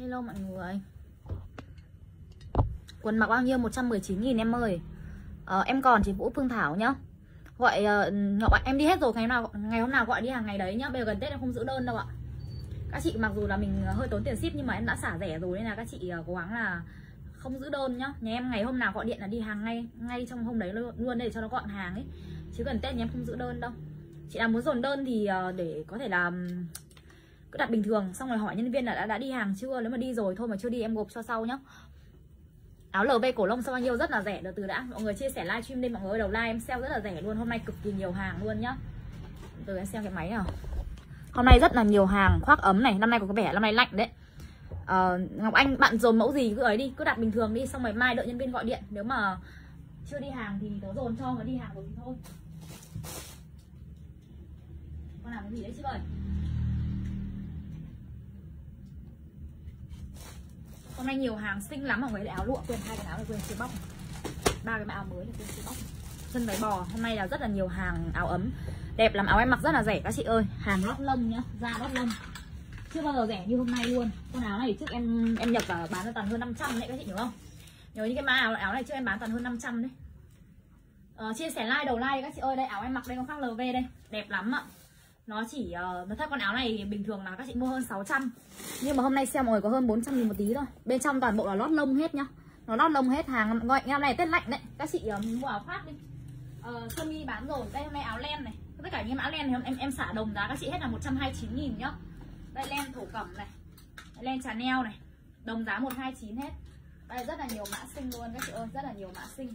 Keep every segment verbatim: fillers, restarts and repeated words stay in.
Hello mọi người. Quần mặc bao nhiêu? một trăm mười chín nghìn em ơi. ờ, Em còn chị Vũ Phương Thảo nhá. Gọi uh, Ngọc ạ, em đi hết rồi. Ngày nào ngày hôm nào gọi đi hàng ngày đấy nhá. Bây giờ gần Tết em không giữ đơn đâu ạ. Các chị mặc dù là mình hơi tốn tiền ship nhưng mà em đã xả rẻ rồi, nên là các chị uh, cố gắng là không giữ đơn nhá. Nhà em ngày hôm nào gọi điện là đi hàng ngay ngay trong hôm đấy luôn để cho nó gọn hàng ấy. Chứ gần Tết nhà em không giữ đơn đâu. Chị nào muốn dồn đơn thì uh, để có thể là cứ đặt bình thường, xong rồi hỏi nhân viên là đã, đã đi hàng chưa. Nếu mà đi rồi thôi mà chưa đi em gộp cho sau nhá. Áo lờ vê cổ lông sao bao nhiêu, rất là rẻ. Được từ đã mọi người chia sẻ livestream lên mọi người ơi. Đầu live em sale rất là rẻ luôn. Hôm nay cực kỳ nhiều hàng luôn nhá. Từ em xem cái máy nào. Hôm nay rất là nhiều hàng khoác ấm này. Năm nay có vẻ năm nay lạnh đấy. ờ, Ngọc Anh bạn dồn mẫu gì cứ ấy đi, cứ đặt bình thường đi, xong rồi mai đợi nhân viên gọi điện. Nếu mà chưa đi hàng thì tớ dồn cho, mà đi hàng rồi thì thôi. Con làm cái gì đấy chị ơi. Hôm nay nhiều hàng xinh lắm mọi người. Áo lụa, quên hai cái áo này quên chưa bóc. Ba cái áo mới này quên chưa bóc. Chân váy bò, hôm nay là rất là nhiều hàng áo ấm đẹp lắm. Áo em mặc rất là rẻ các chị ơi. Hàng lót lông nhá, da lót lông. Chưa bao giờ rẻ như hôm nay luôn. Con áo này trước em em nhập và bán ra toàn hơn năm trăm đấy các chị nhớ không? Nhớ những cái mã áo, áo này trước em bán toàn hơn năm trăm đấy. ờ, Chia sẻ like đầu like các chị ơi. Đây áo em mặc đây, con khoác lờ vê đây, đẹp lắm ạ. Nó chỉ uh, nó thật con áo này bình thường là các chị mua hơn sáu trăm, nhưng mà hôm nay sale mọi người có hơn bốn trăm nghìn một tí thôi. Bên trong toàn bộ là lót lông hết nhá. Nó lót lông hết. Hàng gọi em này Tết lạnh đấy. Các chị uh, mua áo khoác đi. Ờ, sơ mi bán rồi. Đây hôm nay áo len này. Tất cả những áo len thì em em xả đồng giá các chị hết là một trăm hai mươi chín nghìn nhá. Đây len thổ cẩm này. Đây, len Chanel này. Đồng giá một trăm hai mươi chín hết. Đây rất là nhiều mã xinh luôn các chị ơi, rất là nhiều mã xinh.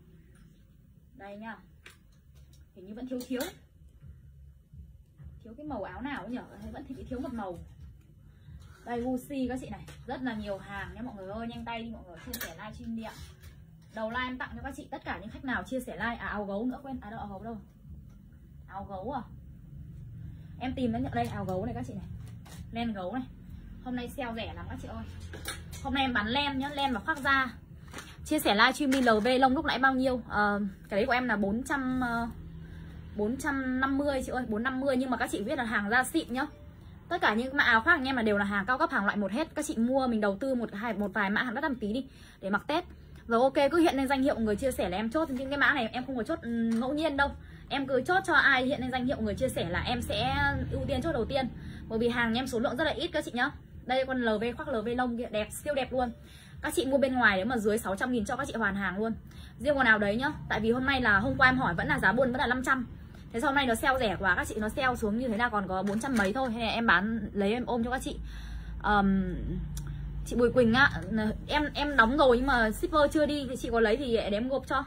Đây nhá. Hình như vẫn thiếu thiếu. Thiếu cái màu áo nào nhỉ? Thấy vẫn thì thiếu một màu. Đây Gucci các chị này, rất là nhiều hàng nhé mọi người ơi. Nhanh tay đi mọi người, chia sẻ livestream đi ạ. Đầu live em tặng cho các chị tất cả những khách nào chia sẻ like. À áo gấu nữa, quên. À đâu, áo gấu đâu. Áo gấu à. Em tìm đến đây áo gấu này các chị này. Len gấu này. Hôm nay sale rẻ lắm các chị ơi. Hôm nay em bán len nhá, len và khoác da. Chia sẻ livestream đi lờ vê lông lúc nãy bao nhiêu? À, cái đấy của em là bốn trăm bốn trăm năm mươi chị ơi, bốn trăm năm mươi, nhưng mà các chị biết là hàng da xịn nhá. Tất cả những mã áo khoác anh em là đều là hàng cao cấp, hàng loại một hết. Các chị mua mình đầu tư một hai một vài mã hàng đắt đắt tí đi để mặc Tết. Rồi ok, cứ hiện lên danh hiệu người chia sẻ là em chốt. Nhưng cái mã này em không có chốt ngẫu nhiên đâu. Em cứ chốt cho ai hiện lên danh hiệu người chia sẻ là em sẽ ưu tiên chốt đầu tiên. Bởi vì hàng em số lượng rất là ít các chị nhá. Đây con lờ vê khoác lờ vê lông kia đẹp, siêu đẹp luôn. Các chị mua bên ngoài nếu mà dưới sáu trăm nghìn cho các chị hoàn hàng luôn. Riêng con nào đấy nhá. Tại vì hôm nay là hôm qua em hỏi vẫn là giá buôn vẫn là năm trăm. Thế sau này nó sale rẻ quá các chị, nó sale xuống như thế là còn có bốn trăm mấy thôi. Hay là em bán lấy em ôm cho các chị. um, Chị Bùi Quỳnh á, em em đóng rồi nhưng mà shipper chưa đi thì chị có lấy thì để em gộp cho.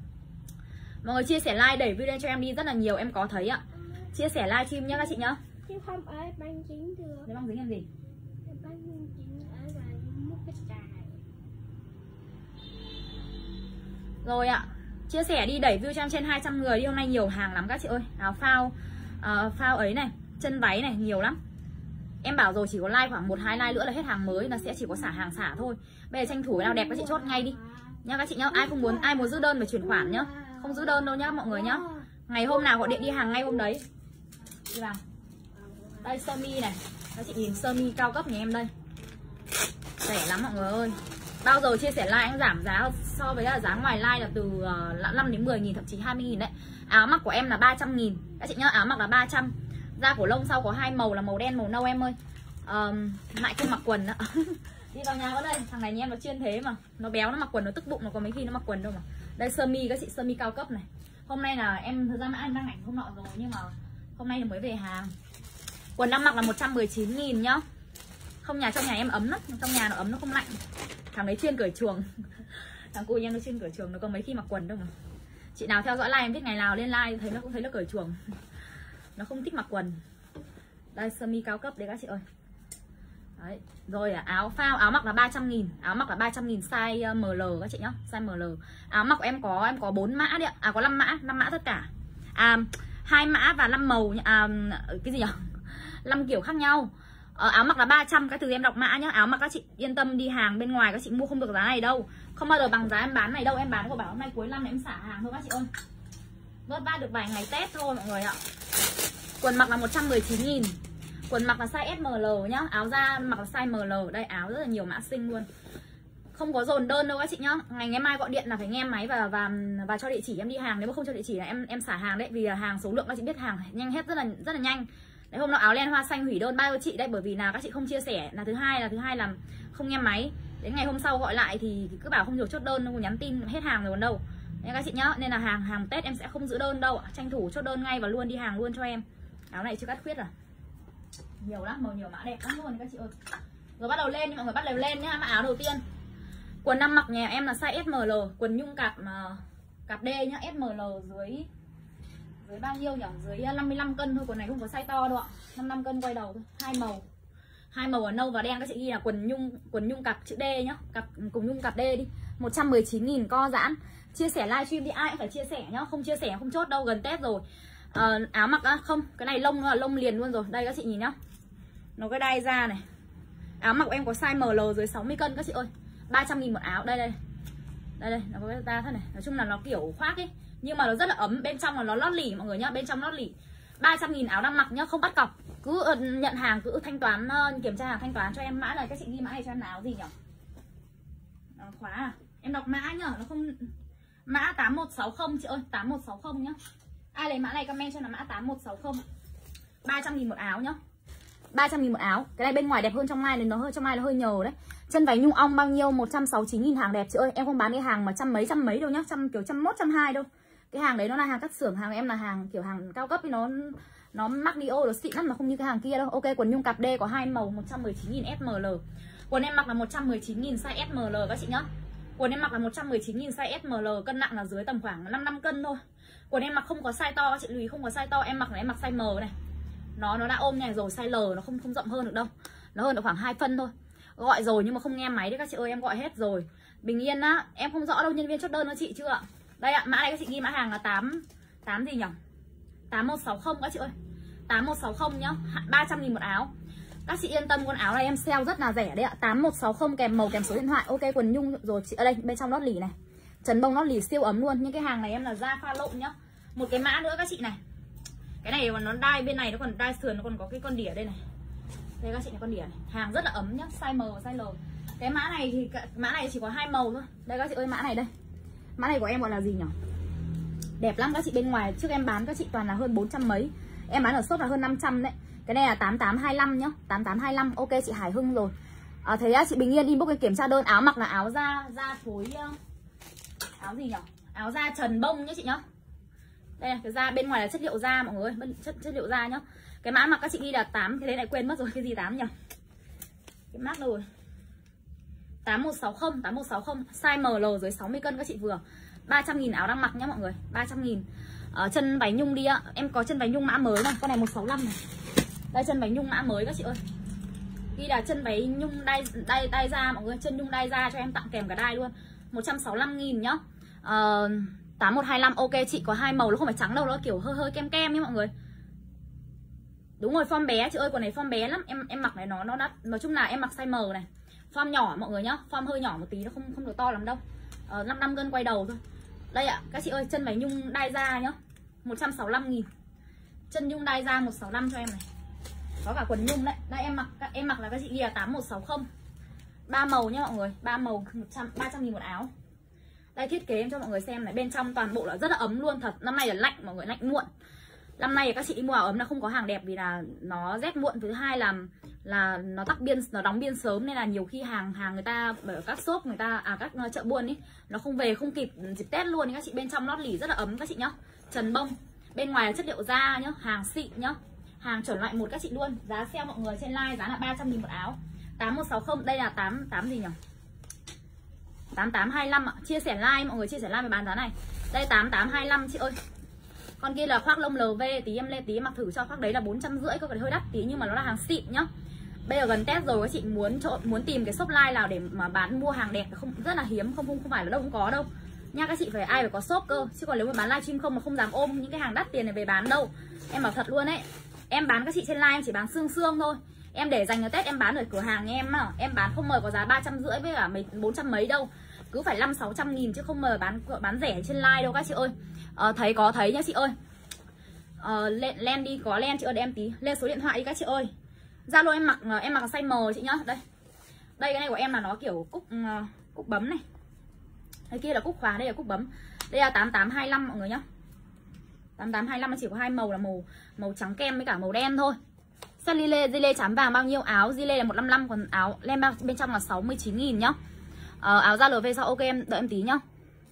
Mọi người chia sẻ like đẩy video cho em đi rất là nhiều, em có thấy ạ. Chia sẻ live stream nhá các chị nhá. Chứ không ở băng dính được. Cái băng dính làm gì? Băng dính ở ngoài múc cái trà. Rồi ạ. Chia sẻ đi, đẩy view cho em trên hai trăm người đi. Hôm nay nhiều hàng lắm các chị ơi. Áo phao uh, phao ấy này, chân váy này nhiều lắm. Em bảo rồi chỉ có like khoảng một hai like nữa là hết hàng mới, là sẽ chỉ có xả hàng xả thôi. Bây giờ tranh thủ cái nào đẹp các chị chốt ngay đi nha các chị nhá. Ai không muốn ai muốn giữ đơn phải chuyển khoản nhá. Không giữ đơn đâu nhá mọi người nhá. Ngày hôm nào gọi điện đi hàng ngay hôm đấy. Đi vào. Đây sơ mi này. Các chị nhìn sơ mi cao cấp nhà em đây. Rẻ lắm mọi người ơi. Bao giờ chia sẻ like anh giảm giá so với là giá ngoài like là từ uh, năm đến mười nghìn, thậm chí hai mươi nghìn đấy. Áo mặc của em là ba trăm nghìn các chị nhá, áo mặc là ba trăm. Da cổ lông sau có hai màu là màu đen màu nâu em ơi. um, Lại không mặc quần nữa. Đi vào nhà ở đây, thằng này nhà em nó chuyên thế mà. Nó béo nó mặc quần nó tức bụng, nó có mấy khi nó mặc quần đâu mà. Đây sơ mi các chị, sơ mi cao cấp này. Hôm nay là em thời gian mã em đăng ảnh hôm nọ rồi, nhưng mà hôm nay là mới về hàng. Quần năm mặc là một trăm mười chín nghìn nhá. Không, nhà trong nhà em ấm lắm, trong nhà nó ấm nó không lạnh. Thằng đấy chuyên cởi chuồng. Thằng cô em nó chuyên cởi chuồng, nó có mấy khi mặc quần đâu mà. Chị nào theo dõi live em biết ngày nào lên live thấy nó cũng thấy nó cởi chuồng. Nó không thích mặc quần. Đây sơ mi cao cấp đấy các chị ơi. Đấy. Rồi à, áo phao, áo mặc là ba trăm nghìn. Áo mặc là ba trăm nghìn size em lờ các chị nhá, size em lờ. Áo mặc của em có em có bốn mã đấy ạ. À có năm mã, năm mã tất cả. À hai mã và năm màu à, cái gì nhỉ? năm kiểu khác nhau. Ờ, áo mặc là ba trăm, cái từ em đọc mã nhá. Áo mặc các chị yên tâm đi hàng bên ngoài các chị mua không được giá này đâu. Không bao giờ bằng giá em bán này đâu. Em bán của bảo hôm nay cuối năm em xả hàng thôi các chị ơi. Vớt ba được vài ngày Tết thôi mọi người ạ. Quần mặc là một trăm mười chín nghìn. Quần mặc là size ét em lờ nhá. Áo da mặc là size em lờ. Đây áo rất là nhiều mã xinh luôn. Không có dồn đơn đâu các chị nhá. Ngày ngày mai gọi điện là phải nghe máy và và và cho địa chỉ em đi hàng. Nếu mà không cho địa chỉ là em em xả hàng đấy, vì là hàng số lượng các chị biết hàng nhanh hết rất là rất là nhanh. Đấy, hôm nọ áo len hoa xanh hủy đơn bao nhiêu chị đấy, bởi vì là các chị không chia sẻ, là thứ hai là thứ hai là không nghe máy. Đến ngày hôm sau gọi lại thì cứ bảo không được chốt đơn, không nhắn tin hết hàng rồi còn đâu. Nên các chị nhá, nên là hàng hàng Tết em sẽ không giữ đơn đâu, tranh thủ chốt đơn ngay và luôn đi hàng luôn cho em. Áo này chưa cắt khuyết à? Nhiều lắm, màu nhiều mã đẹp lắm luôn các chị ơi. Rồi bắt đầu lên, mọi người bắt đầu lên nhá. Mã áo đầu tiên. Quần năm mặc nhà em là size ét em lờ, quần nhung cạp mà cạp D nhá, ét em lờ dưới dưới bao nhiêu nhỉ? Dưới năm mươi lăm cân thôi, quần này không có size to đâu ạ. năm mươi lăm cân quay đầu thôi, hai màu. Hai màu ở nâu và đen, các chị ghi là quần nhung quần nhung cặp chữ D nhá, cặp cùng nhung cặp D đi. một trăm mười chín nghìn co giãn. Chia sẻ livestream thì ai cũng phải chia sẻ nhá, không chia sẻ không chốt đâu, gần Tết rồi. Ờ, áo mặc á, không, cái này lông là lông liền luôn rồi. Đây các chị nhìn nhá. Nó cái đai da này. Áo mặc của em có size em lờ dưới sáu mươi cân các chị ơi. ba trăm nghìn một áo. Đây đây. Đây đây, nó có cái da thế này. Nói chung là nó kiểu khoác ấy, nhưng mà nó rất là ấm, bên trong là nó lót lỉ mọi người nhá, bên trong lót lỉ. ba trăm nghìn áo đang mặc nhá, không bắt cọc. Cứ nhận hàng, cứ thanh toán, kiểm tra hàng thanh toán cho em. Mã này các chị ghi mã này cho em là áo gì nhỉ? Nó khóa à? Em đọc mã nhá, nó không. Mã tám một sáu không chị ơi, tám một sáu không nhá. Ai lấy mã này comment cho là mã tám một sáu không. ba trăm nghìn một áo nhá. ba trăm nghìn một áo. Cái này bên ngoài đẹp hơn trong mai, nên nó hơi trong mai nó hơi nhờ đấy. Chân váy nhung ong bao nhiêu? một trăm sáu mươi chín nghìn, hàng đẹp chị ơi. Em không bán cái hàng mà trăm mấy trăm mấy đâu nhá, trăm kiểu trăm mốt trăm hai đâu. Cái hàng đấy nó là hàng cắt xưởng, hàng em là hàng kiểu hàng cao cấp thì nó nó mắc đi ô, nó xịn lắm, mà không như cái hàng kia đâu. Ok, quần nhung cặp D có hai màu, một trăm mười chín nghìn ét em lờ. Quần em mặc là một trăm mười chín nghìn size ét em lờ các chị nhá. Quần em mặc là một trăm mười chín nghìn size ét em lờ, cân nặng là dưới tầm khoảng năm mươi lăm cân thôi. Quần em mặc không có size to các chị lưu ý, không có size to. Em mặc là em mặc size M này. Nó nó đã ôm này rồi, size L nó không không rộng hơn được đâu. Nó hơn được khoảng hai phân thôi. Gọi rồi nhưng mà không nghe máy đấy các chị ơi, em gọi hết rồi. Bình Yên á, em không rõ đâu, nhân viên chốt đơn cho chị chưa ạ? Đây ạ, mã này các chị ghi mã hàng là tám tám gì nhỉ? tám một sáu không các chị ơi. tám một sáu không nhá, ba trăm nghìn một áo. Các chị yên tâm, con áo này em sale rất là rẻ đấy ạ. Tám một sáu không kèm màu kèm số điện thoại. Ok, quần nhung rồi chị ở đây, bên trong lót lỉ này. Trần bông lót lỉ siêu ấm luôn. Những cái hàng này em là da pha lộn nhá. Một cái mã nữa các chị này. Cái này còn nó đai bên này, nó còn đai sườn, nó còn có cái con đỉa đây này. Đây các chị này, con đỉa này. Hàng rất là ấm nhá, size M và size L. Cái mã này thì mã này chỉ có hai màu thôi. Đây các chị ơi, mã này đây. Mã này của em gọi là gì nhỉ? Đẹp lắm các chị, bên ngoài trước em bán các chị toàn là hơn bốn trăm mấy. Em bán ở shop là hơn năm trăm đấy. Cái này là tám tám hai lăm nhá, tám tám hai lăm. Ok chị Hải Hưng rồi. À, thế chị Bình Yên inbox kiểm tra đơn. Áo mặc là áo da da phối uh, áo gì nhỉ? Áo da trần bông nhá chị nhá. Đây này, cái da bên ngoài là chất liệu da mọi người ơi, chất chất liệu da nhá. Cái mã mặc các chị ghi là tám, cái đấy lại quên mất rồi, cái gì tám nhỉ? Cái mác đâu rồi? tám một sáu không, tám một sáu không, size em lờ dưới sáu mươi cân các chị vừa. ba trăm nghìn áo đang mặc nhá mọi người, ba trăm nghìn. Ở chân váy nhung đi ạ. Em có chân váy nhung mã mới này, con này một sáu lăm này. Đây chân váy nhung mã mới các chị ơi. Ghi là chân váy nhung đai đai đai da mọi người, chân nhung đai da cho em tặng kèm cả đai luôn. một trăm sáu mươi lăm nghìn nhá. Ờ, tám một hai lăm. Ok chị, có hai màu, nó không phải trắng đâu, nó kiểu hơi hơi kem kem nhá mọi người. Đúng rồi, form bé chị ơi, quần này form bé lắm. Em em mặc này nó nó đắt. Nói chung là em mặc size M này. Form nhỏ mọi người nhá, form hơi nhỏ một tí, nó không không được to lắm đâu. Ờ, năm năm cân quay đầu thôi. Đây ạ, các chị ơi, chân váy nhung đai da nhá. một trăm sáu mươi lăm nghìn. Chân nhung đai da một trăm sáu mươi lăm cho em này. Có cả quần nhung đấy. Đây em mặc em mặc là các chị ghi là tám một sáu không. Ba màu nhá mọi người, ba màu một trăm ba trăm nghìn một áo. Đây thiết kế em cho mọi người xem này, bên trong toàn bộ là rất là ấm luôn thật. Năm nay là lạnh mọi người, lạnh muộn. Năm nay các chị đi mua áo ấm là không có hàng đẹp vì là nó rét muộn. Thứ hai là là nó tắc biên, nó đóng biên sớm nên là nhiều khi hàng hàng người ta ở các shop người ta à các chợ buôn ấy nó không về, không kịp dịp Tết luôn. Thì các chị bên trong lót lỉ rất là ấm các chị nhá. Trần bông, bên ngoài là chất liệu da nhá, hàng xịn nhá. Hàng chuẩn loại một các chị luôn. Giá sale mọi người trên live giá là ba trăm nghìn một áo. tám một sáu không, đây là tám tám gì nhỉ? tám tám hai lăm ạ. Chia sẻ like mọi người, chia sẻ like với bán giá này. Đây tám tám hai lăm chị ơi. Con kia là khoác lông lờ vê, tí em lên tí em mặc thử cho, khoác đấy là bốn trăm rưỡi, có cái hơi đắt tí nhưng mà nó là hàng xịn nhá. Bây giờ gần Tết rồi các chị muốn trộn muốn tìm cái shop live nào để mà bán mua hàng đẹp không rất là hiếm, không không không phải là đâu cũng có đâu. Nha các chị, phải ai phải có shop cơ, chứ còn nếu mà bán livestream không mà không dám ôm những cái hàng đắt tiền này về bán đâu. Em bảo thật luôn ấy. Em bán các chị trên live em chỉ bán xương xương thôi. Em để dành cho Tết em bán ở cửa hàng nhà em mà. Em bán không mời có giá ba trăm rưỡi với cả bốn trăm mấy đâu. Cứ phải năm sáu trăm nghìn chứ không mời bán bán rẻ trên live đâu các chị ơi. Ờ, thấy có thấy nhá chị ơi. Ờ, lên, lên đi, có lên chị ơi, để em tí lên số điện thoại đi các chị ơi. Zalo em mặc em mặc size M chị nhá. Đây. Đây cái này của em là nó kiểu cúc cúc bấm này. Cái kia là cúc khóa, đây là cúc bấm. Đây là tám tám hai lăm mọi người nhá. tám tám hai lăm chỉ có hai màu là màu màu trắng kem với cả màu đen thôi. Set lile, lile chám vàng bao nhiêu? Áo lile là một trăm năm mươi lăm, còn áo lem bên trong là sáu mươi chín nghìn nhá. Ờ, áo da lờ vê sao? Ok em, đợi em tí nhá.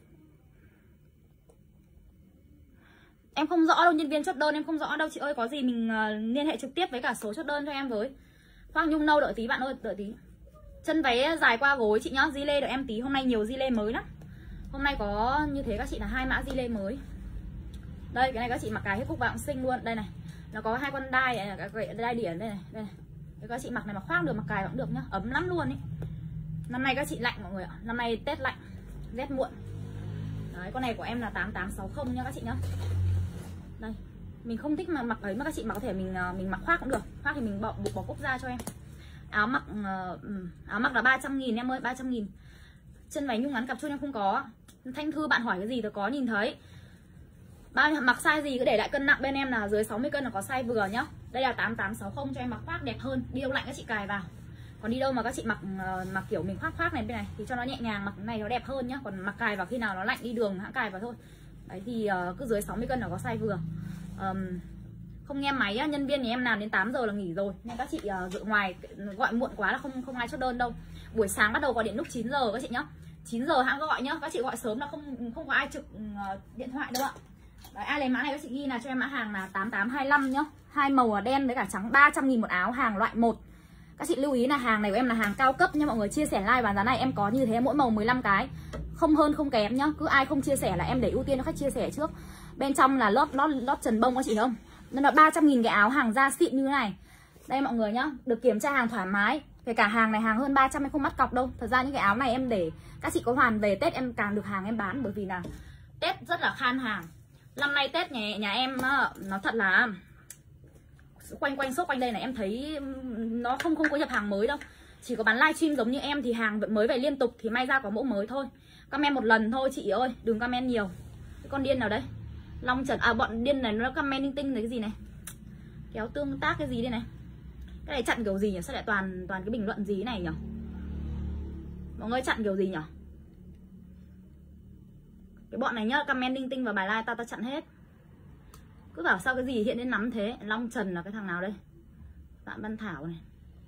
Em không rõ đâu, nhân viên chốt đơn em không rõ đâu chị ơi. Có gì mình uh, liên hệ trực tiếp với cả số chốt đơn cho em với. Khoác nhung nâu, đợi tí bạn ơi, đợi tí. Chân váy dài qua gối chị nhá. Gilet đợi em tí, hôm nay nhiều gilet mới lắm. Hôm nay có như thế các chị là hai mã gilet mới. Đây cái này các chị mặc cái hết cúc vàng xinh luôn. Đây này, nó có hai con đai này, cái đai điển đây này, đây này. Đây, các chị mặc này mà khoác được, mặc cài cũng được nhá, ấm lắm luôn ý. Năm nay các chị lạnh mọi người ạ, năm nay Tết lạnh, rét muộn. Đấy, con này của em là tám tám sáu không nhá các chị nhá. Đây, mình không thích mà mặc ấy mà các chị mặc có thể mình mình mặc khoác cũng được. Khoác thì mình bỏ buộc bỏ cúc ra cho em. Áo mặc uh, áo mặc là ba trăm nghìn em ơi, ba trăm nghìn. Chân váy nhung ngắn cặp chun em không có. Thanh Thư bạn hỏi cái gì tôi có nhìn thấy. Bao mặc size gì cứ để lại cân nặng bên em là dưới sáu mươi cân là có size vừa nhá. Đây là tám tám sáu không cho em mặc khoác đẹp hơn, đi đâu lạnh các chị cài vào. Còn đi đâu mà các chị mặc uh, mặc kiểu mình khoác khoác này bên này thì cho nó nhẹ nhàng, mặc này nó đẹp hơn nhá. Còn mặc cài vào khi nào nó lạnh đi đường hãng cài vào thôi. Đấy thì uh, cứ dưới sáu mươi cân là có size vừa. Um, không nghe máy á, nhân viên thì em làm đến tám giờ là nghỉ rồi nên các chị uh, dự ngoài gọi muộn quá là không không ai chốt đơn đâu. Buổi sáng bắt đầu gọi điện lúc chín giờ các chị nhá. chín giờ hãng gọi nhá, các chị gọi sớm là không không có ai trực uh, điện thoại đâu ạ. Đấy, ai lấy mã này các chị ghi là cho em mã hàng là tám tám hai lăm nhá. Hai màu là đen với cả trắng, ba trăm nghìn một áo, hàng loại một. Các chị lưu ý là hàng này của em là hàng cao cấp nha mọi người. Chia sẻ like bán giá này em có như thế mỗi màu mười lăm cái. Không hơn không kém nhá. Cứ ai không chia sẻ là em để ưu tiên cho khách chia sẻ trước. Bên trong là lót lót lót trần bông các chị thấy không? Nên là ba trăm nghìn cái áo hàng da xịn như thế này. Đây mọi người nhá, được kiểm tra hàng thoải mái. Kể cả hàng này hàng hơn ba trăm em không bắt cọc đâu. Thật ra những cái áo này em để các chị có hoàn về Tết em càng được hàng em bán, bởi vì là Tết rất là khan hàng. Năm nay Tết nhà, nhà em nó thật là quanh quanh shop quanh đây này em thấy nó không không có nhập hàng mới đâu. Chỉ có bán livestream giống như em thì hàng vẫn mới về liên tục, thì may ra có mẫu mới thôi. Comment một lần thôi chị ơi, đừng comment nhiều. Cái con điên nào đấy? Long Trần, à bọn điên này nó comment linh tinh đấy, cái gì này? Kéo tương tác cái gì đây này? Cái này chặn kiểu gì nhỉ? Sao lại toàn toàn cái bình luận gì này nhỉ? Mọi người chặn kiểu gì nhỉ? Cái bọn này nhá, comment linh tinh vào bài live tao tao chặn hết. Cứ bảo sao cái gì hiện lên nắm thế. Long Trần là cái thằng nào đây? Phạm Văn Thảo này.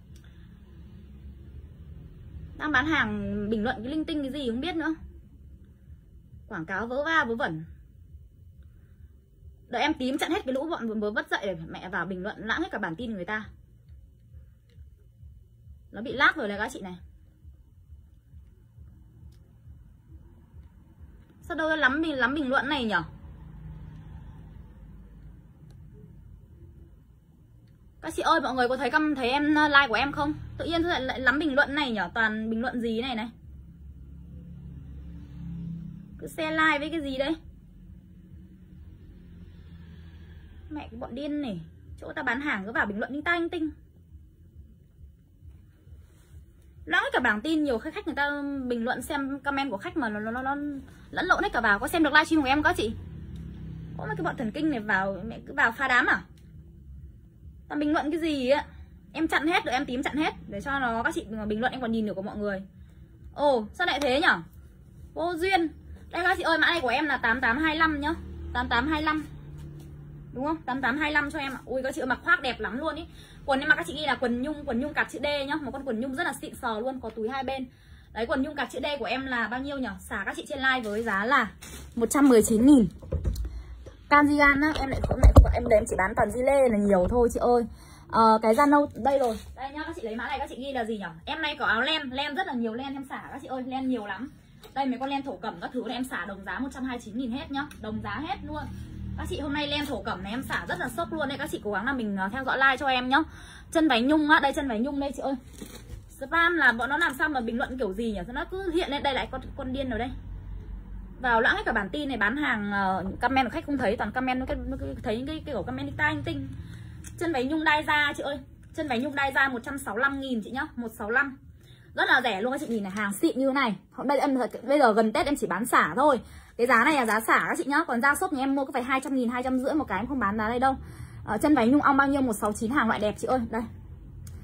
Đang bán hàng bình luận cái linh tinh cái gì không biết nữa. Quảng cáo vớ va vớ vẩn. Đợi em tím chặn hết cái lũ bọn vừa vất dậy để mẹ vào bình luận lãng hết cả bản tin người ta. Nó bị lag rồi này các chị này. Sao đâu lắm lắm bình luận này nhở? Các chị ơi, mọi người có thấy căm thấy em like của em không? Tự nhiên lại, lại lắm bình luận này nhở? Toàn bình luận gì này này? Cứ share like với cái gì đấy? Mẹ cái bọn điên này. Chỗ ta bán hàng cứ vào bình luận linh ta linh tinh. Lãng hết cả bảng tin, nhiều khách khách người ta bình luận xem comment của khách mà nó, nó, nó, nó lẫn lộn hết cả vào. Có xem được livestream của em có chị? Có mấy cái bọn thần kinh này vào, mẹ cứ vào pha đám à? Ta bình luận cái gì á? Em chặn hết rồi, em tím chặn hết để cho nó các chị bình luận em còn nhìn được của mọi người. Ồ, sao lại thế nhở? Vô duyên. Đây các chị ơi, mã này của em là tám tám hai lăm nhá. tám tám hai lăm. Đúng không? tám tám hai lăm cho em ạ. Ui các chị ơi, mặc khoác đẹp lắm luôn ý. Quần em mặc các chị ghi là quần nhung, quần nhung cạp chữ D nhá. Một con quần nhung rất là xịn sò luôn, có túi hai bên. Đấy, quần nhung cạp chữ D của em là bao nhiêu nhỉ? Xả các chị trên live với giá là một trăm mười chín nghìn. Cardigan á, em lại không lại không em đến chỉ bán toàn gilet là nhiều thôi chị ơi. Ờ, cái da nâu đây rồi. Đây nhá, các chị lấy mã này các chị ghi là gì nhỉ? Em nay có áo len, len rất là nhiều len em xả các chị ơi, len nhiều lắm. Đây mấy con len thổ cẩm các thứ này em xả đồng giá một trăm hai mươi chín nghìn hết nhá, đồng giá hết luôn. Các chị hôm nay len thổ cẩm này em xả rất là sốc luôn đấy, các chị cố gắng là mình theo dõi like cho em nhá. Chân váy nhung á, đây chân váy nhung đây chị ơi. Spam là bọn nó làm sao mà bình luận kiểu gì nhỉ? Nó cứ hiện lên đây lại con con điên rồi đây. Vào lãng hết cả bản tin này, bán hàng uh, comment của khách không thấy, toàn comment nó, cái, nó thấy những cái kiểu comment tay tinh. Chân váy nhung đai da chị ơi. Chân váy nhung đai da một trăm sáu mươi lăm nghìn chị nhá, một trăm sáu mươi lăm. Rất là rẻ luôn các chị nhìn này, hàng xịn như thế này. Bây giờ, em, bây giờ gần Tết em chỉ bán xả thôi. Cái giá này là giá xả các chị nhá. Còn ra shop nhà em mua có phải hai trăm nghìn, hai trăm rưỡi một cái, em không bán giá đây đâu. uh, Chân váy nhung ong bao nhiêu? một trăm sáu mươi chín, hàng loại đẹp chị ơi. Đây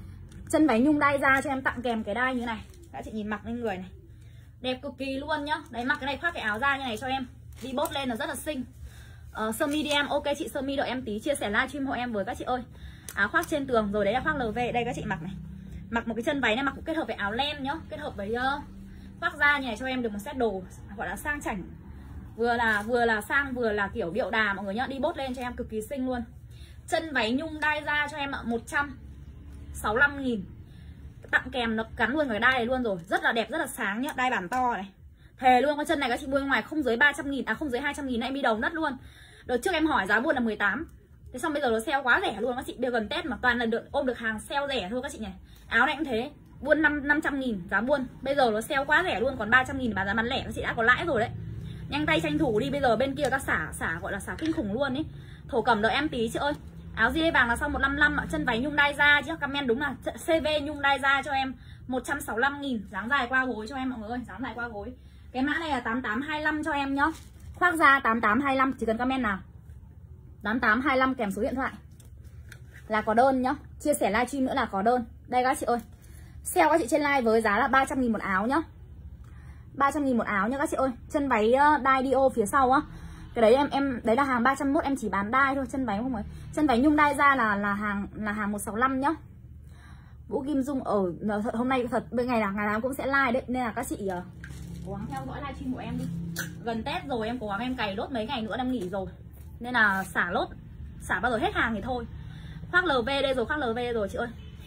Chân váy nhung đai da cho em tặng kèm cái đai như này. Các chị nhìn mặc lên người này, đẹp cực kỳ luôn nhá. Đấy, mặc cái này khoác cái áo da như này cho em, đi bốt lên là rất là xinh. uh, Sơ mi đi em, ok chị sơ mi đợi em tí chia sẻ livestream hộ em với các chị ơi. Áo khoác trên tường rồi, đấy là khoác lờ vê. Đây các chị mặc này, mặc một cái chân váy này, mặc kết hợp với áo len nhá, kết hợp với uh, khoác da như này cho em được một set đồ gọi là sang chảnh, vừa là vừa là sang vừa là kiểu điệu đà mọi người nhá, đi bốt lên cho em cực kỳ xinh luôn. Chân váy nhung đai da cho em ạ, một trăm sáu mươi lăm nghìn, tặng kèm nó gắn luôn cái đai này luôn rồi, rất là đẹp, rất là sáng nhá, đai bản to này. Thề luôn, con chân này các chị mua ngoài không dưới ba trăm nghìn, à không dưới hai trăm nghìn, em đi đầu đất luôn. Đợt trước em hỏi giá buôn là mười tám, thế xong bây giờ nó sale quá rẻ luôn các chị, bây giờ gần Tết mà toàn là được ôm được hàng sale rẻ thôi các chị nhỉ. Áo này cũng thế, buôn năm trăm nghìn giá buôn, bây giờ nó sale quá rẻ luôn, còn ba trăm nghìn bán giá bán lẻ các chị đã có lãi rồi đấy. Nhanh tay tranh thủ đi, bây giờ bên kia các xả xả gọi là xả kinh khủng luôn ý. Thổ cẩm đợi em tí chị ơi. Áo gì đây vàng là sau một trăm năm mươi lăm ạ, chân váy nhung đai da chứ, comment đúng là xê vê nhung đai da cho em một trăm sáu mươi lăm nghìn, dáng dài qua gối cho em mọi người ơi, dáng dài qua gối. Cái mã này là tám tám hai lăm cho em nhá. Khoác da tám tám hai lăm, chỉ cần comment nào tám tám hai lăm kèm số điện thoại là có đơn nhá. Chia sẻ livestream nữa là có đơn. Đây các chị ơi, sale các chị trên live với giá là ba trăm nghìn một áo nhá, ba trăm nghìn một áo nhá các chị ơi. Chân váy đai dio phía sau á, cái đấy em em đấy là hàng ba trăm mốt, em chỉ bán đai thôi, chân váy không ấy. Chân váy nhung đai ra là là hàng là hàng một sáu lăm nhá. Vũ Kim Dung ở hôm nay thật bên ngày nào ngày nào cũng sẽ live đấy, nên là các chị uh, cố gắng theo dõi livestream của em đi. Gần Tết rồi em cố gắng em cày lốt mấy ngày nữa em nghỉ rồi, nên là xả lốt, xả bao giờ hết hàng thì thôi. Khoác lờ vê đây rồi, khoác lờ vê rồi chị ơi.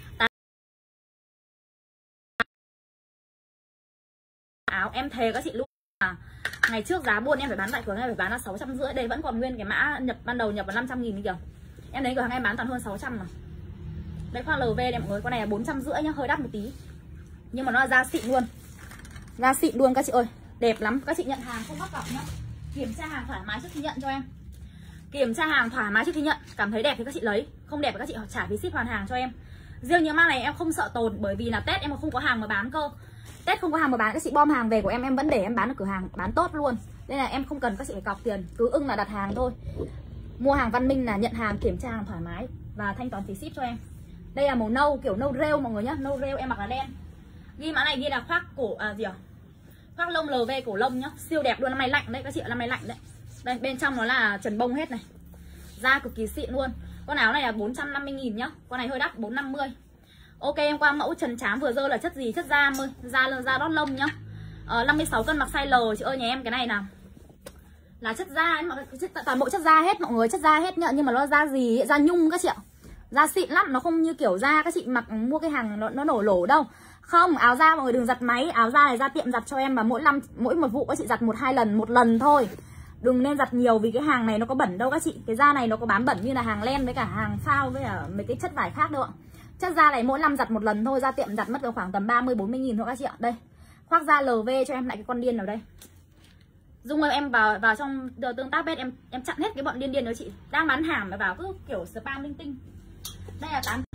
Áo em thề các chị lúc à, ngày trước giá buôn em phải bán tại cửa hàng, em phải bán là sáu trăm rưỡi, đây vẫn còn nguyên cái mã nhập ban đầu nhập vào năm trăm nghìn kìa. Em thấy cửa hàng em bán toàn hơn sáu trăm mà. Đây khoác lờ vê đây mọi người, con này là bốn trăm rưỡi nhá, hơi đắt một tí. Nhưng mà nó là da xịn luôn. Da xịn luôn các chị ơi, đẹp lắm. Các chị nhận hàng không bắt cọc nhá. Kiểm tra hàng thoải mái trước khi nhận cho em. Kiểm tra hàng thoải mái trước khi nhận, cảm thấy đẹp thì các chị lấy, không đẹp thì các chị trả phí ship hoàn hàng cho em. Riêng những mã này em không sợ tồn, bởi vì là Tết em không có hàng mà bán cơ. Tết không có hàng mà bán, các chị bom hàng về của em em vẫn để em bán ở cửa hàng, bán tốt luôn. Nên là em không cần các chị phải cọc tiền, cứ ưng là đặt hàng thôi. Mua hàng văn minh là nhận hàng, kiểm tra hàng thoải mái và thanh toán phí ship cho em. Đây là màu nâu, kiểu nâu rêu mọi người nhá, nâu rêu, em mặc là đen. Ghi mã này ghi là khoác cổ à gì à? Khoác lông lờ vê cổ lông nhá, siêu đẹp luôn, năm nay lạnh đấy các chị ạ, năm nay lạnh đấy. Đây bên trong nó là trần bông hết này. Da cực kỳ xịn luôn. Con áo này là bốn trăm năm mươi nghìn nhá, con này hơi đắt bốn trăm năm mươi. Ok em qua mẫu trần trám vừa dơ là chất gì? Chất da ơi, da da đót lông nhá. Ờ, năm mươi sáu cân mặc size L chị ơi nhà em, cái này nào. Là chất da ấy, mà toàn bộ chất da hết mọi người, chất da hết nhá, nhưng mà nó da gì ấy, da nhung các chị ạ. Da xịn lắm, nó không như kiểu da các chị mặc mua cái hàng nó, nó nổ lổ đâu. Không, áo da mọi người đừng giặt máy, áo da này ra tiệm giặt cho em và mỗi năm mỗi một vụ các chị giặt một hai lần, một lần thôi. Đừng nên giặt nhiều vì cái hàng này nó có bẩn đâu các chị. Cái da này nó có bám bẩn như là hàng len với cả hàng phao với cả mấy cái chất vải khác đâu ạ. Chất da này mỗi năm giặt một lần thôi, ra tiệm giặt mất khoảng tầm ba mươi bốn mươi nghìn thôi các chị ạ. Đây, khoác da lờ vê cho em lại cái con điên nào đây. Dung ơi em vào vào trong tương tác bếp em em chặn hết cái bọn điên điên đó chị. Đang bán hàng mà vào cứ kiểu spam linh tinh. Đây là tám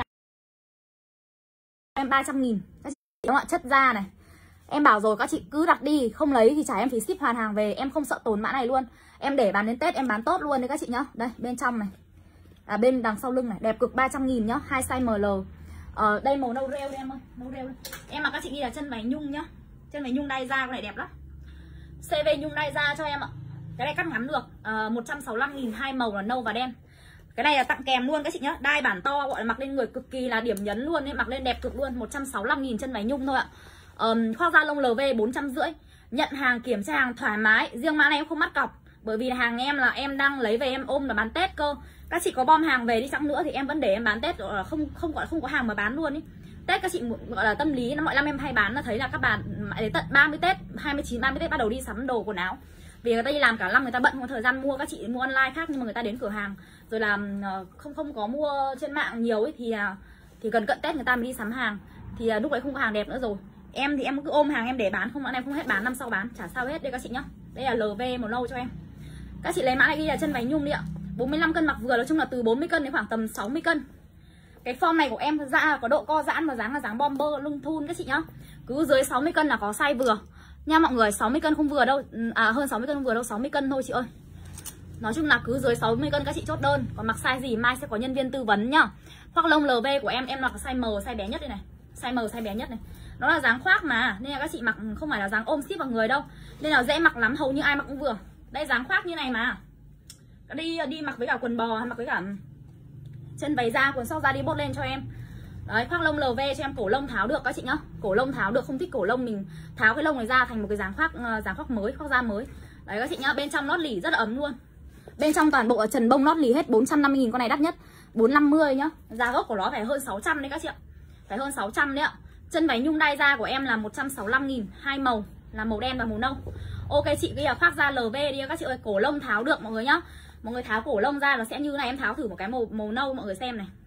em ba trăm nghìn các chị đúng không ạ? Chất da này. Em bảo rồi các chị cứ đặt đi, không lấy thì trả em phí ship hoàn hàng về, em không sợ tồn mã này luôn. Em để bán đến Tết em bán tốt luôn đấy các chị nhá. Đây, bên trong này. À bên đằng sau lưng này, đẹp cực ba trăm nghìn nhá, hai size em lờ. Ờ đây màu nâu rêu đây em ơi, nâu rêu. Em mà các chị ghi là chân váy nhung nhá. Chân váy nhung đai da con này đẹp lắm. xê vê nhung đai da cho em ạ. Cái này cắt ngắn được, à, một trăm sáu mươi lăm nghìn, hai màu là nâu và đen. Cái này là tặng kèm luôn các chị nhá, đai bản to gọi là mặc lên người cực kỳ là điểm nhấn luôn ấy, mặc lên đẹp cực luôn, một trăm sáu mươi lăm nghìn chân váy nhung thôi ạ. Um, khoác da lông lờ vê bốn trăm rưỡi. Nhận hàng kiểm tra hàng thoải mái. Riêng mã này em không bắt cọc, bởi vì hàng em là em đang lấy về em ôm là bán Tết cơ. Các chị có bom hàng về đi chăng nữa thì em vẫn để em bán Tết, gọi là không không gọi là không có hàng mà bán luôn ý. Tết các chị gọi là tâm lý, mọi năm em hay bán là thấy là các bạn đến tận ba mươi Tết, hai mươi chín ba mươi Tết bắt đầu đi sắm đồ quần áo. Vì người ta đi làm cả năm, người ta bận không có thời gian mua, các chị mua online khác, nhưng mà người ta đến cửa hàng rồi là không không có mua trên mạng nhiều ấy, thì thì gần cận Tết người ta mới đi sắm hàng, thì lúc đấy không có hàng đẹp nữa rồi. Em thì em cứ ôm hàng em để bán, không mã này không hết bán, năm sau bán chả sao hết. Đây các chị nhá, đây là lờ vê màu nâu cho em. Các chị lấy mã này ghi là chân váy nhung đi ạ, bốn mươi lăm cân mặc vừa, nói chung là từ bốn mươi cân đến khoảng tầm sáu mươi cân. Cái form này của em da có độ co giãn và dáng là dáng bomber lưng thun các chị nhá. Cứ dưới sáu mươi cân là có size vừa nha mọi người, sáu mươi cân không vừa đâu, à hơn sáu mươi cân không vừa đâu, sáu mươi cân thôi chị ơi. Nói chung là cứ dưới sáu mươi cân các chị chốt đơn, còn mặc size gì mai sẽ có nhân viên tư vấn nhá. Khoác lông lờ vê của em em mặc size M, size bé nhất đây này. Size M, size bé nhất này. Nó là dáng khoác mà, nên là các chị mặc không phải là dáng ôm ship vào người đâu, nên là dễ mặc lắm, hầu như ai mặc cũng vừa. Đây dáng khoác như này mà, đi đi mặc với cả quần bò hay mặc với cả chân váy da, quần sóc da đi bốt lên cho em. Đấy, khoác lông lờ vê cho em, cổ lông tháo được các chị nhá. Cổ lông tháo được, không thích cổ lông mình tháo cái lông này ra thành một cái dáng khoác dáng khoác mới, khoác da mới. Đấy các chị nhá, bên trong lót lỉ rất là ấm luôn. Bên trong toàn bộ là trần bông lót lỉ hết, bốn trăm năm mươi nghìn, con này đắt nhất bốn trăm năm mươi nhá. Giá gốc của nó phải hơn sáu trăm đấy các chị ạ. Phải hơn sáu trăm đấy ạ. Chân váy nhung đai da của em là một trăm sáu mươi lăm nghìn, hai màu là màu đen và màu nâu. Ok chị, bây giờ khoác da lờ vê đi các chị ơi, cổ lông tháo được mọi người nhá. Mọi người tháo cổ lông ra nó sẽ như này, em tháo thử một cái màu màu nâu mọi người xem này.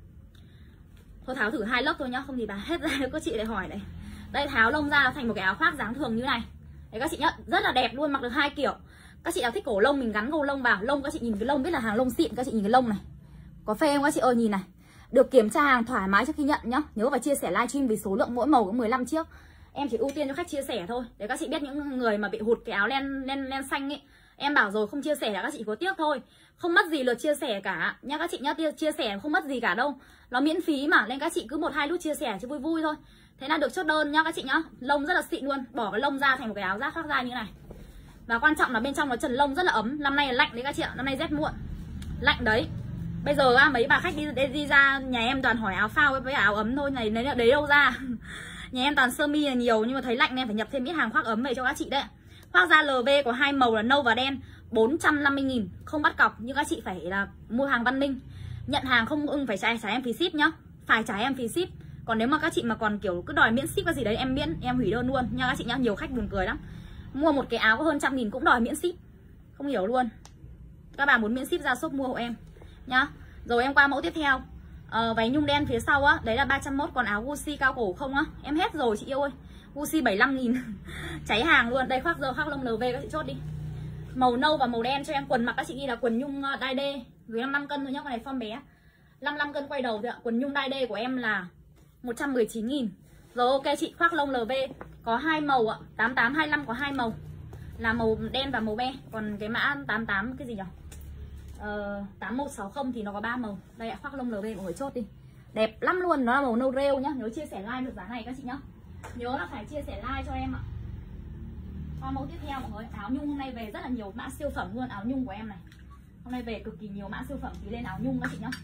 Thôi tháo thử hai lớp thôi nhá, không thì bà hết ra các chị lại hỏi này. Đây, tháo lông ra nó thành một cái áo khoác dáng thường như này. Đấy các chị nhá, rất là đẹp luôn, mặc được hai kiểu. Các chị nào thích cổ lông mình gắn gầu lông vào, lông các chị nhìn cái lông biết là hàng lông xịn, các chị nhìn cái lông này. Có phê không các chị ơi, nhìn này. Được kiểm tra hàng thoải mái trước khi nhận nhá. Nhớ và chia sẻ livestream vì số lượng mỗi màu có mười lăm chiếc. Em chỉ ưu tiên cho khách chia sẻ thôi. Để các chị biết những người mà bị hụt cái áo len len len xanh ấy. Em bảo rồi không chia sẻ là các chị có tiếc thôi. Không mất gì lượt chia sẻ cả nha các chị nhá, chia sẻ không mất gì cả đâu. Nó miễn phí mà, nên các chị cứ một hai nút chia sẻ cho vui vui thôi. Thế là được chốt đơn nhá các chị nhá. Lông rất là xịn luôn, bỏ cái lông ra thành một cái áo da khoác da như này. Và quan trọng là bên trong nó trần lông rất là ấm. Năm nay là lạnh đấy các chị ạ, năm nay rét muộn. Lạnh đấy. Bây giờ á, mấy bà khách đi, đi đi ra nhà em toàn hỏi áo phao với áo ấm thôi, này đấy, đấy đâu ra. Nhà em toàn sơ mi là nhiều, nhưng mà thấy lạnh nên phải nhập thêm ít hàng khoác ấm về cho các chị đấy. Khoác da lờ vê có hai màu là nâu và đen, bốn trăm năm mươi nghìn, không bắt cọc, nhưng các chị phải là mua hàng văn minh. Nhận hàng không ưng phải trả, trả em phí ship nhá. Phải trả em phí ship. Còn nếu mà các chị mà còn kiểu cứ đòi miễn ship cái gì đấy, em miễn, em hủy đơn luôn nha các chị nhá. Nhiều khách buồn cười lắm, mua một cái áo có hơn trăm nghìn cũng đòi miễn ship, không hiểu luôn. Các bạn muốn miễn ship ra shop mua hộ em nhá. Rồi em qua mẫu tiếp theo. ờ, Váy nhung đen phía sau á, đấy là ba trăm mốt. Còn áo Gucci cao cổ không á, em hết rồi chị yêu ơi. Gucci bảy mươi lăm nghìn cháy hàng luôn. Đây khoác giờ khoác lông lờ vê các chị chốt đi. Màu nâu và màu đen cho em. Quần mặc các chị ghi là quần nhung đai đê, dưới năm mươi lăm cân thôi nhá, con này form bé, năm mươi lăm cân quay đầu thôi ạ. Quần nhung đai đê của em là một trăm mười chín nghìn. Rồi ok chị, khoác lông lờ vê có hai màu ạ, tám tám hai lăm có hai màu là màu đen và màu be. Còn cái mã tám tám cái gì nhỉ? Ờ, tám một sáu không thì nó có ba màu. Đây ạ, khoác lông lờ vê mọi người chốt đi. Đẹp lắm luôn, nó là màu nâu rêu nhá. Nhớ chia sẻ like được giá này các chị nhá. Nhớ là phải chia sẻ like cho em ạ. Qua mẫu tiếp theo mọi người, áo nhung hôm nay về rất là nhiều mã siêu phẩm luôn. Áo nhung của em này hôm nay về cực kỳ nhiều mã siêu phẩm, thì lên áo nhung các chị nhá.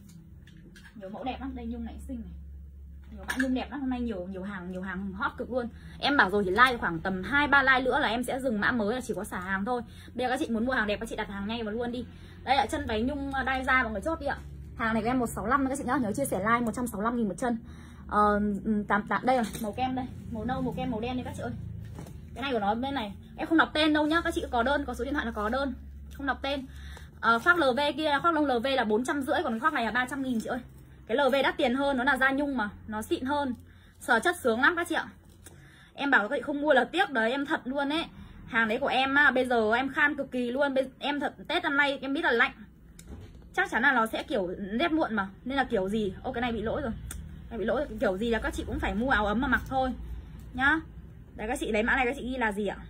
Nhiều mẫu đẹp lắm, đây nhung này xinh này. Nhiều mã nhung đẹp lắm, hôm nay nhiều nhiều hàng nhiều hàng hot cực luôn. Em bảo rồi thì like khoảng tầm hai ba like nữa là em sẽ dừng mã mới, là chỉ có xả hàng thôi. Bây giờ các chị muốn mua hàng đẹp các chị đặt hàng ngay vào luôn đi. Đây là chân váy nhung đai da mọi người chốt đi ạ. Hàng này của em một trăm sáu mươi lăm các chị nhá, nhớ chia sẻ like, một trăm sáu mươi lăm nghìn một chân. Ờ, tám, tám, đây là màu kem đây, màu nâu, màu kem, màu đen đây các chị ơi. Cái này của nó bên này em không đọc tên đâu nhá, các chị có đơn, có số điện thoại là có đơn, không đọc tên. Ờ, khoác lờ vê kia, khoác lông lờ vê là bốn trăm rưỡi, còn khoác này là ba trăm nghìn chị ơi. Cái lờ vê đắt tiền hơn, nó là da nhung mà, nó xịn hơn, sờ chất sướng lắm các chị ạ. Em bảo các chị không mua là tiếc đấy, em thật luôn ấy. Hàng đấy của em á, bây giờ em khan cực kỳ luôn. Em thật, Tết năm nay em biết là lạnh, chắc chắn là nó sẽ kiểu rét muộn mà, nên là kiểu gì, ô cái này bị lỗi rồi, cái này bị lỗi, kiểu gì là các chị cũng phải mua áo ấm mà mặc thôi nhá. Đấy các chị lấy mã này các chị ghi là gì ạ?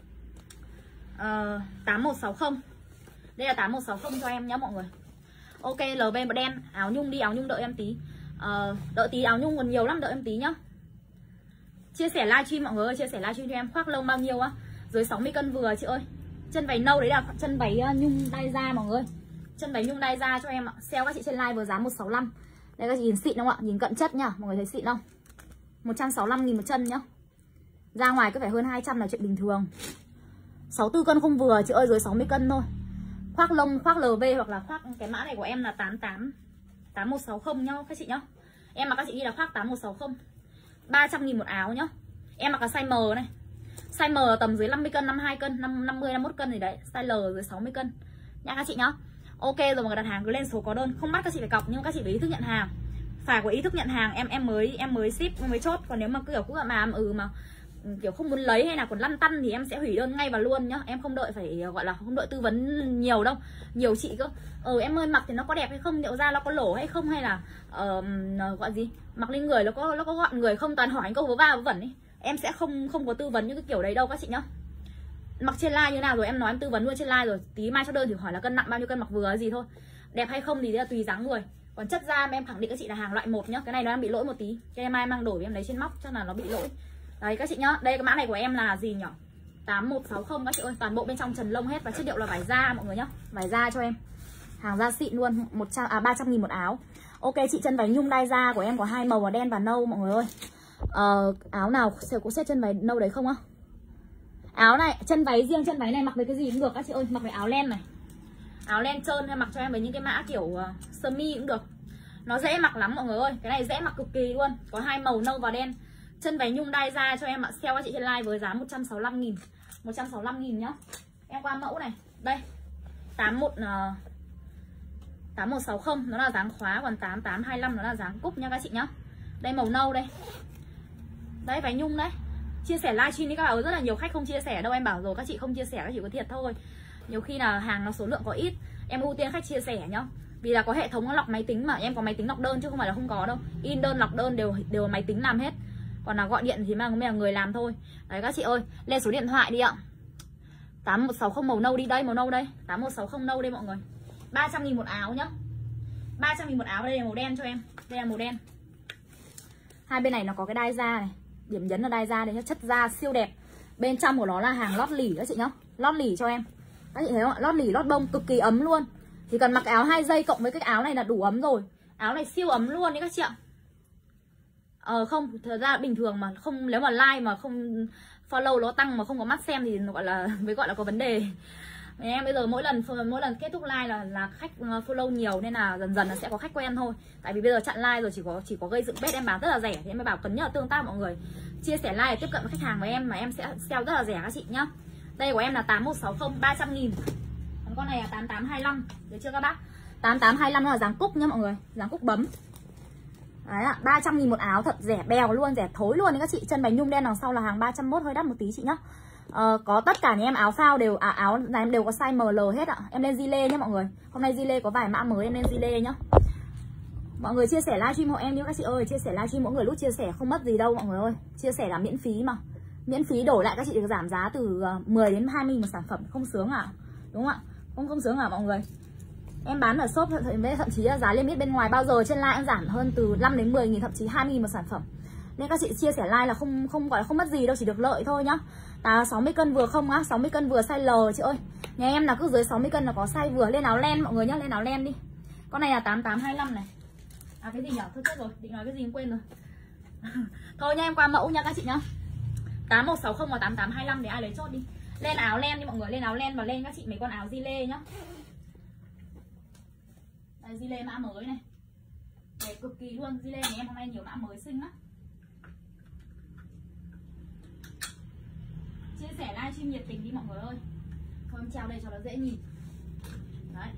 Ờ, tám một sáu không. Đây là tám một sáu không cho em nhá mọi người. Ok, lờ vê màu đen, áo nhung đi, áo nhung đợi em tí. Ờ, đợi tí, áo nhung còn nhiều lắm, đợi em tí nhá. Chia sẻ livestream mọi người ơi, chia sẻ livestream cho em. Khoác lông bao nhiêu á? Dưới sáu mươi cân vừa chị ơi. Chân váy nâu đấy là chân váy nhung đai da mọi người. Chân váy nhung đai da cho em ạ. Sale các chị trên live vừa giá một trăm sáu mươi lăm. Đây các chị nhìn xịn không ạ? Nhìn cận chất nhá, mọi người thấy xịn không? một trăm sáu mươi lăm nghìn một chân nhá. Ra ngoài cứ phải hơn hai trăm là chuyện bình thường. sáu mươi tư cân không vừa chị ơi, dưới sáu mươi cân thôi. Khoác lông, khoác lờ vê hoặc là khoác cái mã này của em là tám tám tám một sáu không nhá các chị nhá. Em mặc các chị ghi là khoác tám một sáu không. ba trăm nghìn một áo nhá. Em mặc là size M này. Size M tầm dưới năm mươi cân, năm mươi hai cân, năm mươi, năm mươi mốt cân gì đấy. Size L dưới sáu mươi cân nha các chị nhá. Ok rồi, mọi người đặt hàng cứ lên số có đơn, không bắt các chị phải cọc, nhưng các chị phải ý thức nhận hàng. Phải có ý thức nhận hàng em em mới em mới ship, em mới chốt. Còn nếu mà cứ kiểu cứ mà ừ mà kiểu không muốn lấy hay là còn lăn tăn thì em sẽ hủy đơn ngay và luôn nhá. Em không đợi phải gọi là không đợi tư vấn nhiều đâu. Nhiều chị cơ ừ em ơi mặc thì nó có đẹp hay không, liệu ra nó có lỗ hay không, hay là uh, gọi gì mặc lên người nó có nó có gọn người không, toàn hỏi anh câu vớ va vớ vẩn ấy. Em sẽ không không có tư vấn những cái kiểu đấy đâu các chị nhá. Mặc trên live như nào rồi em nói em tư vấn luôn trên live rồi. Tí mai cho đơn thì hỏi là cân nặng bao nhiêu cân, mặc vừa gì thôi. Đẹp hay không thì là tùy dáng người. Còn chất da em khẳng định các chị là hàng loại một nhá. Cái này nó đang bị lỗi một tí. Cái em mai mang đổi em lấy trên móc chắc là nó bị lỗi. Đấy các chị nhá. Đây cái mã này của em là gì nhỉ? tám một sáu không các chị ơi. Toàn bộ bên trong trần lông hết và chất liệu là vải da mọi người nhá. Vải da cho em. Hàng da xịn luôn, một trăm à ba trăm nghìn một áo. Ok chị, chân váy nhung đai da của em có hai màu là đen và nâu mọi người ơi. Ờ, áo nào cũng set chân váy nâu đấy không á? Áo này, chân váy riêng chân váy này mặc với cái gì cũng được các chị ơi, mặc với áo len này. Áo len trơn hay mặc cho em với những cái mã kiểu uh, sơ mi cũng được. Nó dễ mặc lắm mọi người ơi, cái này dễ mặc cực kỳ luôn. Có hai màu nâu và đen. Chân váy nhung đai da cho em ạ, sale các chị trên live với giá một trăm sáu mươi lăm nghìn. một trăm sáu mươi lăm nghìn nhá. Em qua mẫu này. Đây. tám một uh, tám một sáu không nó là dáng khóa, còn tám tám hai lăm nó là dáng cúc nha các chị nhá. Đây màu nâu đây. Đây váy nhung đấy. Chia sẻ livestream đi các bạn, rất là nhiều khách không chia sẻ đâu, em bảo rồi các chị không chia sẻ các chị có thiệt thôi. Nhiều khi là hàng nó số lượng có ít, em ưu tiên khách chia sẻ nhá. Vì là có hệ thống lọc máy tính mà, em có máy tính lọc đơn chứ không phải là không có đâu. In đơn lọc đơn đều đều máy tính làm hết. Còn là gọi điện thì mang là người làm thôi. Đấy các chị ơi, lên số điện thoại đi ạ. tám một sáu không màu nâu đi, đây màu nâu đây. tám một sáu không nâu đây mọi người. ba trăm nghìn một áo nhá. ba trăm nghìn một áo, đây là màu đen cho em. Đây là màu đen. Hai bên này nó có cái đai da này. Điểm nhấn là đai da đây, chất da siêu đẹp. Bên trong của nó là hàng lót lỉ các chị nhá. Lót lỉ cho em. Các chị thấy không ạ? Lót lỉ, lót bông cực kỳ ấm luôn. Chỉ cần mặc áo hai dây cộng với cái áo này là đủ ấm rồi. Áo này siêu ấm luôn đấy các chị ạ. Ờ không, thật ra bình thường mà không, nếu mà like mà không follow nó tăng mà không có mắt xem thì nó gọi là mới gọi là có vấn đề. Em bây giờ mỗi lần mỗi lần kết thúc live là là khách follow nhiều nên là dần dần là sẽ có khách quen thôi. Tại vì bây giờ chặn live rồi chỉ có chỉ có gây dựng page em bán rất là rẻ thì em mới bảo cần nhất là tương tác mọi người. Chia sẻ like để tiếp cận với khách hàng với em mà em sẽ sale rất là rẻ các chị nhá. Đây của em là tám một sáu không ba trăm nghìn. Còn con này là tám tám hai lăm, được chưa các bác? tám tám hai lăm nó là dáng cúc nhá mọi người, dáng cúc bấm. Đấy ạ, ba trăm nghìn một áo, thật rẻ bèo luôn, rẻ thối luôn đấy các chị. Chân váy nhung đen đằng sau là hàng ba trăm mốt, hơi đắt một tí chị nhá. Ờ, có tất cả nhà em áo phao đều à, áo này em đều có size em lờ hết ạ. Em lên Zile nhá mọi người. Hôm nay Zile có vài mã mới em lên Zile nhá. Mọi người chia sẻ livestream hộ em nhé các chị ơi, chia sẻ livestream mỗi người lúc chia sẻ không mất gì đâu mọi người ơi. Chia sẻ là miễn phí mà. Miễn phí đổi lại các chị được giảm giá từ mười đến hai mươi một sản phẩm, không sướng à? Đúng không ạ? Không không sướng à mọi người? Em bán ở shop thậm chí là giá niêm yết bên ngoài bao giờ trên live em giảm hơn từ năm đến mười nghìn, thậm chí hai mươi nghìn một sản phẩm. Nên các chị chia sẻ like là không không gọi là không mất gì đâu, chỉ được lợi thôi nhá. À, sáu mươi cân vừa không á, sáu mươi cân vừa size L chị ơi. Nhà em là cứ dưới sáu mươi cân là có size vừa. Lên áo len mọi người nhá, lên áo len đi. Con này là tám tám hai lăm này. À cái gì nhỉ? Thôi chết rồi, định nói cái gì em quên rồi. Thôi nha, em qua mẫu nha các chị nhá. tám một sáu không và tám tám hai lăm để ai lấy chốt đi. Lên áo len đi mọi người, lên áo len và lên các chị mấy con áo Zile nhá. Đây Zile mã mới này. Đẹp cực kỳ luôn, Zile này em hôm nay nhiều mã mới xinh lắm. Chia sẻ livestream nhiệt tình đi mọi người ơi. Thôi em treo đây cho nó dễ nhìn. Đấy.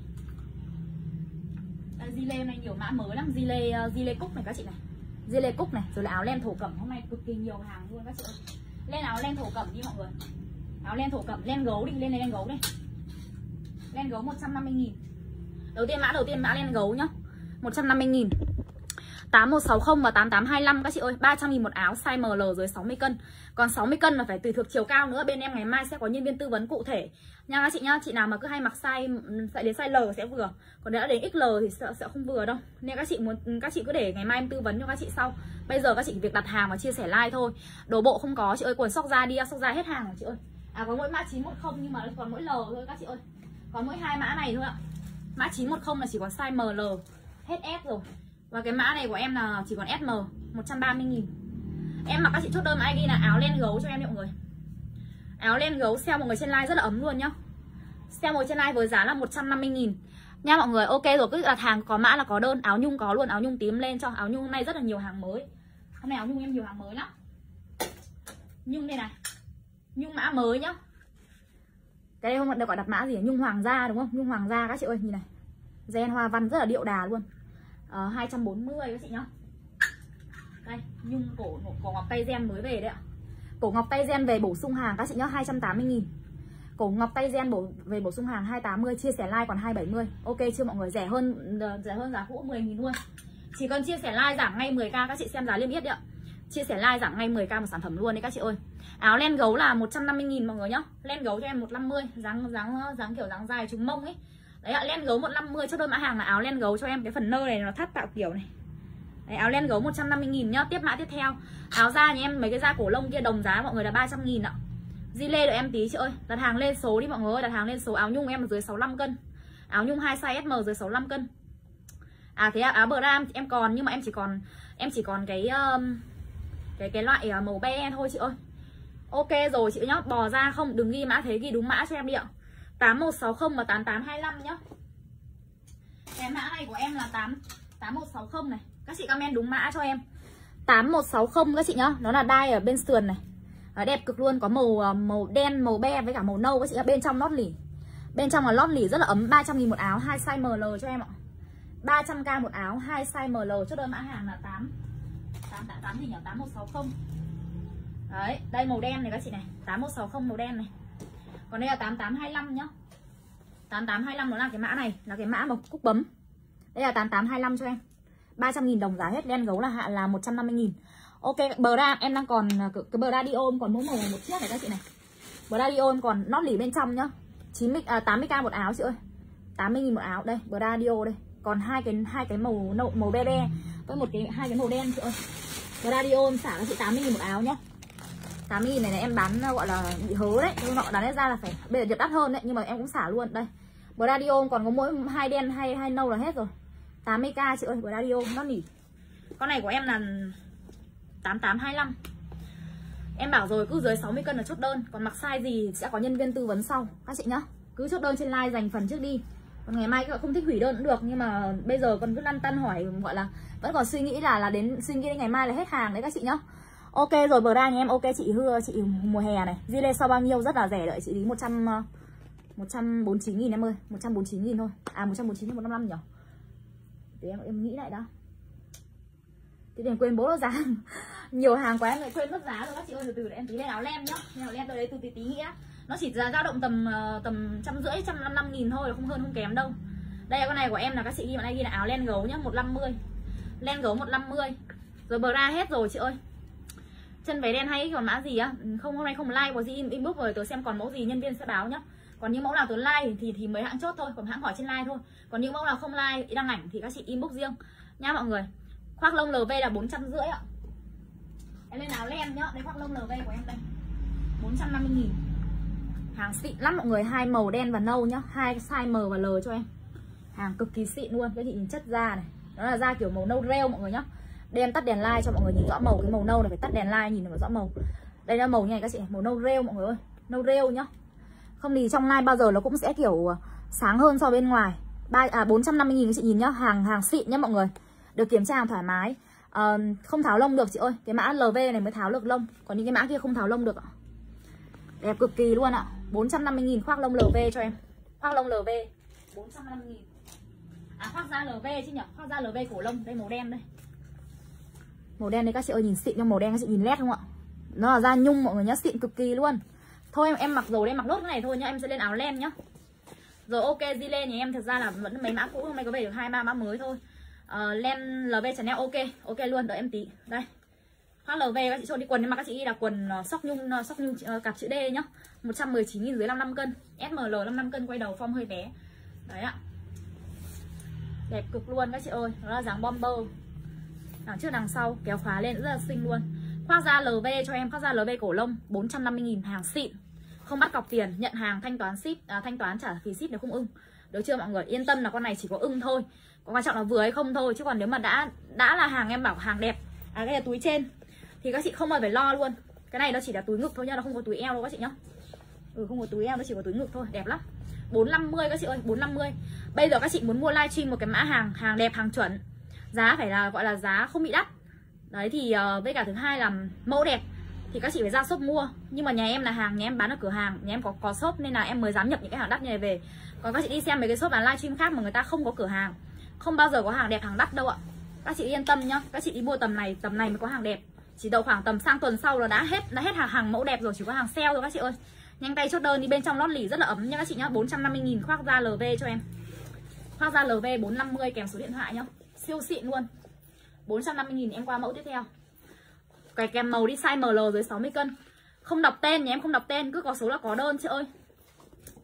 Đây Zile này nhiều mã mới lắm, Zile uh, Zile cúc này các chị này. Zile cúc này, rồi là áo len thổ cẩm hôm nay cực kỳ nhiều hàng luôn các chị ơi. Lên áo len thổ cẩm đi mọi người. Áo len thổ cẩm, len gấu đi, lên này len gấu đây. Len gấu một trăm năm mươi nghìn. Đầu tiên mã đầu tiên mã len gấu nhá. một trăm năm mươi nghìn. tám một sáu không và tám tám hai lăm các chị ơi, ba trăm nghìn một áo size em lờ dưới sáu mươi cân. Còn sáu mươi cân là phải tùy thuộc chiều cao nữa. Bên em ngày mai sẽ có nhân viên tư vấn cụ thể nha các chị nhá. Chị nào mà cứ hay mặc size sẽ đến size L sẽ vừa. Còn nếu đã đến ích lờ thì sẽ, sẽ không vừa đâu. Nên các chị muốn các chị cứ để ngày mai em tư vấn cho các chị sau. Bây giờ các chị việc đặt hàng và chia sẻ like thôi. Đồ bộ không có chị ơi, quần sóc da đi, sóc da hết hàng rồi chị ơi. À có mỗi mã chín một không nhưng mà còn mỗi L thôi các chị ơi. Có mỗi hai mã này thôi ạ. Mã chín một không là chỉ còn size em lờ, hết S rồi. Và cái mã này của em là chỉ còn S M, một trăm ba mươi nghìn. Em mặc các chị chốt đơn I D là áo len gấu cho em mọi người. Áo len gấu sale mọi người trên live rất là ấm luôn nhá. Sale mọi người trên live với giá là một trăm năm mươi nghìn nha mọi người. Ok rồi, cứ đặt hàng có mã là có đơn. Áo nhung có luôn, áo nhung tím lên cho. Áo nhung hôm nay rất là nhiều hàng mới. Hôm nay áo nhung em nhiều hàng mới lắm. Nhung đây này. Nhung mã mới nhá. Cái đây không được gọi đặt mã gì, nhung hoàng gia đúng không? Nhung hoàng gia các chị ơi, nhìn này. Gen hoa văn rất là điệu đà luôn. Uh, hai trăm bốn mươi các chị nhá. Đây, nhung cổ, cổ ngọc tay gen mới về đấy ạ. Cổ ngọc tay gen về bổ sung hàng các chị nhá, hai trăm tám mươi nghìn. Cổ ngọc tay gen bổ về bổ sung hàng hai trăm tám mươi, chia sẻ like còn hai trăm bảy mươi. Ok chưa mọi người, rẻ hơn rẻ hơn giá cũ mười nghìn luôn. Chỉ cần chia sẻ like giảm ngay mười k các chị xem giá liêm yết đấy ạ. Chia sẻ like giảm ngay mười k một sản phẩm luôn đấy các chị ơi. Áo len gấu là một trăm năm mươi nghìn mọi người nhá. Len gấu cho em một trăm năm mươi, dáng dáng dáng kiểu dáng dài trúng mông ấy. Đấy ạ, len gấu một trăm năm mươi. Chốt đơn mã hàng là áo len gấu cho em. Cái phần nơ này nó thắt tạo kiểu này. Đấy, áo len gấu một trăm năm mươi nghìn nhá. Tiếp mã tiếp theo. Áo da nhà em mấy cái da cổ lông kia đồng giá mọi người là ba trăm nghìn ạ. Di lê đợi em tí chị ơi. Đặt hàng lên số đi mọi người ơi, đặt hàng lên số. Áo nhung em ở dưới sáu mươi lăm cân. Áo nhung hai size ét em dưới sáu mươi lăm cân. À thế à, áo bờ ram em còn nhưng mà em chỉ còn em chỉ còn cái um, cái cái loại màu be thôi chị ơi. Ok rồi chị nhá, bò ra không, đừng ghi mã thế, ghi đúng mã cho em đi ạ. Tám một sáu không và tám tám hai lăm nhá. Cái mã này của em là tám tám một sáu không này. Các chị comment đúng mã cho em. Tám một sáu không các chị nhá, nó là đai ở bên sườn này. Đó, đẹp cực luôn, có màu màu đen, màu be với cả màu nâu các chị ạ. Bên trong lót lỉ. Bên trong là lót lỉ rất là ấm, ba trăm nghìn một áo, hai size em lờ cho em ạ. ba trăm k một áo, hai size em lờ. Chốt đơn mã hàng là tám tám tám tám gì nhỉ? tám một sáu không. Đấy, đây màu đen này các chị này, tám một sáu không màu đen này. Còn đây là tám tám hai lăm nhá. tám tám hai lăm nó là cái mã này, là cái mã màu cúc bấm. Đây là tám tám hai lăm cho em. ba trăm nghìn đồng giá hết, len gấu là hạ là một trăm năm mươi nghìn. Ok, bờ ra em đang còn cái bờ radio em còn mỗi màu một chiếc này các chị này. Bờ radio em còn nót lỉ bên trong nhá. chín mươi à, tám mươi k một áo chị ơi. tám mươi nghìn một áo. Đây, bờ radio đây. Còn hai cái hai cái màu nâu màu be be với một cái hai cái màu đen chị ơi. Bờ radio em xả cho chị tám mươi nghìn một áo nhá. tám mươi nghìn này, này em bán gọi là bị hớ đấy, nhưng họ bán ra là phải bây giờ nhập đắt hơn đấy, nhưng mà em cũng xả luôn. Đây, bờ radio còn có mỗi hai đen hay hai nâu là hết rồi. tám mươi k chị ơi, bờ radio nó nỉ. Con này của em là tám tám hai lăm. Em bảo rồi, cứ dưới sáu mươi cân là chốt đơn, còn mặc size gì sẽ có nhân viên tư vấn sau các chị nhá. Cứ chốt đơn trên live dành phần trước đi. Còn ngày mai các bạn không thích hủy đơn cũng được, nhưng mà bây giờ còn cứ lăn tăn hỏi, gọi là vẫn còn suy nghĩ là là đến suy nghĩ đến ngày mai là hết hàng đấy các chị nhá. Ok rồi, bờ ra nhà em ok chị Hưa, chị mùa hè này. Di lê sau bao nhiêu rất là rẻ, đợi chị lý một trăm một trăm bốn mươi chín nghìn em ơi, một trăm bốn mươi chín nghìn thôi. À một trăm bốn mươi chín nghìn một trăm năm mươi lăm nhỉ. Để em em nghĩ lại đã. Thì đừng quên bố giá. Nhiều hàng quá em lại quên mất giá rồi các chị ơi, từ từ để em tí lên áo len nhá. Áo len tôi đấy từ tí tí nghĩa. Nó chỉ giá dao động tầm tầm trăm rưỡi, trăm năm năm nghìn thôi, không hơn không kém đâu. Đây con này của em là các chị ghi vào đây, ghi là áo len gấu nhá, một trăm năm mươi. Len gấu một trăm năm mươi. Rồi bờ ra hết rồi chị ơi. Chân váy đen hay còn mã gì á? Không, hôm nay không like có gì inbox rồi tớ xem còn mẫu gì nhân viên sẽ báo nhá. Còn những mẫu nào tớ like thì thì mới hãng chốt thôi, còn hãng hỏi trên like thôi. Còn những mẫu nào không like đăng ảnh thì các chị inbox riêng nha mọi người. Khoác lông lờ vê là bốn trăm rưỡi ạ. Em lên áo len nhá, đây khoác lông lờ vê của em đây. bốn trăm năm mươi nghìn. Hàng xịn lắm mọi người, hai màu đen và nâu nhá, hai size M và L cho em. Hàng cực kỳ xịn luôn, các chị nhìn chất da này. Đó là da kiểu màu nâu rêu mọi người nhá. Đây em tắt đèn light cho mọi người nhìn rõ màu, cái màu nâu này phải tắt đèn light nhìn nó rõ màu. Đây là màu như này các chị, màu nâu rêu mọi người ơi, nâu rêu nhá. Không thì trong live bao giờ nó cũng sẽ kiểu sáng hơn so bên ngoài. ba à bốn trăm năm mươi nghìn các chị nhìn nhá, hàng hàng xịn nhá mọi người. Được kiểm tra hàng thoải mái. À, không tháo lông được chị ơi, cái mã lờ vê này mới tháo được lông, còn những cái mã kia không tháo lông được ạ. Đẹp cực kỳ luôn ạ. bốn trăm năm mươi nghìn khoác lông lờ vê cho em. Khoác lông lờ vê bốn trăm năm mươi nghìn. À khoác da lờ vê chứ nhỉ, khoác da lờ vê cổ lông, đây màu đen đây. Màu đen đây các chị ơi, nhìn xịn trong màu đen các chị nhìn nét không ạ? Nó là da nhung mọi người nhá, xịn cực kỳ luôn. Thôi em em mặc rồi đây, mặc nốt cái này thôi nhá, em sẽ lên áo len nhá. Rồi ok, di lên nhà em thật ra là vẫn mấy mã cũ, hôm nay có về được hai ba mã mới thôi. Uh, len lờ vê Chanel ok, ok luôn, đợi em tí. Đây. Khoác lờ vê các chị cho đi quần, nhưng mà các chị ghi là quần uh, sóc nhung uh, sóc nhung uh, cặp chữ D nhá. một trăm mười chín nghìn dưới năm mươi lăm cân, ét em lờ năm mươi lăm cân, quay đầu form hơi bé. Đấy ạ. Đẹp cực luôn các chị ơi, nó là dáng bomber. Đằng trước đằng sau kéo khóa lên rất là xinh luôn. Khoác da lờ vê cho em, khoác da lờ vê cổ lông bốn trăm năm mươi nghìn, hàng xịn. Không bắt cọc tiền, nhận hàng thanh toán ship, à, thanh toán trả phí ship nếu không ưng. Được chưa mọi người? Yên tâm là con này chỉ có ưng thôi. Còn quan trọng là vừa hay không thôi, chứ còn nếu mà đã đã là hàng em bảo hàng đẹp. À đây là túi trên thì các chị không bao phải lo luôn. Cái này nó chỉ là túi ngực thôi nhá, nó không có túi eo đâu các chị nhá. Ừ không có túi eo, nó chỉ có túi ngực thôi, đẹp lắm. bốn trăm năm mươi các chị ơi, bốn trăm năm mươi. Bây giờ các chị muốn mua livestream một cái mã hàng hàng đẹp, hàng chuẩn, giá phải là gọi là giá không bị đắt. Đấy thì uh, với cả thứ hai là mẫu đẹp thì các chị phải ra shop mua. Nhưng mà nhà em là hàng nhà em bán ở cửa hàng, nhà em có có shop nên là em mới dám nhập những cái hàng đắt như này về. Còn các chị đi xem mấy cái shop bán livestream khác mà người ta không có cửa hàng, không bao giờ có hàng đẹp hàng đắt đâu ạ. Các chị yên tâm nhá, các chị đi mua tầm này tầm này mới có hàng đẹp. Chỉ đầu khoảng tầm sang tuần sau là đã hết đã hết hàng hàng mẫu đẹp rồi, chỉ có hàng sale thôi các chị ơi. Nhanh tay chốt đơn đi, bên trong lót lỉ rất là ấm nha các chị nhá. bốn trăm năm mươi nghìn khoác da lờ vê cho em. Khoác da lờ vê bốn trăm năm mươi kèm số điện thoại nhá. Siêu xịn luôn. bốn trăm năm mươi nghìn. Em qua mẫu tiếp theo. Cái kèm màu đi, size em lờ dưới sáu mươi cân. Không đọc tên, nhà em không đọc tên, cứ có số là có đơn chị ơi.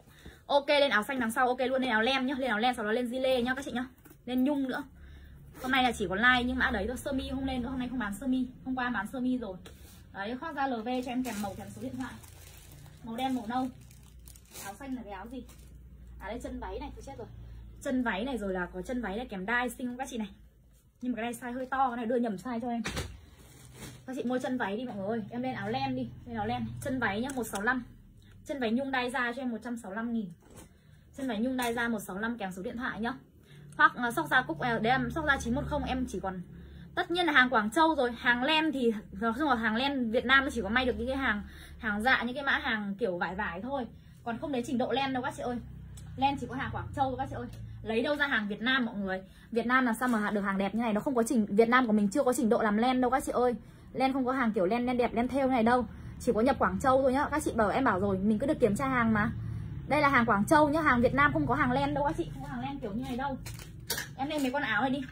Ok, lên áo xanh đằng sau, ok luôn, lên áo len nhá, lên áo len sau đó lên gilet nhá các chị nhá. Lên nhung nữa. Hôm nay là chỉ có like nhưng mã đấy thôi, sơ mi không lên nữa, hôm nay không bán sơ mi, hôm qua bán sơ mi rồi. Đấy, khoác da lờ vê cho em kèm màu kèm số điện thoại. Màu đen màu nâu. Áo xanh là cái áo gì? À đây chân váy này, tôi chết rồi. Chân váy này rồi là có chân váy này kèm đai xinh không các chị này. Nhưng mà cái này size hơi to, cái này đưa nhầm size cho em. Các chị mua chân váy đi mọi người ơi, em lên áo len đi, lên áo len. Chân váy nhá, một sáu lăm. Chân váy nhung đai da cho em một trăm sáu mươi lăm nghìn. Chân váy nhung đai da một sáu lăm kèm số điện thoại nhá. Hoặc uh, sóc da cúc đấy em sóc da chín một không em chỉ còn tất nhiên là hàng Quảng Châu rồi, hàng len thì nói chung là hàng len Việt Nam nó chỉ có may được những cái hàng hàng dạ, những cái mã hàng kiểu vải vải thôi. Còn không đến trình độ len đâu các chị ơi. Len chỉ có hàng Quảng Châu các chị ơi. Lấy đâu ra hàng Việt Nam mọi người. Việt Nam làm sao mà được hàng đẹp như này, nó không có trình Việt Nam của mình chưa có trình độ làm len đâu các chị ơi. Len không có hàng kiểu len len đẹp len thêu này đâu. Chỉ có nhập Quảng Châu thôi nhá. Các chị bảo em bảo rồi, mình cứ được kiểm tra hàng mà. Đây là hàng Quảng Châu nhá, hàng Việt Nam không có hàng len đâu các chị, không có hàng len kiểu như này đâu. Em lên mấy con áo này đi.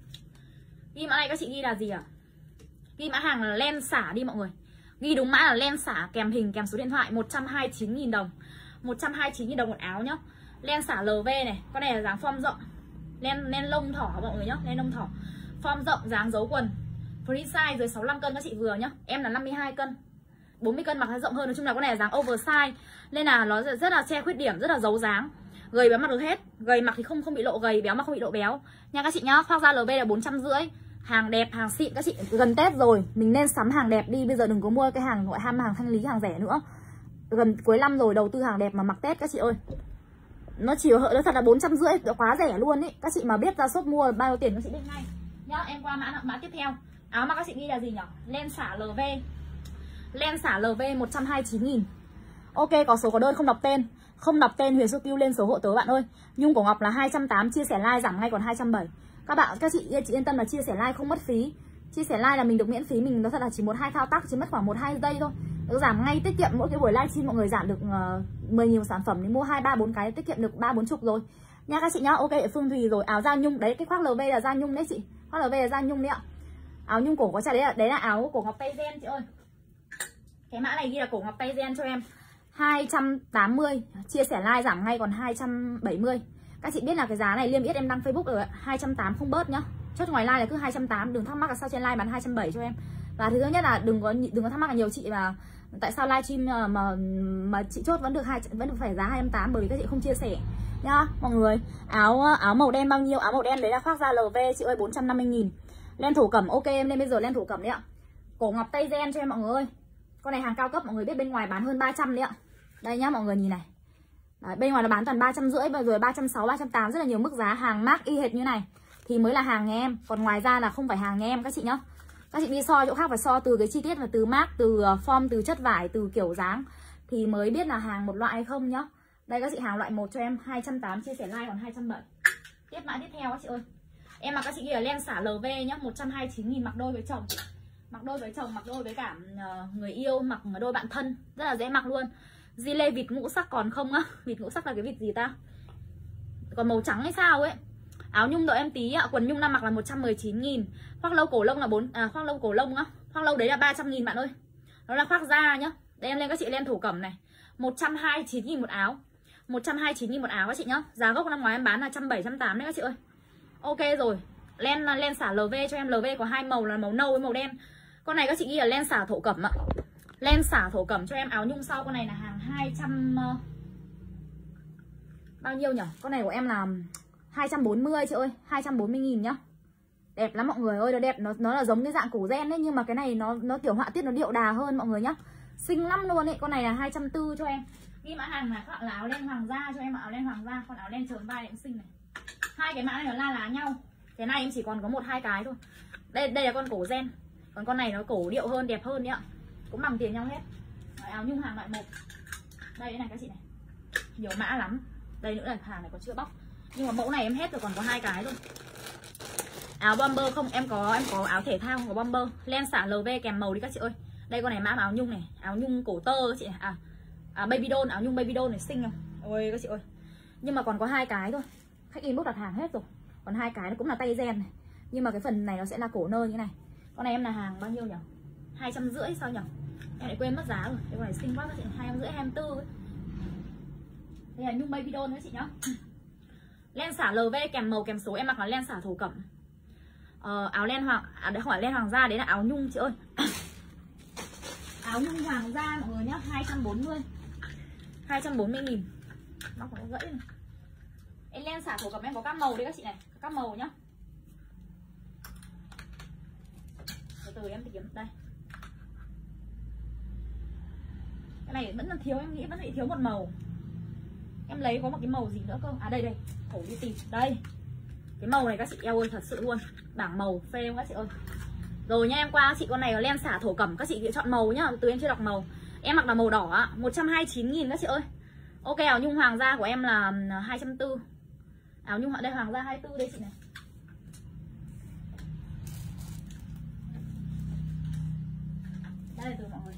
Ghi mã này các chị ghi là gì à? Ghi mã hàng là len xả đi mọi người. Ghi đúng mã là len xả kèm hình kèm số điện thoại, một trăm hai mươi chín nghìn đồng. một trăm hai mươi chín nghìn đồng một áo nhá. Len xả lờ vê này, con này là dáng form rộng. Len len lông thỏ mọi người nhá, len lông thỏ. Form rộng dáng dấu quần. Free size dưới sáu mươi lăm cân các chị vừa nhá. Em là năm mươi hai cân. bốn mươi cân mặc rộng hơn, nói chung là con này là dáng oversize nên là nó rất là che khuyết điểm, rất là giấu dáng. Gầy béo mặc được hết, gầy mặc thì không không bị lộ gầy, béo mặc không bị lộ béo nha các chị nhá. Khoác da lờ vê là bốn trăm rưỡi, hàng đẹp hàng xịn các chị. Gần Tết rồi mình nên sắm hàng đẹp đi, bây giờ đừng có mua cái hàng gọi ham hàng thanh lý hàng rẻ nữa. Gần cuối năm rồi đầu tư hàng đẹp mà mặc Tết các chị ơi. Nó chỉ nó thật là bốn trăm rưỡi, quá rẻ luôn ý. Các chị mà biết ra shop mua bao nhiêu tiền các chị biết ngay nhá. Em qua mã mã tiếp theo. Áo mà các chị ghi là gì nhỉ? Len xả lờ vê. Len xả lờ vê một trăm hai mươi chín nghìn. Ok, có số có đơn không đọc tên. Không đọc tên Huyền Xô Kiêu lên số hộ tớ bạn ơi. Nhung của Ngọc là hai trăm tám mươi, chia sẻ like giảm ngay còn hai trăm bảy mươi. Các bạn các chị chị yên tâm là chia sẻ like không mất phí. Chia sẻ like là mình được miễn phí, mình nó thật là chỉ một hai thao tác, chỉ mất khoảng một hai giây thôi. Nó giảm ngay, tiết kiệm mỗi cái buổi livestream mọi người giảm được uh, mười nhiều sản phẩm, thì mua hai ba bốn cái tiết kiệm được ba bốn chục rồi. Nha các chị nhá. Ok, Phương Thùy rồi, áo da nhung đấy, cái khoác lờ vê là da nhung đấy chị. Khoác lờ vê là da nhung đấy ạ. Áo nhung cổ có chả đấy là đấy là áo cổ ngọc tay gen chị ơi. Cái mã này ghi là cổ ngọc tay gen cho em hai trăm tám mươi, chia sẻ like giảm ngay còn hai trăm bảy mươi. Các chị biết là cái giá này liêm yết em đăng Facebook ở hai trăm tám mươi không bớt nhá. Chốt ngoài like là cứ hai trăm tám mươi, đừng thắc mắc là sao trên like bán hai trăm bảy mươi cho em. Và thứ nhất là đừng có đừng có thắc mắc là nhiều chị mà tại sao livestream mà, mà mà chị chốt vẫn được hai vẫn được phải giá hai trăm tám mươi, bởi vì các chị không chia sẻ nhá mọi người. Áo áo màu đen bao nhiêu? Áo màu đen đấy là khoác da lờ vê chị ơi, bốn trăm năm mươi nghìn. Len thổ cẩm, ok em lên bây giờ len thổ cẩm đấy ạ. Cổ ngọc tay gen cho em mọi người ơi. Con này hàng cao cấp mọi người biết, bên ngoài bán hơn ba trăm đấy ạ. Đây nhá mọi người nhìn này. Đấy, bên ngoài nó bán toàn ba trăm rưỡi rồi ba trăm sáu mươi, ba trăm tám mươi, rất là nhiều mức giá, hàng mác y hệt như này thì mới là hàng nhà em, còn ngoài ra là không phải hàng nhà em các chị nhá. Các chị đi so chỗ khác phải so từ cái chi tiết và từ mác, từ form, từ chất vải, từ kiểu dáng thì mới biết là hàng một loại hay không nhá. Đây các chị, hàng loại một cho em hai trăm tám mươi, chia sẻ like còn hai trăm bảy mươi. Tiếp mã tiếp theo các chị ơi. Em mặc các chị ghi là len xả lờ vê nhá, một trăm hai mươi chín nghìn, mặc đôi với chồng. Mặc đôi với chồng, mặc đôi với cả uh, người yêu, mặc đôi bạn thân, rất là dễ mặc luôn. Di lê vịt ngũ sắc còn không á? Vịt ngũ sắc là cái vịt gì ta? Còn màu trắng hay sao ấy. Áo nhung đợi em tí ạ, quần nhung nam mặc là một trăm mười chín nghìn. Khoác lâu cổ lông là bốn à khoác lâu cổ lông á. Khoác lâu đấy là ba trăm nghìn bạn ơi. Đó là khoác da nhá. Đây em lên các chị len thổ cẩm này, một trăm hai mươi chín nghìn một áo. một trăm hai mươi chín nghìn một áo các chị nhá. Giá gốc năm ngoái em bán là một trăm bảy mươi, một trăm tám mươi đấy các chị ơi. Ok rồi. Len len xả lờ vê cho em, lờ vê có hai màu là màu nâu với màu đen. Con này các chị ghi là len xả thổ cẩm ạ. Len xả thổ cẩm cho em, áo nhung sau con này là hàng hai trăm uh, bao nhiêu nhỉ? Con này của em là hai trăm bốn mươi chị ơi, hai trăm bốn mươi nghìn nhá. Đẹp lắm mọi người ơi, nó đẹp, nó nó là giống cái dạng cổ gen ấy, nhưng mà cái này nó nó kiểu họa tiết nó điệu đà hơn mọi người nhá. Xinh lắm luôn ấy. Con này là hai trăm bốn mươi cho em. Ghi mã hàng là, là áo len hoàng da cho em, áo len hoàng da, còn áo len trớn vai cũng xinh này. Hai cái mã này nó la lá nhau. Cái này em chỉ còn có một hai cái thôi. Đây đây là con cổ gen. Còn con này nó cổ điệu hơn, đẹp hơn đấy ạ. Cũng bằng tiền nhau hết. Rồi, áo nhung hàng loại một. Đây này các chị này. Nhiều mã lắm. Đây nữa là hàng này còn chưa bóc. Nhưng mà mẫu này em hết rồi, còn có hai cái thôi. Áo bomber không, em có em có áo thể thao không có bomber. Len xả lờ vê kèm màu đi các chị ơi. Đây con này mã áo nhung này, áo nhung cổ tơ các chị này. À, à baby doll, áo nhung baby doll này xinh không? Ôi các chị ơi. Nhưng mà còn có hai cái thôi. Khách inbox đặt hàng hết rồi. Còn hai cái nó cũng là tay gen này. Nhưng mà cái phần này nó sẽ là cổ nơ như này. Con này em là hàng bao nhiêu nhỉ? hai trăm rưỡi sao nhỉ? Em lại quên mất giá rồi. Cái con này xinh quá các chị, hai trăm rưỡi, hai mươi tư ấy. Đây là nhung baby doll nữa chị nhá. Len xả lờ vê kèm màu kèm số, em mặc là len xả thổ cẩm. Ờ, áo len hoàng, à đấy không phải len hoàng gia, đấy là áo nhung chị ơi. Áo nhung hoàng gia mọi người nhá, hai trăm bốn mươi. hai trăm bốn mươi nghìn. Nó còn gãy này. Em len xả thổ cẩm em có các màu đấy các chị này, các màu nhá. Từ từ em tìm đây. Cái này vẫn là thiếu, em nghĩ vẫn bị thiếu một màu. Em lấy có một cái màu gì nữa cơ. À đây đây, khổ đi tìm. Đây. Cái màu này các chị eo ơi, thật sự luôn. Bảng màu phê không các chị ơi. Rồi nha, em qua các chị con này là len xả thổ cẩm, các chị chọn màu nhá, từ em chưa đọc màu. Em mặc là màu đỏ ạ, một trăm hai mươi chín nghìn các chị ơi. Ok, áo nhung hoàng gia của em là hai trăm bốn mươi. Áo nhung đây hoàng gia hai mươi tư đây chị này. Đây từ mọi người.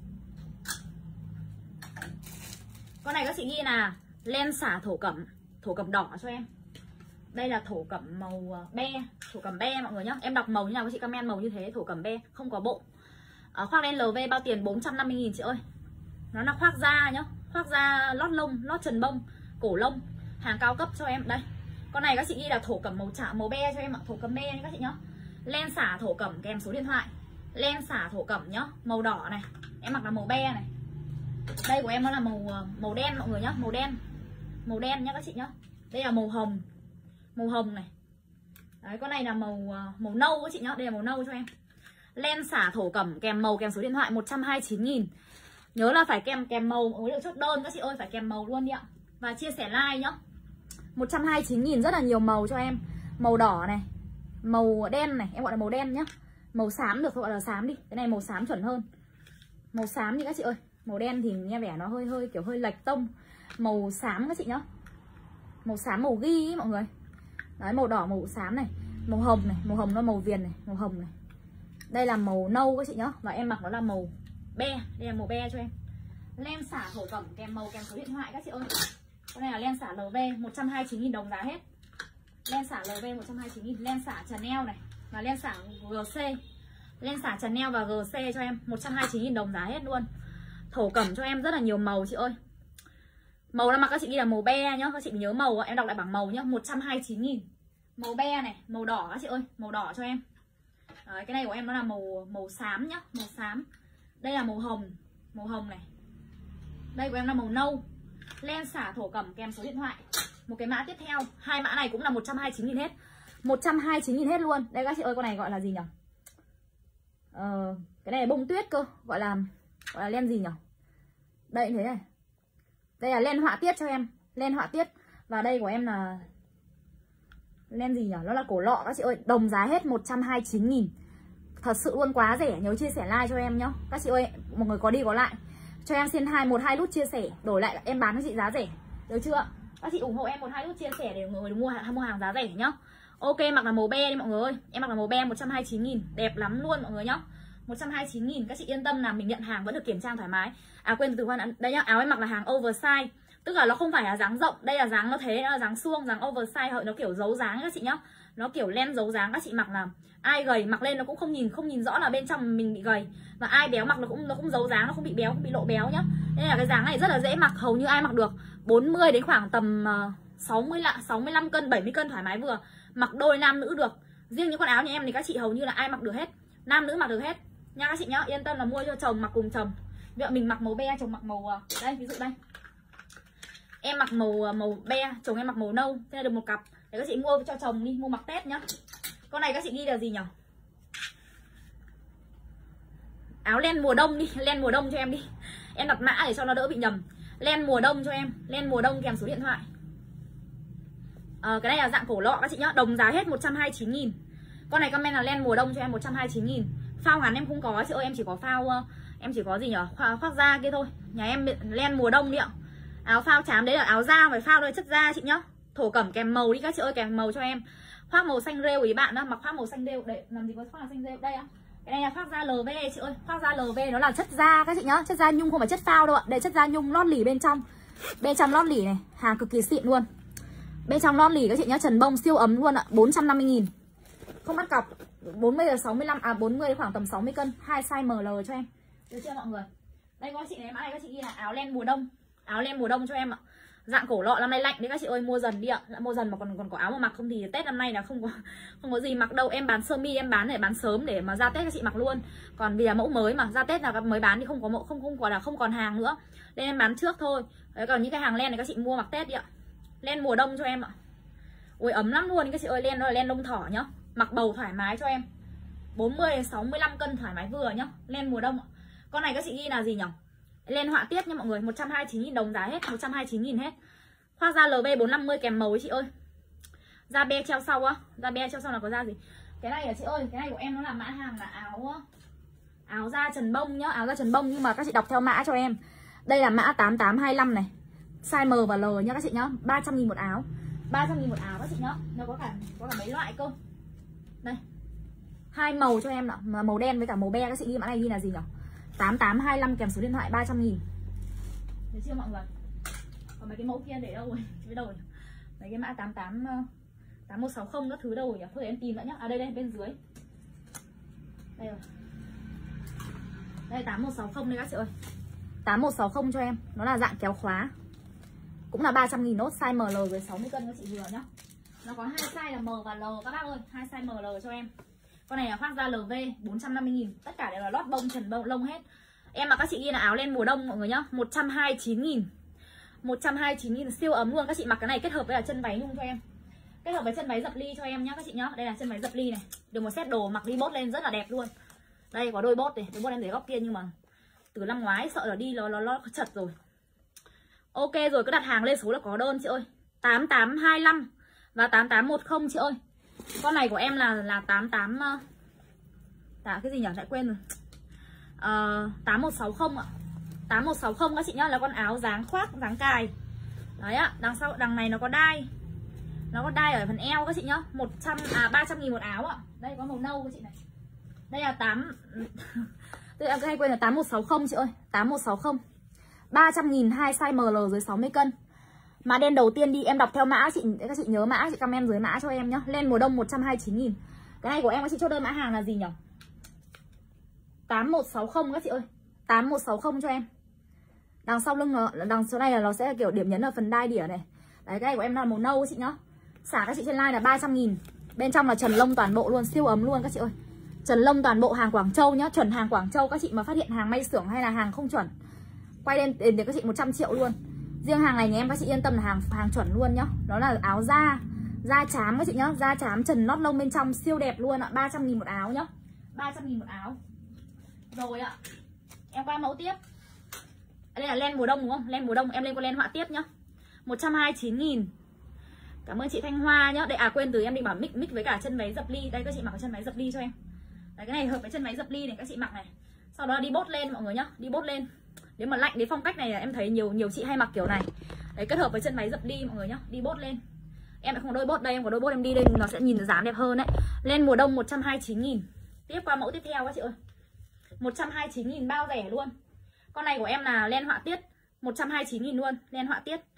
Con này các chị ghi là len xả thổ cẩm, thổ cẩm đỏ cho em. Đây là thổ cẩm màu be, thổ cẩm be mọi người nhá. Em đọc màu như nào các chị comment màu như thế, thổ cẩm be, không có bộ. À, khoác len lờ vê bao tiền bốn trăm năm mươi nghìn chị ơi. Nó là khoác da nhá, khoác da lót lông, lót trần bông, cổ lông, hàng cao cấp cho em. Đây. Con này các chị ghi là thổ cẩm màu chả màu be cho em ạ, thổ cẩm be nha các chị nhá. Len xả thổ cẩm kèm số điện thoại. Len xả thổ cẩm nhá, màu đỏ này. Em mặc là màu be này. Đây của em nó là màu màu đen mọi người nhá, màu đen. Màu đen nhá các chị nhá. Đây là màu hồng. Màu hồng này. Đấy, con này là màu màu nâu các chị nhá, đây là màu nâu cho em. Len xả thổ cẩm kèm màu kèm số điện thoại một trăm hai mươi chín nghìn. Nhớ là phải kèm kèm màu mới được chốt đơn các chị ơi, phải kèm màu luôn đi ạ. Và chia sẻ like nhá. một trăm hai mươi chín nghìn, rất là nhiều màu cho em. Màu đỏ này, màu đen này, em gọi là màu đen nhá. Màu xám được, gọi là xám đi. Cái này màu xám chuẩn hơn. Màu xám đi các chị ơi. Màu đen thì nghe vẻ nó hơi hơi kiểu hơi lệch tông. Màu xám các chị nhá. Màu xám màu ghi ý mọi người. Đấy, màu đỏ màu xám này, màu hồng này, màu hồng nó màu viền này, màu hồng này. Đây là màu nâu các chị nhá. Và em mặc nó là màu be, đây là màu be cho em. Len xả thổ cẩm kèm màu kèm số điện thoại các chị ơi. Con này là len xả lờ vê một trăm hai mươi chín nghìn đồng giá hết. Len xả lờ vê một trăm hai mươi chín nghìn, len xả Chanel này và len xả giê xê. Len xả Chanel và giê xê cho em một trăm hai mươi chín nghìn đồng giá hết luôn. Thổ cẩm cho em rất là nhiều màu chị ơi. Màu là mặc các chị ghi là màu be nhá, các chị nhớ màu, em đọc lại bảng màu nhá, một trăm hai mươi chín nghìn. Màu be này, màu đỏ các chị ơi, màu đỏ cho em. Đấy, cái này của em nó là màu màu xám nhá, màu xám. Đây là màu hồng, màu hồng này. Đây của em là màu nâu. Len xả thổ cẩm kèm số điện thoại. Một cái mã tiếp theo, hai mã này cũng là một trăm hai mươi chín nghìn hết. một trăm hai mươi chín nghìn hết luôn. Đây các chị ơi, con này gọi là gì nhỉ? Ờ, cái này là bông tuyết cơ, gọi là gọi là len gì nhỉ? Đây thế này. Đây là len họa tiết cho em, len họa tiết. Và đây của em là len gì nhỉ? Nó là cổ lọ các chị ơi, đồng giá hết một trăm hai mươi chín nghìn. Thật sự luôn quá rẻ, nhớ chia sẻ like cho em nhá. Các chị ơi, một người có đi có lại. Cho em xin hai một hai nút chia sẻ, đổi lại em bán cho chị giá rẻ. Được chưa? Các chị ủng hộ em một hai nút chia sẻ để người mua hàng, mua hàng giá rẻ nhá. Ok, mặc là màu be đi mọi người ơi. Em mặc là màu be một trăm hai mươi chín nghìn, đẹp lắm luôn mọi người nhá. một trăm hai mươi chín nghìn, các chị yên tâm là mình nhận hàng vẫn được kiểm tra thoải mái. À quên từ từ khoan, đây nhá, áo em mặc là hàng oversize. Tức là nó không phải là dáng rộng, đây là dáng nó thế, nó là dáng suông, dáng oversize hợi, nó kiểu giấu dáng các chị nhá. Nó kiểu len giấu dáng, các chị mặc là ai gầy mặc lên nó cũng không nhìn không nhìn rõ là bên trong mình bị gầy, và ai béo mặc nó cũng nó cũng giấu dáng, nó không bị béo, không bị lộ béo nhá. Nên là cái dáng này rất là dễ mặc, hầu như ai mặc được. bốn mươi đến khoảng tầm uh, sáu mươi lạ, sáu mươi lăm cân, bảy mươi cân thoải mái vừa. Mặc đôi nam nữ được. Riêng những con áo như em thì các chị hầu như là ai mặc được hết. Nam nữ mặc được hết. Nha các chị nhá, yên tâm là mua cho chồng mặc cùng chồng. Ví dụ mình mặc màu be, chồng mặc màu đây, ví dụ đây. Em mặc màu màu be, chồng em mặc màu nâu, thế là được một cặp. Để các chị mua cho chồng đi, mua mặc Tết nhá. Con này các chị ghi là gì nhỉ? Áo len mùa đông đi, len mùa đông cho em đi. Em đặt mã để cho nó đỡ bị nhầm. Len mùa đông cho em, len mùa đông kèm số điện thoại. À, cái này là dạng cổ lọ các chị nhá, đồng giá hết một trăm hai mươi chín nghìn. Con này comment là len mùa đông cho em một trăm hai mươi chín nghìn. Phao ngắn em không có chị ơi, em chỉ có phao em chỉ có gì nhỉ? Khoác, khoác da kia thôi. Nhà em len mùa đông đi ạ. Áo phao chám đấy là áo da, phải phao đây chất da chị nhá. Thổ cẩm kèm màu đi các chị ơi, kèm màu cho em. Khoác màu xanh rêu ý bạn đó, mặc khoác màu xanh rêu. Đấy, làm gì có khoác màu xanh rêu đây á. Cái này là khoác da lờ vê chị ơi, khoác da lờ vê nó là chất da các chị nhá, chất da nhung không phải chất phao đâu ạ. Đây chất da nhung lót lỉ bên trong. Bên trong lót lỉ này, hàng cực kỳ xịn luôn. Bên trong lót lỉ các chị nhá, trần bông siêu ấm luôn ạ, bốn trăm năm mươi nghìn. Không bắt cọc. bốn mươi đến sáu mươi lăm à bốn mươi đến khoảng tầm sáu mươi cân, hai size em lờ cho em. Được chưa mọi người? Đây các chị này, mã này các chị ghi là áo len mùa đông. Áo len mùa đông cho em ạ. Dạng cổ lọ năm nay lạnh đấy các chị ơi, mua dần đi ạ. Mua dần mà còn còn có áo mà mặc, không thì Tết năm nay là không có không có gì mặc đâu. Em bán sơ mi, em bán để bán sớm để mà ra Tết các chị mặc luôn. Còn vì là mẫu mới mà ra Tết là mới bán thì không có mẫu, không không còn là không còn hàng nữa. Nên em bán trước thôi. Đấy, còn những cái hàng len này các chị mua mặc Tết đi ạ. Len mùa đông cho em ạ. Ui ấm lắm luôn các chị ơi, len đó là len lông thỏ nhá. Mặc bầu thoải mái cho em. bốn mươi đến sáu mươi lăm cân thoải mái vừa nhá. Len mùa đông ạ. Con này các chị ghi là gì nhỉ? Len họa tiết nha mọi người, một trăm hai mươi chín nghìn đồng giá hết, một trăm hai mươi chín nghìn hết. Khoác da lờ bê bốn năm mươi kèm màu ấy chị ơi. Da be treo sau á, da be treo sau là có da gì? Cái này là chị ơi, cái này của em nó là mã hàng là áo áo da trần bông nhá, áo da trần bông nhưng mà các chị đọc theo mã cho em. Đây là mã tám tám hai lăm này. Size M và L nhá các chị nhá, ba trăm nghìn một áo. ba trăm nghìn một áo các chị nhá. Nó có cả có cả mấy loại cơ. Đây. Hai màu cho em ạ, mà màu đen với cả màu be, các chị ghi mã này ghi là gì nhỉ? tám tám hai lăm kèm số điện thoại ba trăm nghìn. Được chưa mọi người? Còn mấy cái mẫu kia để đâu rồi? Cái đâu rồi? Mấy cái mã tám tám tám một sáu không các thứ đâu rồi nhỉ? Thôi để em tìm nữa nhá. À đây đây bên dưới. Đây rồi. Đây tám một sáu không đây các chị ơi. tám một sáu không cho em. Nó là dạng kéo khóa. Cũng là ba trăm nghìn nốt, size M L với sáu mươi cân các chị vừa nhá. Nó có hai size là M và L các bác ơi, hai size M L cho em. Con này là khoác da lờ vê bốn trăm năm mươi nghìn. Tất cả đều là lót bông trần bông lông hết. Em mà các chị ghi là áo len mùa đông mọi người nhá, một trăm hai mươi chín nghìn. một trăm hai mươi chín nghìn siêu ấm luôn. Các chị mặc cái này kết hợp với là chân váy nhung cho em. Kết hợp với chân váy dập ly cho em nhá các chị nhá. Đây là chân váy dập ly này. Được một set đồ mặc đi bốt lên rất là đẹp luôn. Đây có đôi bốt này, đôi bốt em để góc kia nhưng mà từ năm ngoái sợ là đi nó nó nó chật rồi. Ok rồi, cứ đặt hàng lên số là có đơn chị ơi. tám tám hai lăm và tám tám một không chị ơi. Con này của em là là tám tám Tạ cái gì nhỉ? Lại quên rồi. Uh, tám một sáu không ạ. tám một sáu không các chị nhá, là con áo dáng khoác, dáng cài. Đấy ạ, đằng sau đằng này nó có đai. Nó có đai ở phần eo các chị nhá. một trăm à ba trăm nghìn một áo ạ. Đây có màu nâu các chị này. Đây là tám Tôi em hay quên là tám một sáu không chị ơi, tám một sáu không. ba trăm nghìn hai size M L dưới sáu mươi cân. Mã đen đầu tiên đi, em đọc theo mã chị, các chị nhớ mã, chị comment dưới mã cho em nhá. Len mùa đông một trăm hai mươi chín nghìn. Cái này của em các chị chốt đơn mã hàng là gì nhỉ? tám một sáu không các chị ơi. tám một sáu không cho em. Đằng sau lưng nó, đằng sau này là nó sẽ là kiểu điểm nhấn ở phần đai đỉa này. Đấy, cái này của em là màu nâu các chị nhá. Xả các chị trên like là ba trăm nghìn. Bên trong là trần lông toàn bộ luôn, siêu ấm luôn các chị ơi. Trần lông toàn bộ, hàng Quảng Châu nhá, chuẩn hàng Quảng Châu. Các chị mà phát hiện hàng may xưởng hay là hàng không chuẩn, quay lên đến để các chị một trăm triệu luôn. Riêng hàng này nhà em các chị yên tâm là hàng hàng chuẩn luôn nhá. Đó là áo da, da chám các chị nhá, da chám trần nót lông bên trong siêu đẹp luôn ạ, ba trăm nghìn một áo nhá. ba trăm nghìn một áo. Rồi ạ. Em qua mẫu tiếp. Đây là len mùa đông đúng không? Len mùa đông em lên qua len họa tiếp nhá. một trăm hai mươi chín nghìn. Cảm ơn chị Thanh Hoa nhá. Đây à quên từ em định bảo mix mix với cả chân váy dập ly. Đây các chị mặc cái chân váy dập ly cho em. Đấy, cái này hợp với chân váy dập ly này các chị mặc này. Sau đó đi bốt lên mọi người nhá, đi bốt lên. Nếu mà lạnh đến phong cách này là em thấy nhiều nhiều chị hay mặc kiểu này. Đấy, kết hợp với chân váy dập ly mọi người nhá, đi bốt lên. Em lại không có đôi bốt đây, em có đôi bốt em đi đây nó sẽ nhìn dáng đẹp hơn đấy. Lên mùa đông một trăm hai mươi chín nghìn. Tiếp qua mẫu tiếp theo các chị ơi. một trăm hai mươi chín nghìn bao rẻ luôn. Con này của em là len họa tiết, một trăm hai mươi chín nghìn luôn, len họa tiết.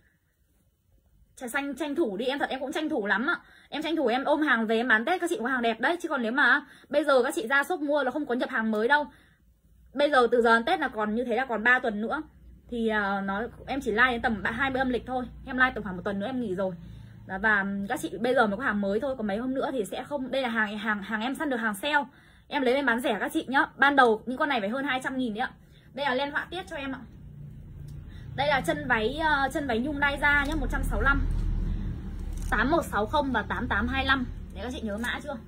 Trà xanh tranh thủ đi, em thật em cũng tranh thủ lắm ạ. Em tranh thủ em ôm hàng về em bán Tết các chị có hàng đẹp đấy. Chứ còn nếu mà bây giờ các chị ra shop mua là không có nhập hàng mới đâu. Bây giờ từ giờ đến Tết là còn như thế là còn ba tuần nữa. Thì uh, nó em chỉ like đến tầm hai mươi âm lịch thôi. Em like tầm khoảng một tuần nữa em nghỉ rồi. Và, và các chị bây giờ mới có hàng mới thôi. Còn mấy hôm nữa thì sẽ không. Đây là hàng hàng hàng em săn được hàng sale. Em lấy lên bán rẻ các chị nhá. Ban đầu những con này phải hơn hai trăm nghìn đấy ạ. Đây là len họa tiết cho em ạ. Đây là chân váy uh, chân váy nhung đai da nhá, một trăm sáu mươi lăm. tám một sáu không và tám tám hai lăm. Để các chị nhớ mã chưa?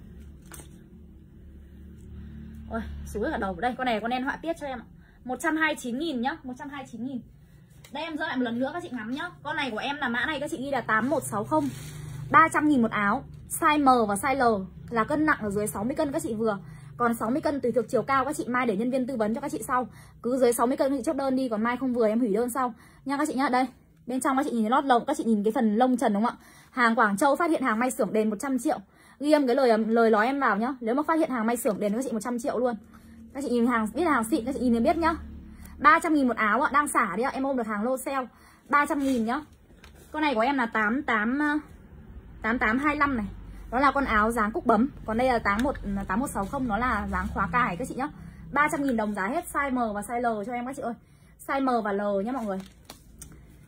Ôi, xúi cả đầu. Đây, con này con len họa tiết cho em ạ. một trăm hai mươi chín nghìn nhá, một trăm hai mươi chín nghìn. Đây em dỡ lại một lần nữa các chị ngắm nhá. Con này của em là mã này các chị ghi là tám một sáu không. ba trăm nghìn một áo. Size M và size L là cân nặng ở dưới sáu mươi cân các chị vừa. Còn sáu mươi cân tùy thuộc chiều cao các chị mai để nhân viên tư vấn cho các chị sau. Cứ dưới sáu mươi cân các chị chốt đơn đi, còn mai không vừa em hủy đơn sau. Nha các chị nhá, đây. Bên trong các chị nhìn lót lông, các chị nhìn cái phần lông trần đúng không ạ? Hàng Quảng Châu phát hiện hàng may xưởng đền một trăm triệu. Ghi âm cái lời lời nói em vào nhá. Nếu mà phát hiện hàng may xưởng đền các chị một trăm triệu luôn. Các chị nhìn hàng biết là hàng xịn, các chị nhìn thì biết nhá. ba trăm nghìn một áo ạ, đang xả đi ạ, em ôm được hàng lô sale. ba trăm nghìn nhá. Con này của em là tám tám tám tám hai lăm này. Đó là con áo dáng cúc bấm. Còn đây là tám một sáu không, nó là dáng khóa cài các chị nhá. ba trăm nghìn đồng giá hết, size M và size L cho em các chị ơi. Size M và L nhá mọi người.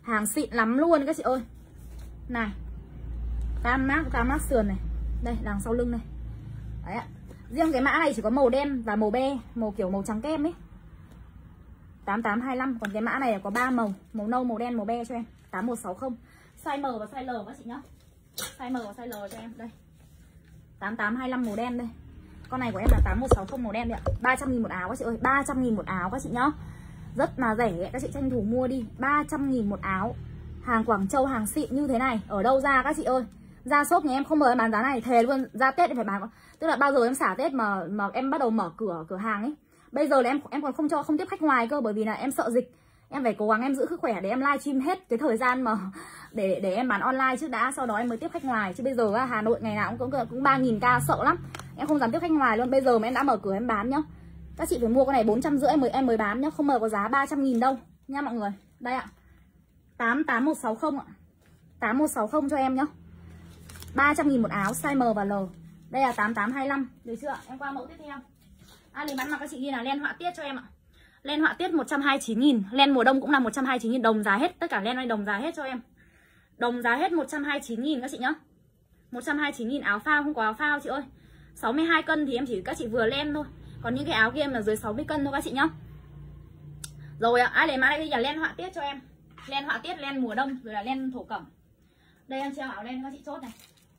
Hàng xịn lắm luôn các chị ơi. Này, tam mác, tam mác sườn này. Đây, đằng sau lưng này. Đấy ạ. Riêng cái mã này chỉ có màu đen và màu be, màu kiểu màu trắng kem ấy. tám tám hai lăm. Còn cái mã này có ba màu, màu nâu, màu đen, màu be cho em. Tám một sáu không. Size M và size L các chị nhá. Size M và size L cho em. Đây. tám tám hai lăm màu đen đây. Con này của em là tám một sáu không màu đen đấy ạ. ba trăm nghìn một áo các chị ơi, ba trăm nghìn một áo các chị nhá. Rất là rẻ, các chị tranh thủ mua đi. Ba trăm nghìn một áo. Hàng Quảng Châu, hàng xịn như thế này. Ở đâu ra các chị ơi? Ra shop nhà em không mời em bán giá này, thề luôn. Ra Tết em phải bán. Tức là bao giờ em xả Tết mà mà em bắt đầu mở cửa cửa hàng ấy. Bây giờ là em em còn không cho không tiếp khách ngoài cơ, bởi vì là em sợ dịch. Em phải cố gắng em giữ sức khỏe để em livestream hết cái thời gian mà để để em bán online trước đã, sau đó em mới tiếp khách ngoài. Chứ bây giờ á, Hà Nội ngày nào cũng cũng, cũng ba nghìn ca sợ lắm. Em không dám tiếp khách ngoài luôn. Bây giờ mà em đã mở cửa em bán nhá. Các chị phải mua con này bốn trăm rưỡi em mới em mới bán nhá, không mời có giá ba trăm nghìn đâu nha mọi người. Đây ạ. tám tám một sáu không ạ. tám một sáu không cho em nhá. ba trăm nghìn một áo size M và L. Đây là tám tám hai lăm, được chưa? Em qua mẫu tiếp theo. Ai lấy bán mặc các chị ghi là len họa tiết cho em ạ. Len họa tiết một trăm hai mươi chín nghìn, len mùa đông cũng là một trăm hai mươi chín nghìn, đồng giá hết, tất cả len này đồng giá hết cho em. Đồng giá hết một trăm hai mươi chín nghìn các chị nhá. một trăm hai mươi chín nghìn áo phao, không có áo phao chị ơi. sáu mươi hai cân thì em chỉ các chị vừa len thôi. Còn những cái áo kia em là dưới sáu mươi cân thôi các chị nhá. Rồi ạ, ai lấy mã đây là len họa tiết cho em. Len họa tiết, len mùa đông, rồi là len thổ cẩm. Đây em treo áo len các chị chốt này.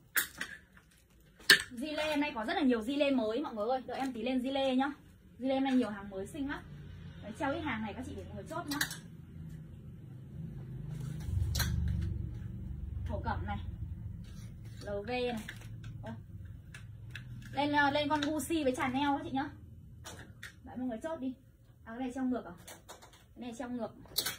Gilet hôm nay có rất là nhiều gilet mới mọi người ơi. Đợi em tí lên gilet nhá. Gilet hôm nay nhiều hàng mới xinh lắm. Đấy, treo ít hàng này các chị để mọi người chốt nhá. Thổ cẩm này, lờ vê này. Ô. Lên lên con Gucci với Chanel các chị nhá. Đấy mọi người chốt đi. À cái này treo ngược à? Cái này treo ngược.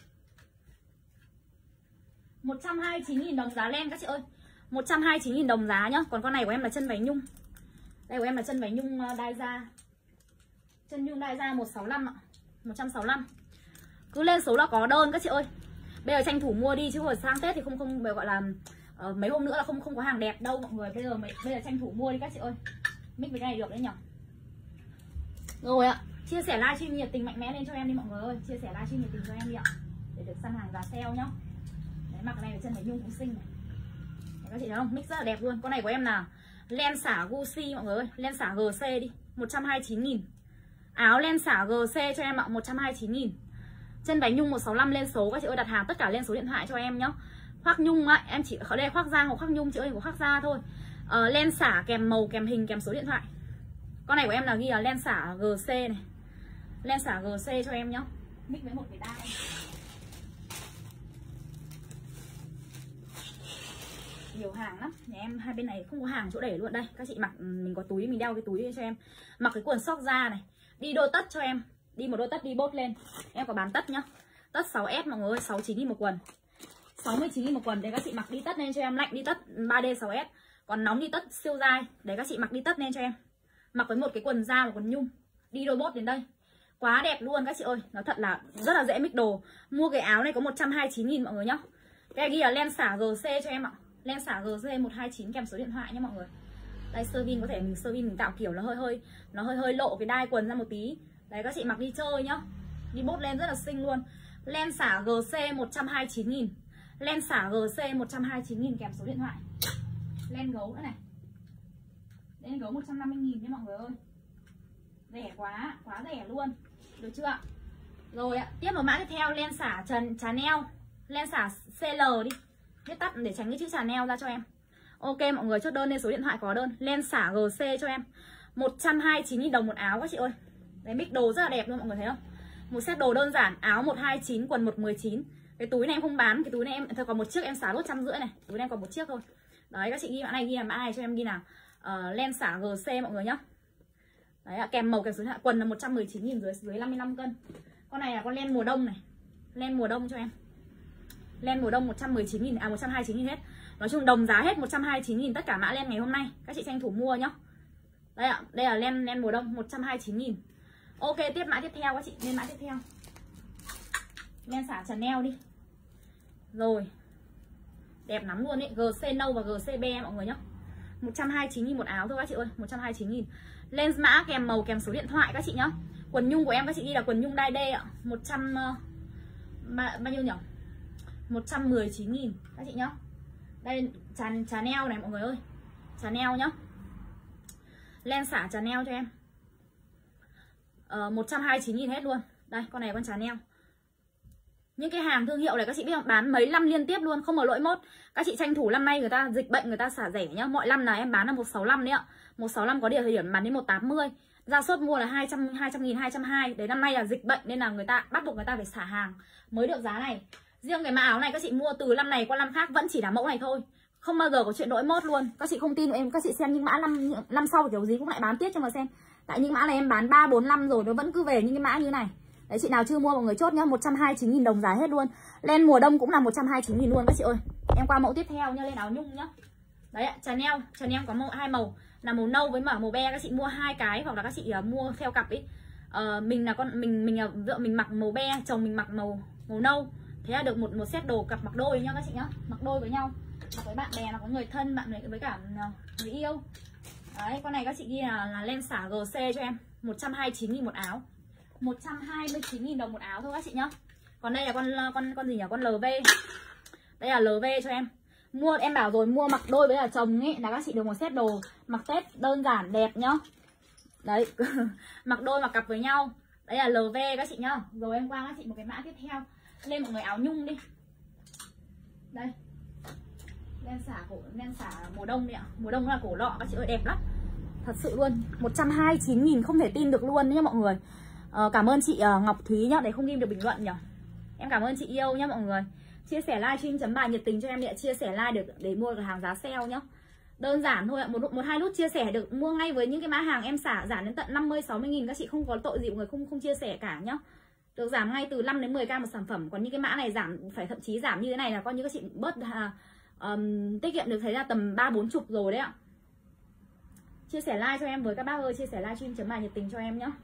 một trăm hai mươi chín nghìn đồng giá len các chị ơi. một trăm hai mươi chín nghìn đồng giá nhá. Còn con này của em là chân váy nhung. Đây của em là chân váy nhung đai da. Chân nhung đai da một trăm sáu mươi lăm ạ. một trăm sáu mươi lăm. Cứ lên số là có đơn các chị ơi. Bây giờ tranh thủ mua đi chứ rồi sang Tết thì không không gọi là uh, mấy hôm nữa là không không có hàng đẹp đâu mọi người. Bây giờ mấy, bây giờ tranh thủ mua đi các chị ơi. Mix với cái này được đấy nhỉ. Rồi ạ. Chia sẻ livestream nhiệt tình mạnh mẽ lên cho em đi mọi người ơi. Chia sẻ livestream nhiệt tình cho em đi ạ. Để được săn hàng giá sale nhá. Đấy, mặc cái này là chân váy nhung cũng xinh này. Đấy, các chị thấy không? Mix rất là đẹp luôn. Con này của em là len xả Gucci mọi người ơi. Len xả giê xê đi. một trăm hai mươi chín nghìn. Áo len xả giê xê cho em ạ. một trăm hai mươi chín nghìn. Chân váy nhung một trăm sáu mươi lăm lên số các chị ơi, đặt hàng tất cả lên số điện thoại cho em nhá. Khoác nhung ạ, em chỉ ở đây khoác da hoặc khoác nhung chị ơi, của khoác da thôi. Ờ, len xả kèm màu kèm hình kèm số điện thoại. Con này của em là ghi là len xả giê xê này. Len xả giê xê cho em nhá. Mix với một phẩy ba. Nhiều hàng lắm, nhà em hai bên này không có hàng chỗ để luôn. Đây, các chị mặc mình có túi, mình đeo cái túi cho em. Mặc cái quần sóc da này, đi đôi tất cho em. Đi một đôi tất đi bốt lên. Em có bán tất nhá. Tất sáu S mọi người ơi, sáu mươi chín nghìn một quần. sáu mươi chín nghìn một quần. Để các chị mặc đi tất lên cho em. Lạnh đi tất ba D sáu S. Còn nóng đi tất siêu dai. Để các chị mặc đi tất lên cho em. Mặc với một cái quần da và quần nhung. Đi đôi bốt đến đây. Quá đẹp luôn các chị ơi. Nó thật là rất là dễ mix đồ. Mua cái áo này có một trăm hai mươi chín nghìn mọi người nhá. Cái này ghi là len xả giê xê cho em ạ. Len xả giê xê một hai chín kèm số điện thoại nhá mọi người. Đây sơ vin có thể mình sơ vin mình tạo kiểu nó hơi hơi nó hơi hơi lộ cái đai quần ra một tí. Đấy các chị mặc đi chơi nhá. Đi bốt lên rất là xinh luôn. Len xả giê xê một trăm hai mươi chín nghìn. Len xả giê xê một trăm hai mươi chín nghìn kèm số điện thoại. Len gấu nữa này. Len gấu một trăm năm mươi nghìn nha mọi người ơi. Rẻ quá, quá rẻ luôn. Được chưa ạ? Rồi ạ, tiếp một mã tiếp theo len xả Trần Chanel. Len xả xê lờ đi. Viết tắt để tránh cái chữ Chanel ra cho em. Ok mọi người chốt đơn lên số điện thoại có đơn. Len xả giê xê cho em. một trăm hai mươi chín nghìn đồng một áo các chị ơi. Đấy mix đồ rất là đẹp luôn mọi người thấy không? Một set đồ đơn giản, áo một hai chín, quần một mười chín. Cái túi này em không bán, cái túi này em thôi còn một chiếc em xả lốt trăm rưỡi này. Túi này còn một chiếc thôi. Đấy các chị ghi mã này ghi là mã này cho em ghi nào. Uh, len xả giê xê mọi người nhá. Đấy ạ, kèm màu kèm số điện thoại, quần là một trăm mười chín nghìn dưới dưới năm mươi lăm cân. Con này là con len mùa đông này. Len mùa đông cho em. Len mùa đông một trăm mười chín nghìn à một trăm hai mươi chín nghìn hết. Nói chung đồng giá hết một trăm hai mươi chín nghìn tất cả mã len ngày hôm nay. Các chị tranh thủ mua nhá. Đây ạ, đây là len len mùa đông một trăm hai mươi chín nghìn. Ok, tiếp mã tiếp theo các chị, lên mã tiếp theo. Len xả Chanel đi. Rồi. Đẹp lắm luôn ấy, giê xê nâu và giê xê be mọi người nhá. một trăm hai mươi chín nghìn một áo thôi các chị ơi, một trăm hai mươi chín nghìn. Lên mã kèm màu kèm số điện thoại các chị nhá. Quần nhung của em các chị ghi là quần nhung đai D ạ, một trăm uh, bao nhiêu nhỉ? một trăm mười chín nghìn các chị nhá. Đây tràn Chanel này mọi người ơi. Chanel nhá. Len xả Chanel cho em. Ờ, một trăm hai mươi chín nghìn hết luôn. Đây con này con Chanel. Những cái hàng thương hiệu này các chị biết không, bán mấy năm liên tiếp luôn, không có lỗi mốt. Các chị tranh thủ năm nay người ta dịch bệnh người ta xả rẻ nhá. Mọi năm là em bán là một trăm sáu mươi lăm đấy ạ. một trăm sáu mươi lăm có điều thời điểm bán đến một trăm tám mươi. Gia sốt mua là hai trăm nghìn, hai trăm hai mươi. Đấy năm nay là dịch bệnh nên là người ta bắt buộc người ta phải xả hàng mới được giá này. Riêng cái mã áo này các chị mua từ năm này qua năm khác vẫn chỉ là mẫu này thôi. Không bao giờ có chuyện đổi mốt luôn. Các chị không tin em, các chị xem những mã năm năm sau kiểu gì cũng lại bán tiếp cho mà xem. Tại những mã này em bán ba bốn năm rồi nó vẫn cứ về những cái mã như này. Đấy chị nào chưa mua mọi người chốt nhá, một trăm hai mươi chín nghìn đồng giá hết luôn. Len mùa đông cũng là một trăm hai mươi chín nghìn luôn các chị ơi. Em qua mẫu tiếp theo nhá, lên áo nhung nhá. Đấy ạ, Chanel, Chanel có màu hai màu là màu nâu với màu màu be, các chị mua hai cái hoặc là các chị uh, mua theo cặp ấy. Uh, mình là con mình mình vợ mình mặc màu be, chồng mình mặc màu màu nâu. Thế là được một một set đồ cặp mặc đôi nhá các chị nhá, mặc đôi với nhau, mặc với bạn bè, mặc với người thân, bạn với cả người yêu. Đấy, con này các chị ghi là, là len xả giê xê cho em, một trăm hai mươi chín nghìn một áo. một trăm hai mươi chín nghìn đồng một áo thôi các chị nhá. Còn đây là con con con gì nhỉ? Con lờ vê. Đây là lờ vê cho em. Mua em bảo rồi, mua mặc đôi với là chồng ấy là các chị được một set đồ mặc Tết đơn giản đẹp nhá. Đấy, mặc đôi mặc cặp với nhau. Đây là lờ vê các chị nhá. Rồi em qua các chị một cái mã tiếp theo. Lên một người áo nhung đi. Đây. Len xả cổ, len xả mùa đông đi ạ. Mùa đông là cổ lọ các chị ơi, đẹp lắm. Thật sự luôn, một trăm hai mươi chín nghìn không thể tin được luôn nhá mọi người. Ờ, cảm ơn chị uh, Ngọc Thúy nhá, để không ghim được bình luận nhỉ. Em cảm ơn chị yêu nhá mọi người. Chia sẻ livestream chấm bài nhiệt tình cho em để chia sẻ like được để mua được hàng giá sale nhá. Đơn giản thôi ạ, một một hai nút chia sẻ được mua ngay với những cái mã hàng em xả giảm đến tận năm mươi sáu mươi nghìn, các chị không có tội gì mọi người không không chia sẻ cả nhá. Được giảm ngay từ năm đến mười k một sản phẩm, còn những cái mã này giảm phải thậm chí giảm như thế này là coi như các chị bớt uh, um, tiết kiệm được thấy ra tầm ba bốn chục rồi đấy ạ. Chia sẻ like cho em với các bác ơi, chia sẻ livestream chấm bài nhiệt tình cho em nhá.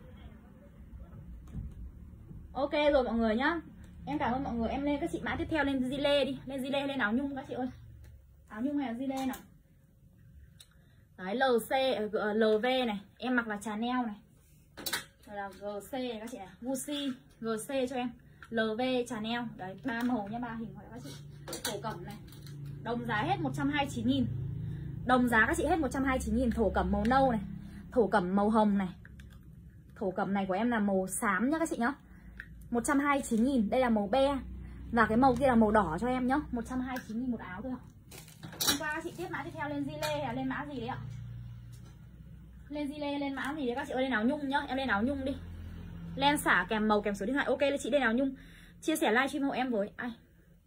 Ok rồi mọi người nhá. Em cảm ơn mọi người. Em lên các chị mã tiếp theo, lên gilet đi. Lên gilet, lên áo nhung các chị ơi. Áo nhung hay là gilet nào. Đấy, lờ xê, lờ vê này. Em mặc là Chanel này. Rồi là giê xê này các chị này. Gucci, giê xê cho em. lờ vê, Chanel. Đấy, ba màu nhá, ba hình hỏi các chị. Thổ cẩm này. Đồng giá hết một trăm hai mươi chín nghìn. Đồng giá các chị hết một trăm hai mươi chín nghìn. Thổ cẩm màu nâu này. Thổ cẩm màu hồng này. Thổ cẩm này của em là màu xám nhá các chị nhá. một trăm hai mươi chín nghìn, đây là màu be. Và cái màu kia là màu đỏ cho em nhá. một trăm hai mươi chín nghìn một áo thôi. Hôm qua các chị tiếp mã tiếp theo lên gilet hay là lên mã gì đấy ạ? Lên gilet lên mã gì đấy các chị ơi, lên áo nhung nhá. Em lên áo nhung đi. Len xả kèm màu kèm số điện thoại. Ok chị lên áo nhung. Chia sẻ livestream hộ em với ai?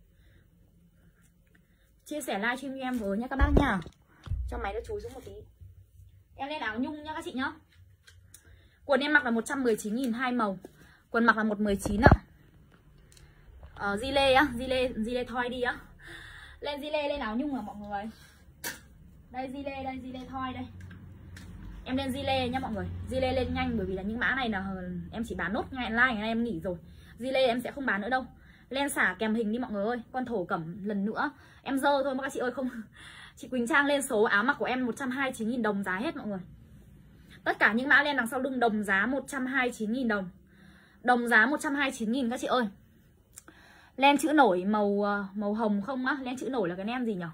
Chia sẻ livestream cho em với nhá các bác nhá. Cho máy nó chúi xuống một tí. Em lên áo nhung nhá các chị nhá. Quần em mặc là một trăm mười chín nghìn hai màu. Quần mặc là một trăm mười chín ạ. Ờ, gilet á, gilet, gilet thoi đi á. Lên gilet, lên áo nhung à mọi người. Đây gilet, đây gilet thoi đây. Em lên gilet nhá mọi người. Gilet lên nhanh bởi vì là những mã này là em chỉ bán nốt ngày like, ngày em nghỉ rồi. Gilet em sẽ không bán nữa đâu. Len xả kèm hình đi mọi người ơi. Con thổ cẩm lần nữa. Em dơ thôi mà các chị ơi không. Chị Quỳnh Trang lên số áo mặc của em một trăm hai mươi chín nghìn đồng giá hết mọi người. Tất cả những mã len đằng sau lưng đồng giá một trăm hai mươi chín nghìn đồng. Đồng giá một trăm hai mươi chín nghìn các chị ơi. Len chữ nổi màu màu hồng không á? Len chữ nổi là cái nem gì nhỉ?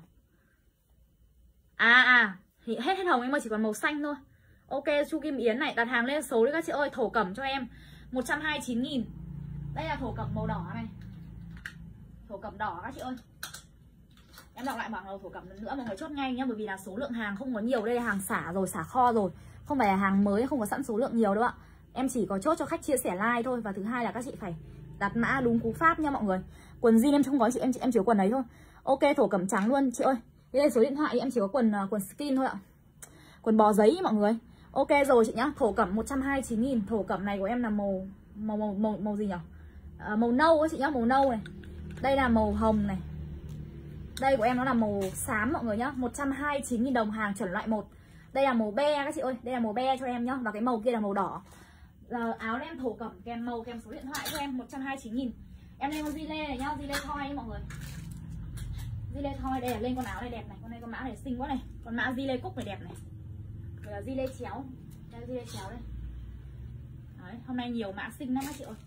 À à, thì hết hết hồng em ơi, chỉ còn màu xanh thôi. Ok, Chu Kim Yến này, đặt hàng lên số đấy các chị ơi. Thổ cẩm cho em một trăm hai mươi chín nghìn. Đây là thổ cẩm màu đỏ này. Thổ cẩm đỏ các chị ơi. Em đọc lại bảng màu thổ cẩm lần nữa mọi người chốt ngay nhá, bởi vì là số lượng hàng không có nhiều. Đây là hàng xả rồi, xả kho rồi, không phải là hàng mới, không có sẵn số lượng nhiều đâu ạ. Em chỉ có chốt cho khách chia sẻ like thôi. Và thứ hai là các chị phải đặt mã đúng cú pháp nha mọi người. Quần jean em không có chị, em em chỉ có quần đấy thôi. Ok, thổ cẩm trắng luôn chị ơi. Đây là số điện thoại, em chỉ có quần quần skin thôi ạ. Quần bò giấy mọi người. Ok rồi chị nhá. Thổ cẩm một trăm hai mươi chín nghìn. Thổ cẩm này của em là màu màu màu màu, màu gì nhỉ? À, màu nâu chị nhá, màu nâu này. Đây là màu hồng này. Đây của em nó là màu xám mọi người nhá. một trăm hai mươi chín nghìn đồng, hàng chuẩn loại một. Đây là màu be các chị ơi. Đây là màu be cho em nhá. Và cái màu kia là màu đỏ. Là áo len thổ cẩm kèm màu kèm số điện thoại cho em một trăm hai mươi chín nghìn. Em lên con gilet này nhá, gilet thoi ấy mọi người. Gilet thoi đây là lên con áo này đẹp này, con này con mã này xinh quá này. Con mã gilet cúc này đẹp này. Đây là gilet chéo. Đây là gilet chéo đây. Đấy, hôm nay nhiều mã xinh lắm các chị ơi.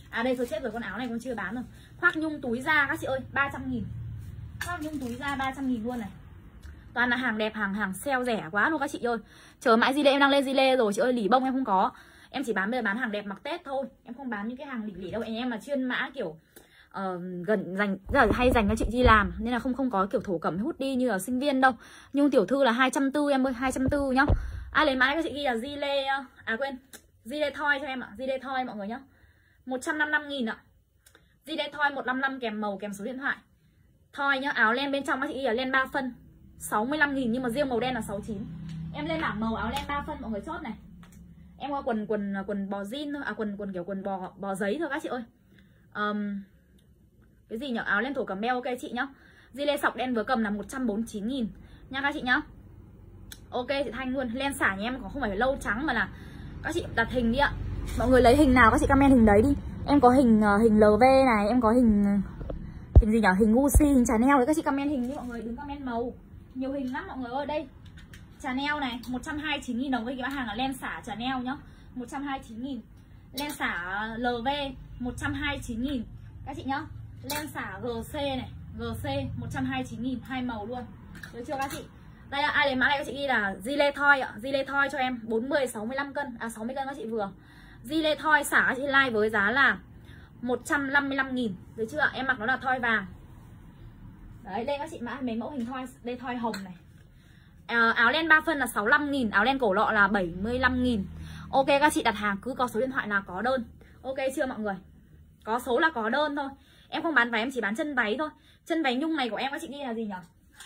À đây, tôi chết rồi, con áo này con chưa bán rồi. Khoác nhung túi da các chị ơi, ba trăm nghìn. Khoác nhung túi da ba trăm nghìn luôn này. Toàn là hàng đẹp, hàng hàng sale rẻ quá luôn các chị ơi. Chờ mãi Zile, em đang lên Zile rồi chị ơi, lỉ bông em không có. Em chỉ bán bây giờ bán hàng đẹp mặc Tết thôi. Em không bán những cái hàng lỉ lỉ đâu. Anh em là chuyên mã kiểu uh, gần dành rất là hay dành cho chị đi làm, nên là không không có kiểu thổ cẩm hút đi như là sinh viên đâu. Nhung tiểu thư là hai trăm tư em ơi, hai trăm tư nhá. Ai lấy mãi các chị ghi là Zile, à quên, Zile Thoi cho em ạ, Zile Thoi mọi người nhá. một trăm năm mươi lăm nghìn ạ. Zile Thoi một trăm năm mươi lăm kèm màu kèm số điện thoại. Thoi nhá, áo len bên trong các chị ghi là len ba phân, sáu mươi lăm nghìn nhưng mà riêng màu đen là sáu mươi chín. Em lên bảng màu áo len ba phân mọi người chốt này. Em có quần quần quần bò jean thôi, à quần quần kiểu quần bò bò giấy thôi các chị ơi. Um, cái gì nhỉ? Áo len thổ cẩm beo ok chị nhá. Zile sọc đen vừa cầm là một trăm bốn mươi chín nghìn nha các chị nhá. Ok chị Thanh luôn. Len xả nhà em còn không phải lâu trắng mà là các chị đặt hình đi ạ. Mọi người lấy hình nào các chị comment hình đấy đi. Em có hình uh, hình lờ vê này, em có hình hình gì nhỉ? Hình Gucci, hình Chanel đấy các chị comment hình đi mọi người, đừng comment màu. Nhiều hình lắm mọi người ơi. Đây Chanel này, một trăm hai mươi chín nghìn đồng với cái bán hàng là len xả Chanel nhá. một trăm hai mươi chín nghìn. Len xả lờ vê một trăm hai mươi chín nghìn các chị nhá. Len xả giê xê này, giê xê một trăm hai mươi chín nghìn, hai màu luôn. Được chưa các chị? Đây là ai lấy mã này các chị ghi là Zile Thoi ạ. Zile Thoi cho em bốn mươi sáu mươi lăm cân, à sáu mươi cân các chị vừa. Zile Thoi xả các chị like với giá là một trăm năm mươi lăm nghìn. Được chưa ạ? Em mặc nó là thoi vàng. Đấy, đây các chị mã mấy mẫu hình thoi, đây thoi hồng này. À, áo len ba phân là sáu mươi lăm nghìn, áo len cổ lọ là bảy mươi lăm nghìn. Ok các chị đặt hàng cứ có số điện thoại là có đơn. Ok chưa mọi người? Có số là có đơn thôi. Em không bán váy, em chỉ bán chân váy thôi. Chân váy nhung này của em các chị ghi là gì nhỉ?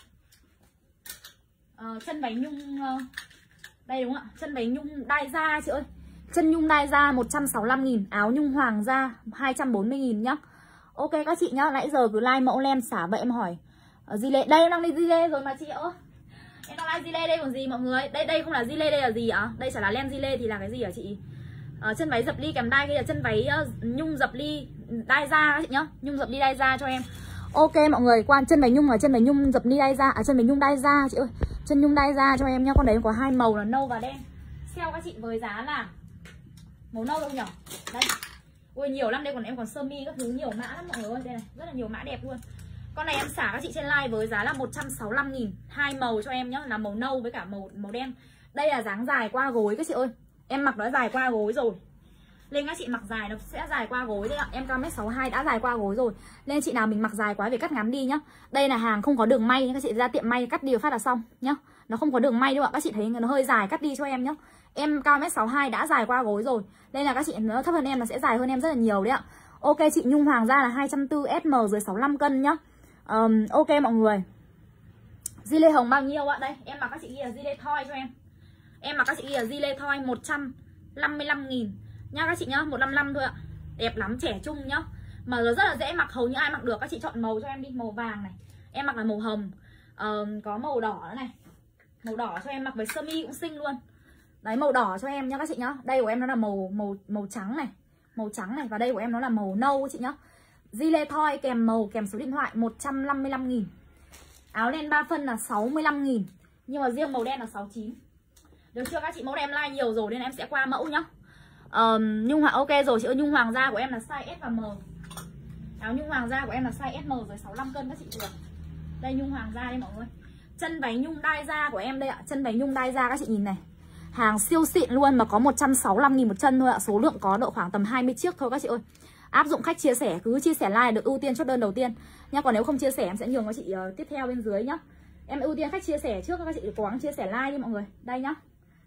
Ờ, chân váy nhung uh, đây đúng không ạ? Chân váy nhung đai da chị ơi. Chân nhung đai da một trăm sáu mươi lăm nghìn, áo nhung hoàng da hai trăm bốn mươi nghìn nhá. Ok các chị nhá, nãy giờ cứ like mẫu len xả vậy em hỏi uh, Zile, đây em đang đi Zile rồi mà chị ơi. Em đang like Zile đây còn gì mọi người? Đây đây không là Zile, đây là gì ạ? Đây chả là len Zile thì là cái gì hả chị? Uh, chân váy dập ly kèm đai, đây là chân váy uh, nhung dập ly đai da các chị nhá. Nhung dập ly đai da cho em. Ok mọi người, quan chân váy nhung là chân váy nhung dập ly đai da, à chân váy nhung đai da chị ơi. Chân nhung đai da cho em nhá, con đấy có hai màu là nâu và đen. Sale các chị với giá là màu nâu đâu nhỉ? Đây. Ui nhiều lắm, đây còn em còn sơ mi các thứ nhiều mã lắm mọi người ơi, đây này, rất là nhiều mã đẹp luôn. Con này em xả các chị trên live với giá là một trăm sáu mươi lăm nghìn, hai màu cho em nhá, là màu nâu với cả màu màu đen. Đây là dáng dài qua gối các chị ơi. Em mặc nó dài qua gối rồi. Lên các chị mặc dài nó sẽ dài qua gối đấy ạ. Em cao mét sáu mươi hai đã dài qua gối rồi. Nên chị nào mình mặc dài quá về cắt ngắn đi nhá. Đây là hàng không có đường may, các chị ra tiệm may cắt đi phát là xong nhá. Nó không có đường may đâu ạ. Các chị thấy nó hơi dài cắt đi cho em nhá. Em cao mét sáu mươi hai đã dài qua gối rồi. Đây là các chị nó thấp hơn em, nó sẽ dài hơn em rất là nhiều đấy ạ. Ok chị nhung hoàng da là hai trăm tư mươi, ét em dưới sáu mươi lăm cân nhá. um, Ok mọi người. Zile hồng bao nhiêu ạ? Đây em mặc các chị ghi là Zile Thoi cho em. Em mặc các chị ghi là Zile Thoi một trăm năm mươi lăm nghìn nha các chị nhá, một trăm năm mươi lăm thôi ạ. Đẹp lắm, trẻ trung nhá. Mà rất là dễ mặc, hầu như ai mặc được. Các chị chọn màu cho em đi, màu vàng này. Em mặc là màu hồng, uh, có màu đỏ nữa này. Màu đỏ cho em mặc với sơ mi cũng xinh luôn. Đấy màu đỏ cho em nhá các chị nhá. Đây của em nó là màu màu màu trắng này, màu trắng này, và đây của em nó là màu nâu các chị nhá. Zile Thoi kèm màu kèm số điện thoại một trăm năm mươi lăm nghìn. Áo len ba phân là sáu mươi lăm nghìn, nhưng mà riêng màu đen là sáu mươi chín. Được chưa các chị? Mẫu em like nhiều rồi nên em sẽ qua mẫu nhá. Um, nhung hoàng ok rồi chị ơi, nhung hoàng da của em là size S và M. Áo nhung hoàng da của em là size S M dưới sáu mươi lăm cân các chị được. Đây nhung hoàng da đây mọi người. Chân váy nhung đai da của em đây ạ, chân váy nhung đai da các chị nhìn này. Hàng siêu xịn luôn mà có một trăm sáu mươi lăm nghìn một chân thôi ạ, số lượng có độ khoảng tầm hai mươi chiếc thôi các chị ơi. Áp dụng khách chia sẻ, cứ chia sẻ like được ưu tiên chốt đơn đầu tiên nhá, còn nếu không chia sẻ em sẽ nhường các chị uh, tiếp theo bên dưới nhá. Em ưu tiên khách chia sẻ trước, các chị cố gắng chia sẻ like đi mọi người. Đây nhá.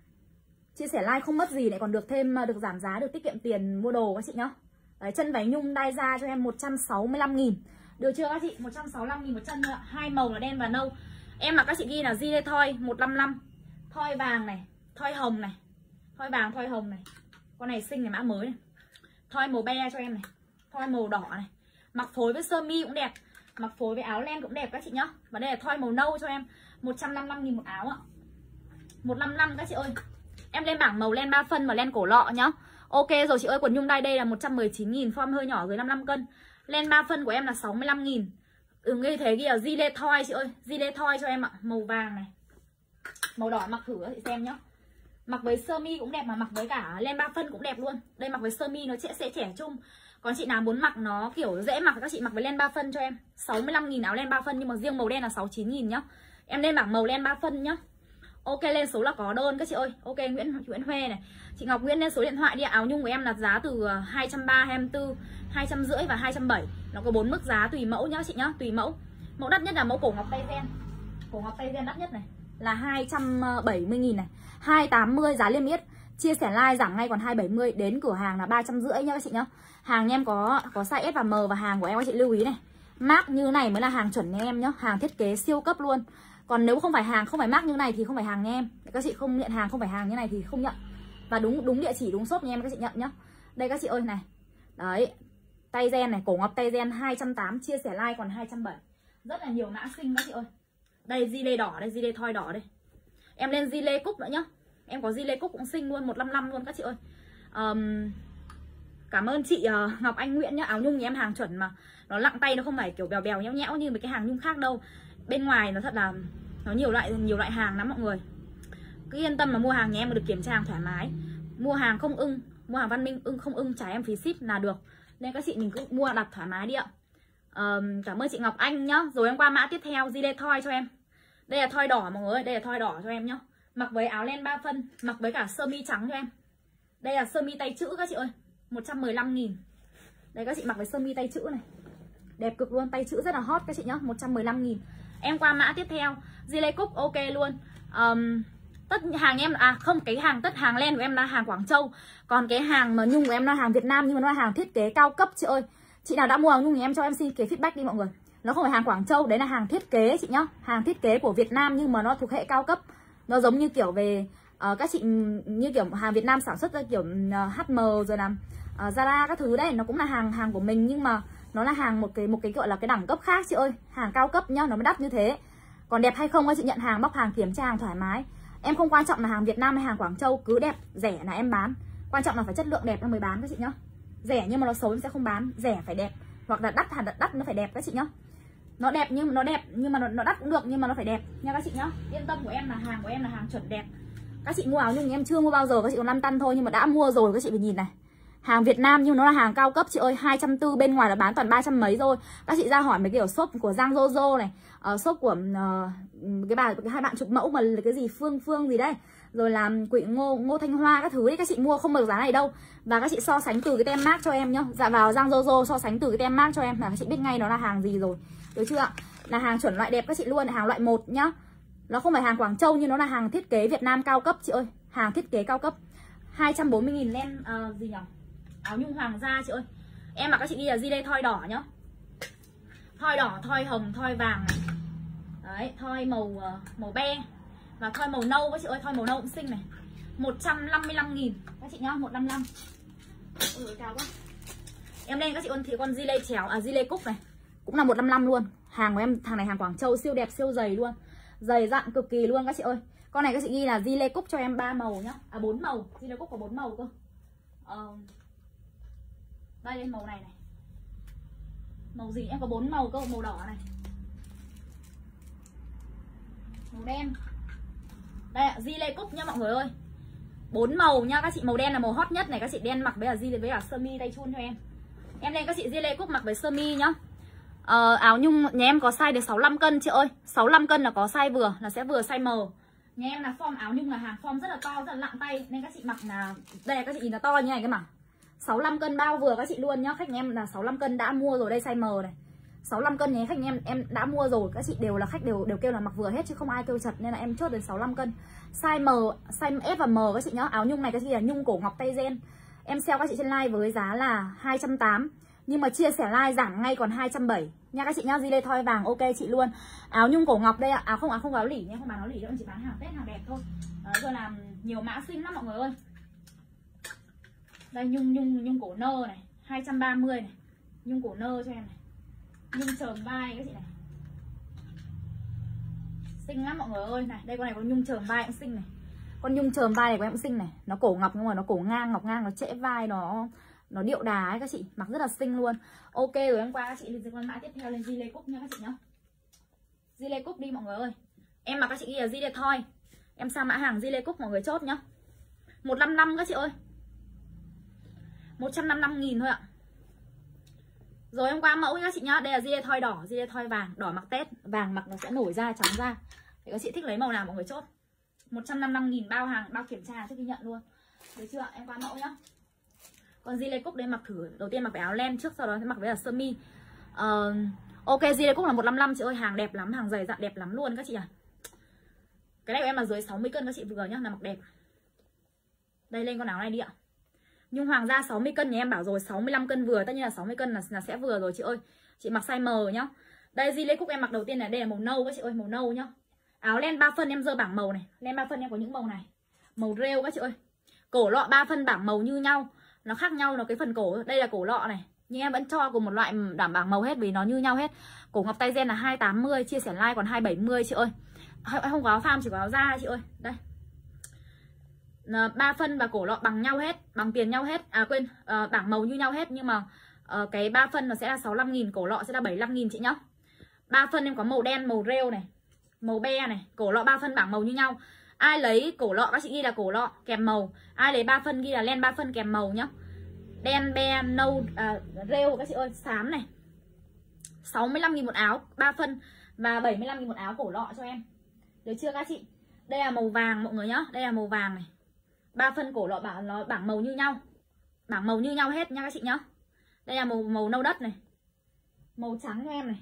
Chia sẻ like không mất gì, lại còn được thêm, được giảm giá, được tiết kiệm tiền mua đồ các chị nhá. Đấy, chân váy nhung đai da cho em một trăm sáu mươi lăm nghìn. Được chưa các chị? một trăm sáu mươi lăm nghìn một chân thôi ạ. Hai màu là đen và nâu. Em mặc các chị ghi là Zile Thoi một trăm năm mươi lăm. Thoi vàng này, thoi hồng này. Thoi vàng, thoi hồng này. Con này xinh này, mã mới này. Thoi màu be cho em này. Thoi màu đỏ này. Mặc phối với sơ mi cũng đẹp, mặc phối với áo len cũng đẹp các chị nhá. Và đây là thoi màu nâu cho em một trăm năm mươi lăm nghìn một áo ạ. một trăm năm mươi lăm các chị ơi. Em lên bảng màu len ba phân và len cổ lọ nhá. Ok rồi chị ơi, quần nhung đai đây là một trăm mười chín nghìn, form hơi nhỏ dưới năm mươi lăm cân. Len ba phân của em là sáu mươi lăm nghìn. Đừng ghi thế ghi là Zile Thoi chị ơi, Zile Thoi cho em ạ, màu vàng này. Màu đỏ mặc thử chị xem nhá. Mặc với sơ mi cũng đẹp, mà mặc với cả len ba phân cũng đẹp luôn. Đây mặc với sơ mi nó sẽ, sẽ trẻ trung. Còn chị nào muốn mặc nó kiểu dễ mặc các chị mặc với len ba phân cho em. Sáu mươi lăm nghìn áo len ba phân, nhưng mà riêng màu đen là sáu mươi chín nghìn nhá. Em lên bảng màu len ba phân nhá. Ok, lên số là có đơn các chị ơi. Ok, Nguyễn Nguyễn Huê này. Chị Ngọc Nguyễn lên số điện thoại đi. Áo nhung của em là giá từ hai trăm ba mươi, hai trăm tư mươi, hai trăm rưỡi và hai trăm bảy mươi. Nó có bốn mức giá tùy mẫu nhá chị nhá, tùy mẫu. Mẫu đắt nhất là mẫu cổ ngọc tay gen. Cổ ngọc tay gen đắt nhất này là hai trăm bảy mươi nghìn này, hai trăm tám mươi giá liêm yết. Chia sẻ like giảm ngay còn hai trăm bảy mươi, đến cửa hàng là ba trăm rưỡi nhá các chị nhá. Hàng em có có size S và M, và hàng của em các chị lưu ý này. Mác như này mới là hàng chuẩn nha em nhá, hàng thiết kế siêu cấp luôn. Còn nếu không phải hàng, không phải mác như này thì không phải hàng nha em. Các chị không nhận hàng không phải hàng như này thì không nhận. Và đúng đúng địa chỉ đúng shop nha em các chị nhận nhá. Đây các chị ơi này. Đấy. Tay gen này, cổ ngọc tay gen hai trăm tám mươi, chia sẻ like còn hai trăm bảy mươi. Rất là nhiều mã xinh các chị ơi. Đây di lê đỏ đây, di lê thoi đỏ đây. Em lên di lê cúc nữa nhá. Em có di lê cúc cũng xinh luôn, một trăm năm mươi lăm luôn các chị ơi. um, Cảm ơn chị uh, Ngọc Anh Nguyễn nhá. Áo nhung thì em hàng chuẩn mà. Nó lặng tay, nó không phải kiểu bèo bèo nhẽo nhẽo như mấy cái hàng nhung khác đâu. Bên ngoài nó thật là nó nhiều loại nhiều loại hàng lắm mọi người. Cứ yên tâm mà mua hàng nhà em mà được kiểm tra hàng thoải mái. Mua hàng không ưng, mua hàng Văn Minh ưng không ưng trả em phí ship là được. Nên các chị mình cứ mua đặt thoải mái đi ạ. um, Cảm ơn chị Ngọc Anh nhá. Rồi em qua mã tiếp theo, di lê thoi cho em. Đây là thoi đỏ mọi người ơi, đây là thoi đỏ cho em nhá. Mặc với áo len ba phân, mặc với cả sơ mi trắng cho em. Đây là sơ mi tay chữ các chị ơi, một trăm mười lăm nghìn. Đây các chị mặc với sơ mi tay chữ này. Đẹp cực luôn, tay chữ rất là hot các chị nhá, một trăm mười lăm nghìn. Em qua mã tiếp theo, di lê cúc ok luôn. um, Tất hàng em, à không, cái hàng tất hàng len của em là hàng Quảng Châu. Còn cái hàng mà nhung của em là hàng Việt Nam, nhưng mà nó là hàng thiết kế cao cấp chị ơi. Chị nào đã mua hàng nhung thì em cho em xin cái feedback đi mọi người. Nó không phải hàng Quảng Châu, đấy là hàng thiết kế chị nhá. Hàng thiết kế của Việt Nam nhưng mà nó thuộc hệ cao cấp. Nó giống như kiểu về uh, các chị như kiểu hàng Việt Nam sản xuất ra kiểu uh, hát em rồi là uh, Zara các thứ đấy, nó cũng là hàng hàng của mình, nhưng mà nó là hàng một cái một cái gọi là cái đẳng cấp khác chị ơi, hàng cao cấp nhá, nó mới đắt như thế. Còn đẹp hay không các chị nhận hàng, bóc hàng kiểm tra hàng thoải mái. Em không quan trọng là hàng Việt Nam hay hàng Quảng Châu, cứ đẹp rẻ là em bán. Quan trọng là phải chất lượng đẹp em mới bán các chị nhá. Rẻ nhưng mà nó xấu em sẽ không bán, rẻ phải đẹp, hoặc là đắt hàng đắt, đắt nó phải đẹp các chị nhá. Nó đẹp nhưng mà nó đẹp nhưng mà nó, nó đắt cũng được, nhưng mà nó phải đẹp nha các chị nhá. Yên tâm của em là hàng của em là hàng chuẩn đẹp. Các chị mua áo nhung em chưa mua bao giờ, các chị còn lăn tăn thôi, nhưng mà đã mua rồi các chị phải nhìn này. Hàng Việt Nam nhưng nó là hàng cao cấp chị ơi, hai trăm tư mươi, bên ngoài là bán toàn ba trăm mấy rồi. Các chị ra hỏi mấy kiểu shop của Giang Jojo này, uh, shop của uh, cái bà cái hai bạn chụp mẫu mà cái gì Phương Phương gì đấy, rồi làm Quỷ Ngô Ngô Thanh Hoa các thứ ấy, các chị mua không được giá này đâu. Và các chị so sánh từ cái tem mác cho em nhá. Dạ vào Giang Jojo so sánh từ cái tem mác cho em là các chị biết ngay nó là hàng gì rồi. Được chưa ạ? Là hàng chuẩn loại đẹp các chị luôn, hàng loại một nhá. Nó không phải hàng Quảng Châu nhưng nó là hàng thiết kế Việt Nam cao cấp chị ơi, hàng thiết kế cao cấp. Hai trăm bốn mươi nghìn len uh, gì nhỉ? Áo nhung hoàng gia chị ơi. Em mặc các chị ghi là di lê thoi đỏ nhá. Thoi đỏ, thoi hồng, thoi vàng này. Đấy, thoi màu uh, màu be và thoi màu nâu các chị ơi, thoi màu nâu cũng xinh này. một trăm năm mươi lăm nghìn các chị nhá, một trăm năm mươi lăm. Ôi cao quá. Em lên các chị ơi thì con di lê chéo à di lê cúc này cũng là một trăm năm mươi lăm luôn. Hàng của em, hàng này hàng Quảng Châu siêu đẹp siêu dày luôn. Dày dặn cực kỳ luôn các chị ơi. Con này các chị ghi là di lê cúc cho em ba màu nhá. À bốn màu, di lê cúc có bốn màu cơ. Ờ Đây đây màu này này. Màu gì em có bốn màu cơ, màu đỏ này. Màu đen. Đây ạ, di lê cúc nha mọi người ơi. Bốn màu nha các chị, màu đen là màu hot nhất này, các chị đen mặc với là di với cả sơ mi tay chun cho em. Em lên các chị di lê cúc mặc với sơ mi nhá. Ờ, áo nhung nhà em có size đến sáu mươi lăm cân chị ơi. sáu mươi lăm cân là có size vừa, là sẽ vừa size M. Nhà em là form áo nhung là hàng form rất là to, rất là nặng tay, nên các chị mặc là đây các chị nhìn là to như này cơ mà. sáu mươi lăm cân bao vừa các chị luôn nhá. Khách nhà em là sáu mươi lăm cân đã mua rồi, đây size M này. sáu mươi lăm cân nhé, khách nhà em em đã mua rồi, các chị đều là khách đều đều kêu là mặc vừa hết chứ không ai kêu chật, nên là em chốt đến sáu mươi lăm cân. Size M, size S và M các chị nhá. Áo nhung này các chị là nhung cổ ngọc tay gen. Em sale các chị trên live với giá là hai trăm tám mươi, nhưng mà chia sẻ live giảm ngay còn hai trăm bảy mươi nha các chị nhá. Di lê thoi vàng ok chị luôn. Áo nhung cổ ngọc đây ạ. À. Áo không áo không áo lỉ nhé, không bán áo lỉ đâu, chỉ bán hàng Tết hàng đẹp thôi. Đó, rồi làm nhiều mã xinh lắm mọi người ơi. Đây nhung nhung nhung cổ nơ này, hai trăm ba mươi này. Nhung cổ nơ cho em này. Nhung chờm vai các chị này. Xinh lắm mọi người ơi này, đây con này có nhung chờm vai cũng xinh này. Con nhung chờm vai này của em cũng xinh này, nó cổ ngọc nhưng mà nó cổ ngang, ngọc ngang, nó trễ vai, nó nó điệu đà ấy các chị, mặc rất là xinh luôn. Ok rồi em qua các chị lên con mã tiếp theo lên di lê cúc nha các chị nhá. Di lê cúc đi mọi người ơi. Em mặc các chị ghi là di lê thoi. Em sang mã hàng di lê cúc mọi người chốt nhá. một trăm năm mươi lăm các chị ơi. một trăm năm mươi lăm nghìn thôi ạ. Rồi em qua mẫu nhá chị nhá. Đây là gilet thoi đỏ, gilet thoi vàng. Đỏ mặc Tết, vàng mặc nó sẽ nổi ra, trắng ra. Để các chị thích lấy màu nào mọi người chốt. Một trăm năm mươi lăm nghìn bao hàng, bao kiểm tra trước khi nhận luôn. Được chưa? Em qua mẫu nhá. Còn gilet cúc đây mặc thử. Đầu tiên mặc cái áo len trước, sau đó sẽ mặc với là sơ mi. uh, Ok, gilet cúc là một trăm năm mươi lăm chị ơi. Hàng đẹp lắm, hàng dày dặn đẹp lắm luôn các chị à. Cái này của em là dưới sáu mươi cân các chị vừa nhá, là mặc đẹp. Đây lên con áo này đi ạ. Nhung hoàng da sáu mươi cân nhà em bảo rồi, sáu mươi lăm cân vừa, tất nhiên là sáu mươi cân là, là sẽ vừa rồi chị ơi. Chị mặc size M nhá. Đây gilet cúc em mặc đầu tiên là đây là màu nâu các chị ơi, màu nâu nhá. Áo len ba phân em dơ bảng màu này, len ba phân em có những màu này. Màu rêu các chị ơi. Cổ lọ ba phân bảng màu như nhau, nó khác nhau nó cái phần cổ. Đây là cổ lọ này, nhưng em vẫn cho cùng một loại đảm bảng màu hết vì nó như nhau hết. Cổ ngọc tay gen là hai tám mươi, chia sẻ like còn hai bảy mươi chị ơi. Không có áo pham, chỉ có áo da chị ơi. Đây. ba phân và cổ lọ bằng nhau hết, bằng tiền nhau hết. À quên, uh, bảng màu như nhau hết. Nhưng mà uh, cái ba phân nó sẽ là sáu mươi lăm nghìn, cổ lọ sẽ là bảy mươi lăm nghìn chị nhá. ba phân em có màu đen, màu rêu này, màu be này. Cổ lọ ba phân bảng màu như nhau. Ai lấy cổ lọ các chị ghi là cổ lọ kèm màu. Ai lấy ba phân ghi là len ba phân kèm màu nhá. Đen, be, nâu, à, rêu các chị ơi, xám này. sáu mươi lăm nghìn một áo ba phân và bảy mươi lăm nghìn một áo cổ lọ cho em. Được chưa các chị? Đây là màu vàng mọi người nhá. Đây là màu vàng này. ba phân cổ lọ bảng nó bảng màu như nhau. Bảng màu như nhau hết nha các chị nhá. Đây là màu màu nâu đất này. Màu trắng cho em này.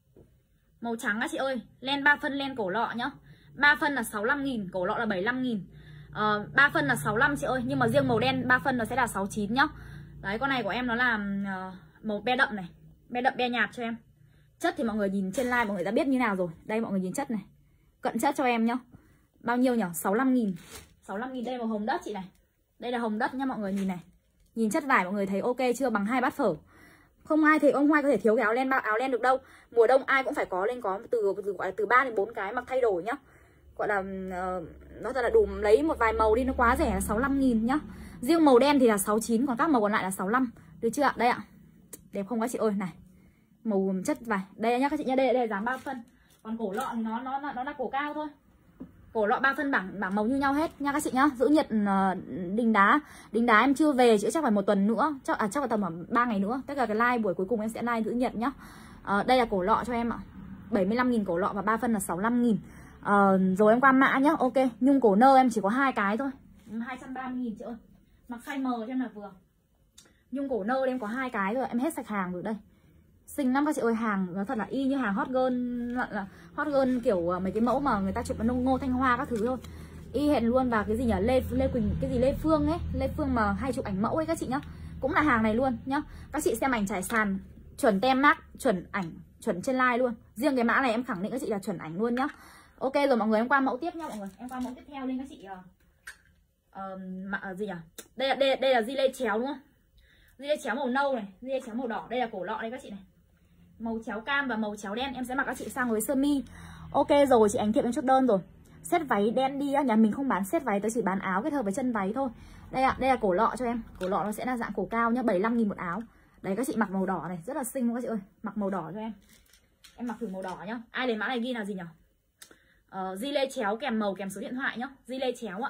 Màu trắng các chị ơi. Len ba phân len cổ lọ nhá. ba phân là sáu mươi lăm nghìn, cổ lọ là bảy mươi lăm nghìn. Ờ, ba phân là sáu mươi lăm chị ơi, nhưng mà riêng màu đen ba phân nó sẽ là sáu mươi chín nhá. Đấy, con này của em nó là uh, màu be đậm này, be đậm be nhạt cho em. Chất thì mọi người nhìn trên live mọi người đã biết như nào rồi. Đây mọi người nhìn chất này. Cận chất cho em nhá. Bao nhiêu nhỉ? sáu mươi lăm nghìn. sáu mươi lăm nghìn, đây là màu hồng đất chị này. Đây là hồng đất nha mọi người, nhìn này. Nhìn chất vải mọi người thấy ok chưa? Bằng hai bát phở. Không ai thì ông ai có thể thiếu cái áo len áo len được đâu. Mùa đông ai cũng phải có lên có từ từ gọi là từ ba đến bốn cái mặc thay đổi nhá. Gọi là uh, nó thật là đủ lấy một vài màu đi, nó quá rẻ là sáu mươi lăm nghìn nhá. Riêng màu đen thì là sáu mươi chín, còn các màu còn lại là sáu mươi lăm. Được chưa ạ? Đây ạ. Đẹp không các chị ơi này. Màu chất vải. Đây nhá các chị nhá, đây đây là dáng ba phân. Còn cổ lọ thì nó nó nó, nó là cổ cao thôi. Cổ lọ ba phân bảng bảng màu như nhau hết nha các chị nhá. Giữ nhiệt uh, đính đá. Đính đá em chưa về, chứ chắc phải một tuần nữa, chắc à, chắc là tầm ba ngày nữa. Tất cả cái like buổi cuối cùng em sẽ like giữ nhiệt nhá. Uh, đây là cổ lọ cho em ạ. bảy mươi lăm nghìn cổ lọ và ba phân là sáu mươi lăm nghìn. Uh, rồi em qua mã nhá. Ok, nhung cổ nơ em chỉ có hai cái thôi. hai trăm ba mươi nghìn chị ơi. Mặc size M cho em là vừa. Nhung cổ nơ em có hai cái rồi, em hết sạch hàng rồi đây. Xinh lắm các chị ơi, hàng nó thật là y như hàng hot girl, là hot girl kiểu mấy cái mẫu mà người ta chụp vào Ngô Thanh Hoa các thứ thôi. Y hệt luôn. Và cái gì nhỉ? Lê Lê Quỳnh, cái gì Lê Phương ấy, Lê Phương mà hay chụp ảnh mẫu ấy các chị nhá. Cũng là hàng này luôn nhá. Các chị xem ảnh trải sàn chuẩn tem mác, chuẩn ảnh, chuẩn trên like luôn. Riêng cái mã này em khẳng định các chị là chuẩn ảnh luôn nhá. Ok rồi mọi người, em qua mẫu tiếp nha mọi người. Em qua mẫu tiếp theo lên các chị. Uh, uh, gì nhỉ? Đây là đây, đây là gilet chéo đúng không? Gilet chéo màu nâu này, gilet chéo màu đỏ. Đây là cổ lọ đây các chị này. Màu chéo cam và màu chéo đen. Em sẽ mặc các chị sang với sơ mi. Ok rồi, chị Ánh Thiệp em chốt đơn rồi. Set váy đen đi á, nhà mình không bán set váy, tới chỉ bán áo kết hợp với chân váy thôi. Đây ạ, đây là cổ lọ cho em. Cổ lọ nó sẽ là dạng cổ cao nhá, bảy mươi lăm nghìn một áo. Đấy các chị mặc màu đỏ này, rất là xinh luôn các chị ơi. Mặc màu đỏ cho em. Em mặc thử màu đỏ nhá. Ai lấy mã này ghi là gì nhỉ? Uh, gilet chéo kèm màu kèm số điện thoại nhá. Gilet chéo ạ.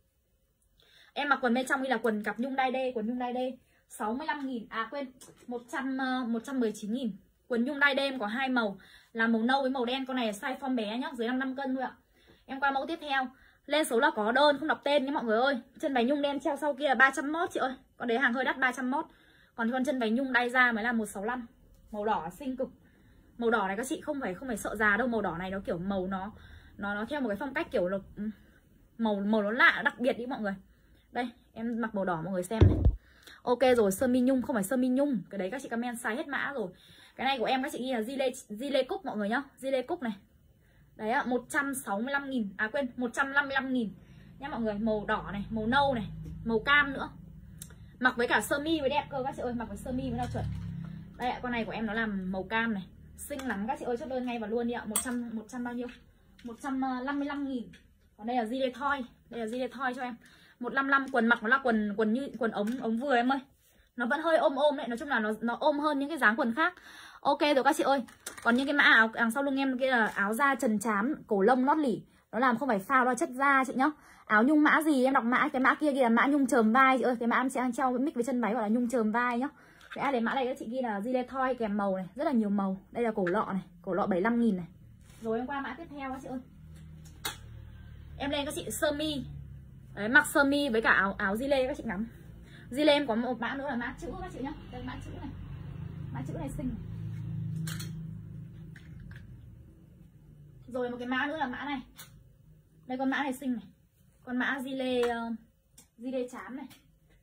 Em mặc quần bên trong như là quần cặp nhung đai đê, quần nhung đai đê sáu mươi lăm nghìn. À quên, một trăm, uh, một trăm mười chín nghìn. Quần nhung đai đê em có hai màu là màu nâu với màu đen. Con này là size form bé nhá, dưới năm mươi lăm cân thôi ạ. Em qua mẫu tiếp theo. Lên số là có đơn, không đọc tên nhé mọi người ơi. Chân váy nhung đen treo sau kia là ba trăm mốt chị ơi. Con đấy hàng hơi đắt, ba trăm mốt. Còn con chân váy nhung đai ra mới là một trăm sáu mươi lăm. Màu đỏ xinh cực. Màu đỏ này các chị không phải không phải sợ già đâu, màu đỏ này nó kiểu màu nó nó nó theo một cái phong cách kiểu là màu màu nó lạ đặc biệt đi mọi người. Đây, em mặc màu đỏ mọi người xem này. Ok rồi, sơ mi nhung, không phải sơ mi nhung, cái đấy các chị comment sai hết mã rồi. Cái này của em các chị ghi là gilet gilet cúc mọi người nhá, gilet cúc này. Đấy ạ, một trăm sáu mươi lăm nghìn, à quên, một trăm năm mươi lăm nghìn nhá mọi người. Màu đỏ này, màu nâu này, màu cam nữa. Mặc với cả sơ mi mới đẹp cơ các chị ơi, mặc với sơ mi mới là chuẩn. Đây ạ, con này của em nó làm màu cam này. Xinh lắm các chị ơi, chốt đơn ngay vào luôn đi ạ. một trăm, một trăm bao nhiêu? một trăm năm mươi lăm nghìn. Còn đây là gilet thoi, đây là gilet thoi cho em. một trăm năm mươi lăm, quần mặc nó là quần quần như quần ống ống vừa em ơi. Nó vẫn hơi ôm ôm đấy, nói chung là nó nó ôm hơn những cái dáng quần khác. Ok rồi các chị ơi. Còn những cái mã áo đằng sau lưng em kia là áo da trần trám, cổ lông nót lỉ. Nó làm không phải phao, nó chất da chị nhá. Áo nhung mã gì em đọc mã, cái mã kia kia là mã nhung chờm vai chị ơi. Cái mã em sẽ treo mix với chân váy gọi là nhung chờm vai nhá. Cái ai đến mã này các chị ghi là gilet thoi kèm màu này, rất là nhiều màu. Đây là cổ lọ này, cổ lọ bảy mươi lăm nghìn này. Rồi em qua mã tiếp theo các chị ơi. Em lên các chị sơ mi. Đấy, mặc sơ mi với cả áo áo gilet các chị ngắm. Gilet em có một mã nữa là mã chữ các chị nhá. Đây mã chữ này. Mã chữ này xinh này. Rồi một cái mã nữa là mã này. Đây con mã này xinh này. Con mã gilet uh, gilet chám này.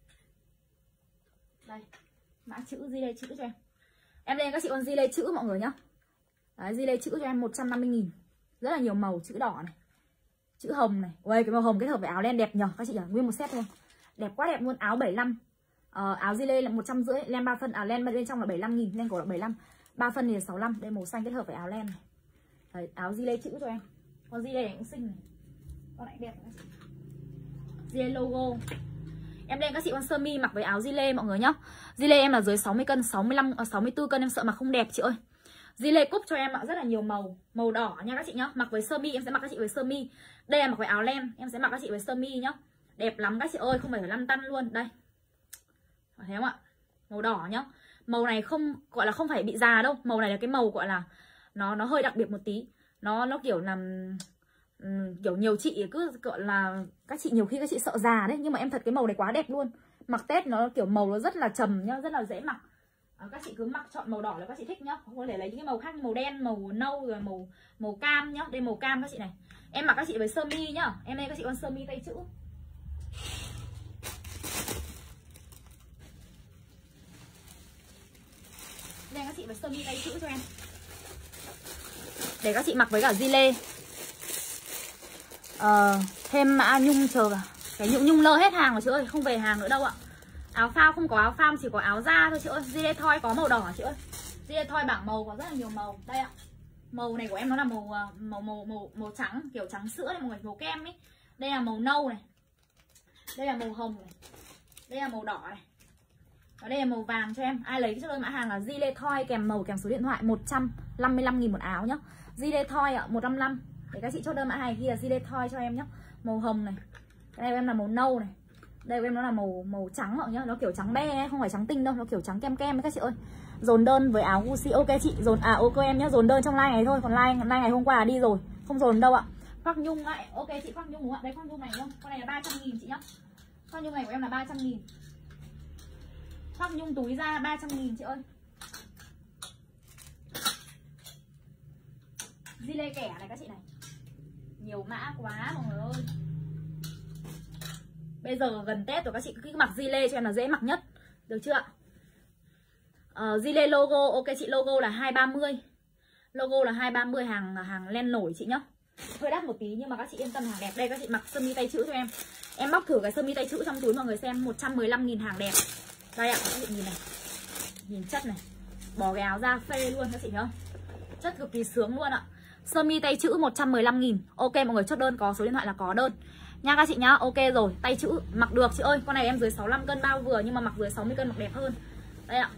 Đây, mã chữ gilet chữ cho em. Em lên các chị con gilet chữ mọi người nhá. Đấy, gilet chữ cho em một trăm năm mươi nghìn. Rất là nhiều màu, chữ đỏ này, chữ hồng này. Ôi cái màu hồng kết hợp với áo len đẹp nhờ các chị nhỉ, nguyên một set luôn. Đẹp quá đẹp luôn, áo bảy mươi lăm. Ờ, áo gilet là một trăm rưỡi, len ba phân, áo len bên trong là bảy mươi lăm nghìn, len cổ là bảy mươi lăm. ba phân thì là sáu mươi lăm. Đây màu xanh kết hợp với áo len này. Đấy, áo gilet chữ cho em. Con gilet này cũng xinh này. Con này đẹp các chị. Gilet logo. Em lên các chị con sơ mi mặc với áo gilet mọi người nhá. Gilet em là dưới sáu mươi cân, sáu mươi lăm sáu mươi tư cân em sợ mặc không đẹp chị ơi. Gilet cúc cho em ạ, rất là nhiều màu, màu đỏ nha các chị nhá. Mặc với sơ mi em sẽ mặc các chị với sơ mi. Đây là mặc với áo len, em sẽ mặc các chị với sơ mi nhá. Đẹp lắm các chị ơi, không phải lăn tăn luôn. Đây. Thấy không ạ? Màu đỏ nhá. Màu này không gọi là không phải bị già đâu, màu này là cái màu gọi là nó nó hơi đặc biệt một tí. Nó nó kiểu là um, kiểu nhiều chị cứ gọi là các chị nhiều khi các chị sợ già đấy, nhưng mà em thật cái màu này quá đẹp luôn. Mặc Tết nó kiểu màu nó rất là trầm nhá, rất là dễ mặc. À, các chị cứ mặc chọn màu đỏ là các chị thích nhá, không có thể lấy những cái màu khác như màu đen, màu nâu rồi màu màu cam nhá. Đây màu cam các chị này. Em mặc các chị với sơ mi nhá. Em đây các chị con sơ mi tay chữ. Đây các chị với sơ mi tay chữ cho em. Để các chị mặc với cả gilet. Ờ, thêm mã nhung chờ cả. Cái nhung nhung lơ hết hàng rồi chị ơi, không về hàng nữa đâu ạ. Áo phao không có áo phao, chỉ có áo da thôi chị ơi. Gilet thoi có màu đỏ chị ơi. Gilet thoi bảng màu có rất là nhiều màu. Đây ạ. Màu này của em nó là màu màu màu màu màu trắng, kiểu trắng sữa này mọi người, màu kem ấy. Đây là màu nâu này. Đây là màu hồng này. Đây là màu đỏ này. Và đây là màu vàng cho em. Ai lấy cho tôi mã hàng là gilet thoi kèm màu kèm số điện thoại một trăm năm mươi lăm nghìn một áo nhá. Gilet thoi ạ, một trăm năm mươi lăm. Để các chị chốt đơn mã hàng ghi là gilet thoi cho em nhá. Màu hồng này. Cái này của em là màu nâu này. Đây của em nó là màu màu trắng mọi nhá, nó kiểu trắng be ấy, không phải trắng tinh đâu, nó kiểu trắng kem kem ấy các chị ơi. Dồn đơn với áo Gucci. Ok chị, dồn à ok em nhá, dồn đơn trong live này thôi, còn live live ngày hôm qua là đi rồi, không dồn đâu ạ. Khoác nhung lại. Ok chị, khoác nhung đúng không ạ? Đây khoác nhung này không? Con này là ba trăm nghìn chị nhá. Khoác nhung này của em là ba trăm nghìn. Khoác nhung túi da ba trăm nghìn chị ơi. Gilet kẻ này các chị này. Nhiều mã quá mọi người ơi. Bây giờ gần Tết rồi các chị cứ mặc gilet cho em là dễ mặc nhất. Được chưa ạ? Uh, gilet logo, ok chị, logo là hai ba mươi. Logo là hai ba mươi, hàng hàng len nổi chị nhá. Hơi đắt một tí nhưng mà các chị yên tâm, hàng đẹp. Đây các chị mặc sơ mi tay chữ cho em. Em bóc thử cái sơ mi tay chữ trong túi mọi người xem, một trăm mười lăm nghìn, hàng đẹp. Đây ạ, các chị nhìn này. Nhìn chất này. Bỏ cái áo ra phê luôn các chị nhá. Chất cực kỳ sướng luôn ạ. Sơ mi tay chữ một trăm mười lăm nghìn. Ok mọi người chốt đơn, có số điện thoại là có đơn nha các chị nhá. Ok rồi, tay chữ mặc được chị ơi. Con này em dưới sáu mươi lăm cân bao vừa, nhưng mà mặc dưới sáu mươi cân mặc đẹp hơn. Đây ạ.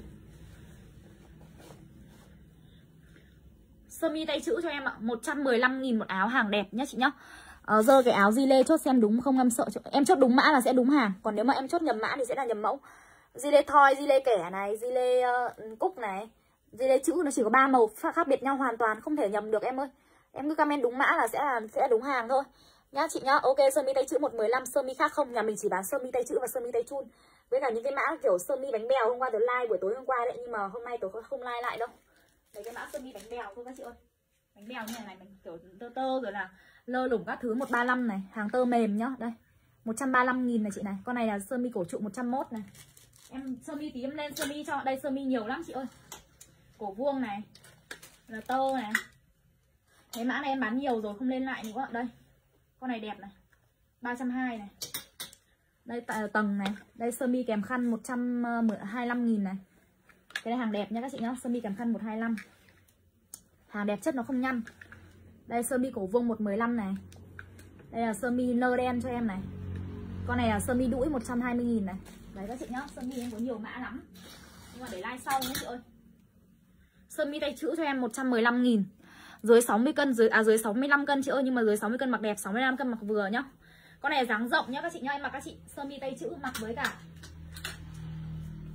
Sơ mi tay chữ cho em ạ, một trăm mười lăm nghìn một áo, hàng đẹp nhá chị nhá. Ờ, dơ cái áo gilet chốt xem đúng không, em sợ em chốt đúng mã là sẽ đúng hàng, còn nếu mà em chốt nhầm mã thì sẽ là nhầm mẫu. Gilet thoi, gilet kẻ này, gilet uh, cúc này, gilet chữ nó chỉ có ba màu khác biệt nhau hoàn toàn, không thể nhầm được em ơi. Em cứ comment đúng mã là sẽ là sẽ là đúng hàng thôi nhá chị nhá. Ok, sơ mi tay chữ một trăm mười lăm, sơ mi khác không, nhà mình chỉ bán sơ mi tay chữ và sơ mi tay chun với cả những cái mã kiểu sơ mi bánh bèo hôm qua tôi like buổi tối hôm qua đấy, nhưng mà hôm nay tôi không like lại đâu. Đấy cái mã sơ mi bánh bèo thôi các chị ơi. Bánh bèo như này này, mình kiểu tơ tơ rồi là lơ lủng các thứ, một trăm ba mươi lăm này, hàng tơ mềm nhá. Đây, một trăm ba mươi lăm nghìn này chị này. Con này là sơ mi cổ trụ một trăm mốt này. Em sơ mi tí em lên sơ mi cho. Đây sơ mi nhiều lắm chị ơi. Cổ vuông này, là tơ này. Cái mã này em bán nhiều rồi không lên lại nữa. Đây. Con này đẹp này. ba trăm hai mươi này. Đây tại tầng này. Đây sơ mi kèm khăn một trăm hai mươi lăm nghìn này. Cái này hàng đẹp nha các chị nhá. Sơ mi kèm khăn một trăm hai mươi lăm. Hàng đẹp chất nó không nhăn. Đây sơ mi cổ vuông một trăm mười lăm này. Đây là sơ mi nơ đen cho em này. Con này là sơ mi đũi một trăm hai mươi nghìn này. Đấy các chị nhá, sơ mi em có nhiều mã lắm. Nhưng mà để like sau nhé chị ơi. Sơ mi tay chữ cho em một trăm mười lăm nghìn. Dưới sáu mươi cân, dưới à dưới sáu mươi lăm cân chị ơi, nhưng mà dưới sáu mươi cân mặc đẹp, sáu mươi lăm cân mặc vừa nhá. Con này dáng rộng nhá các chị nhá, em mặc các chị sơ mi tay chữ mặc với cả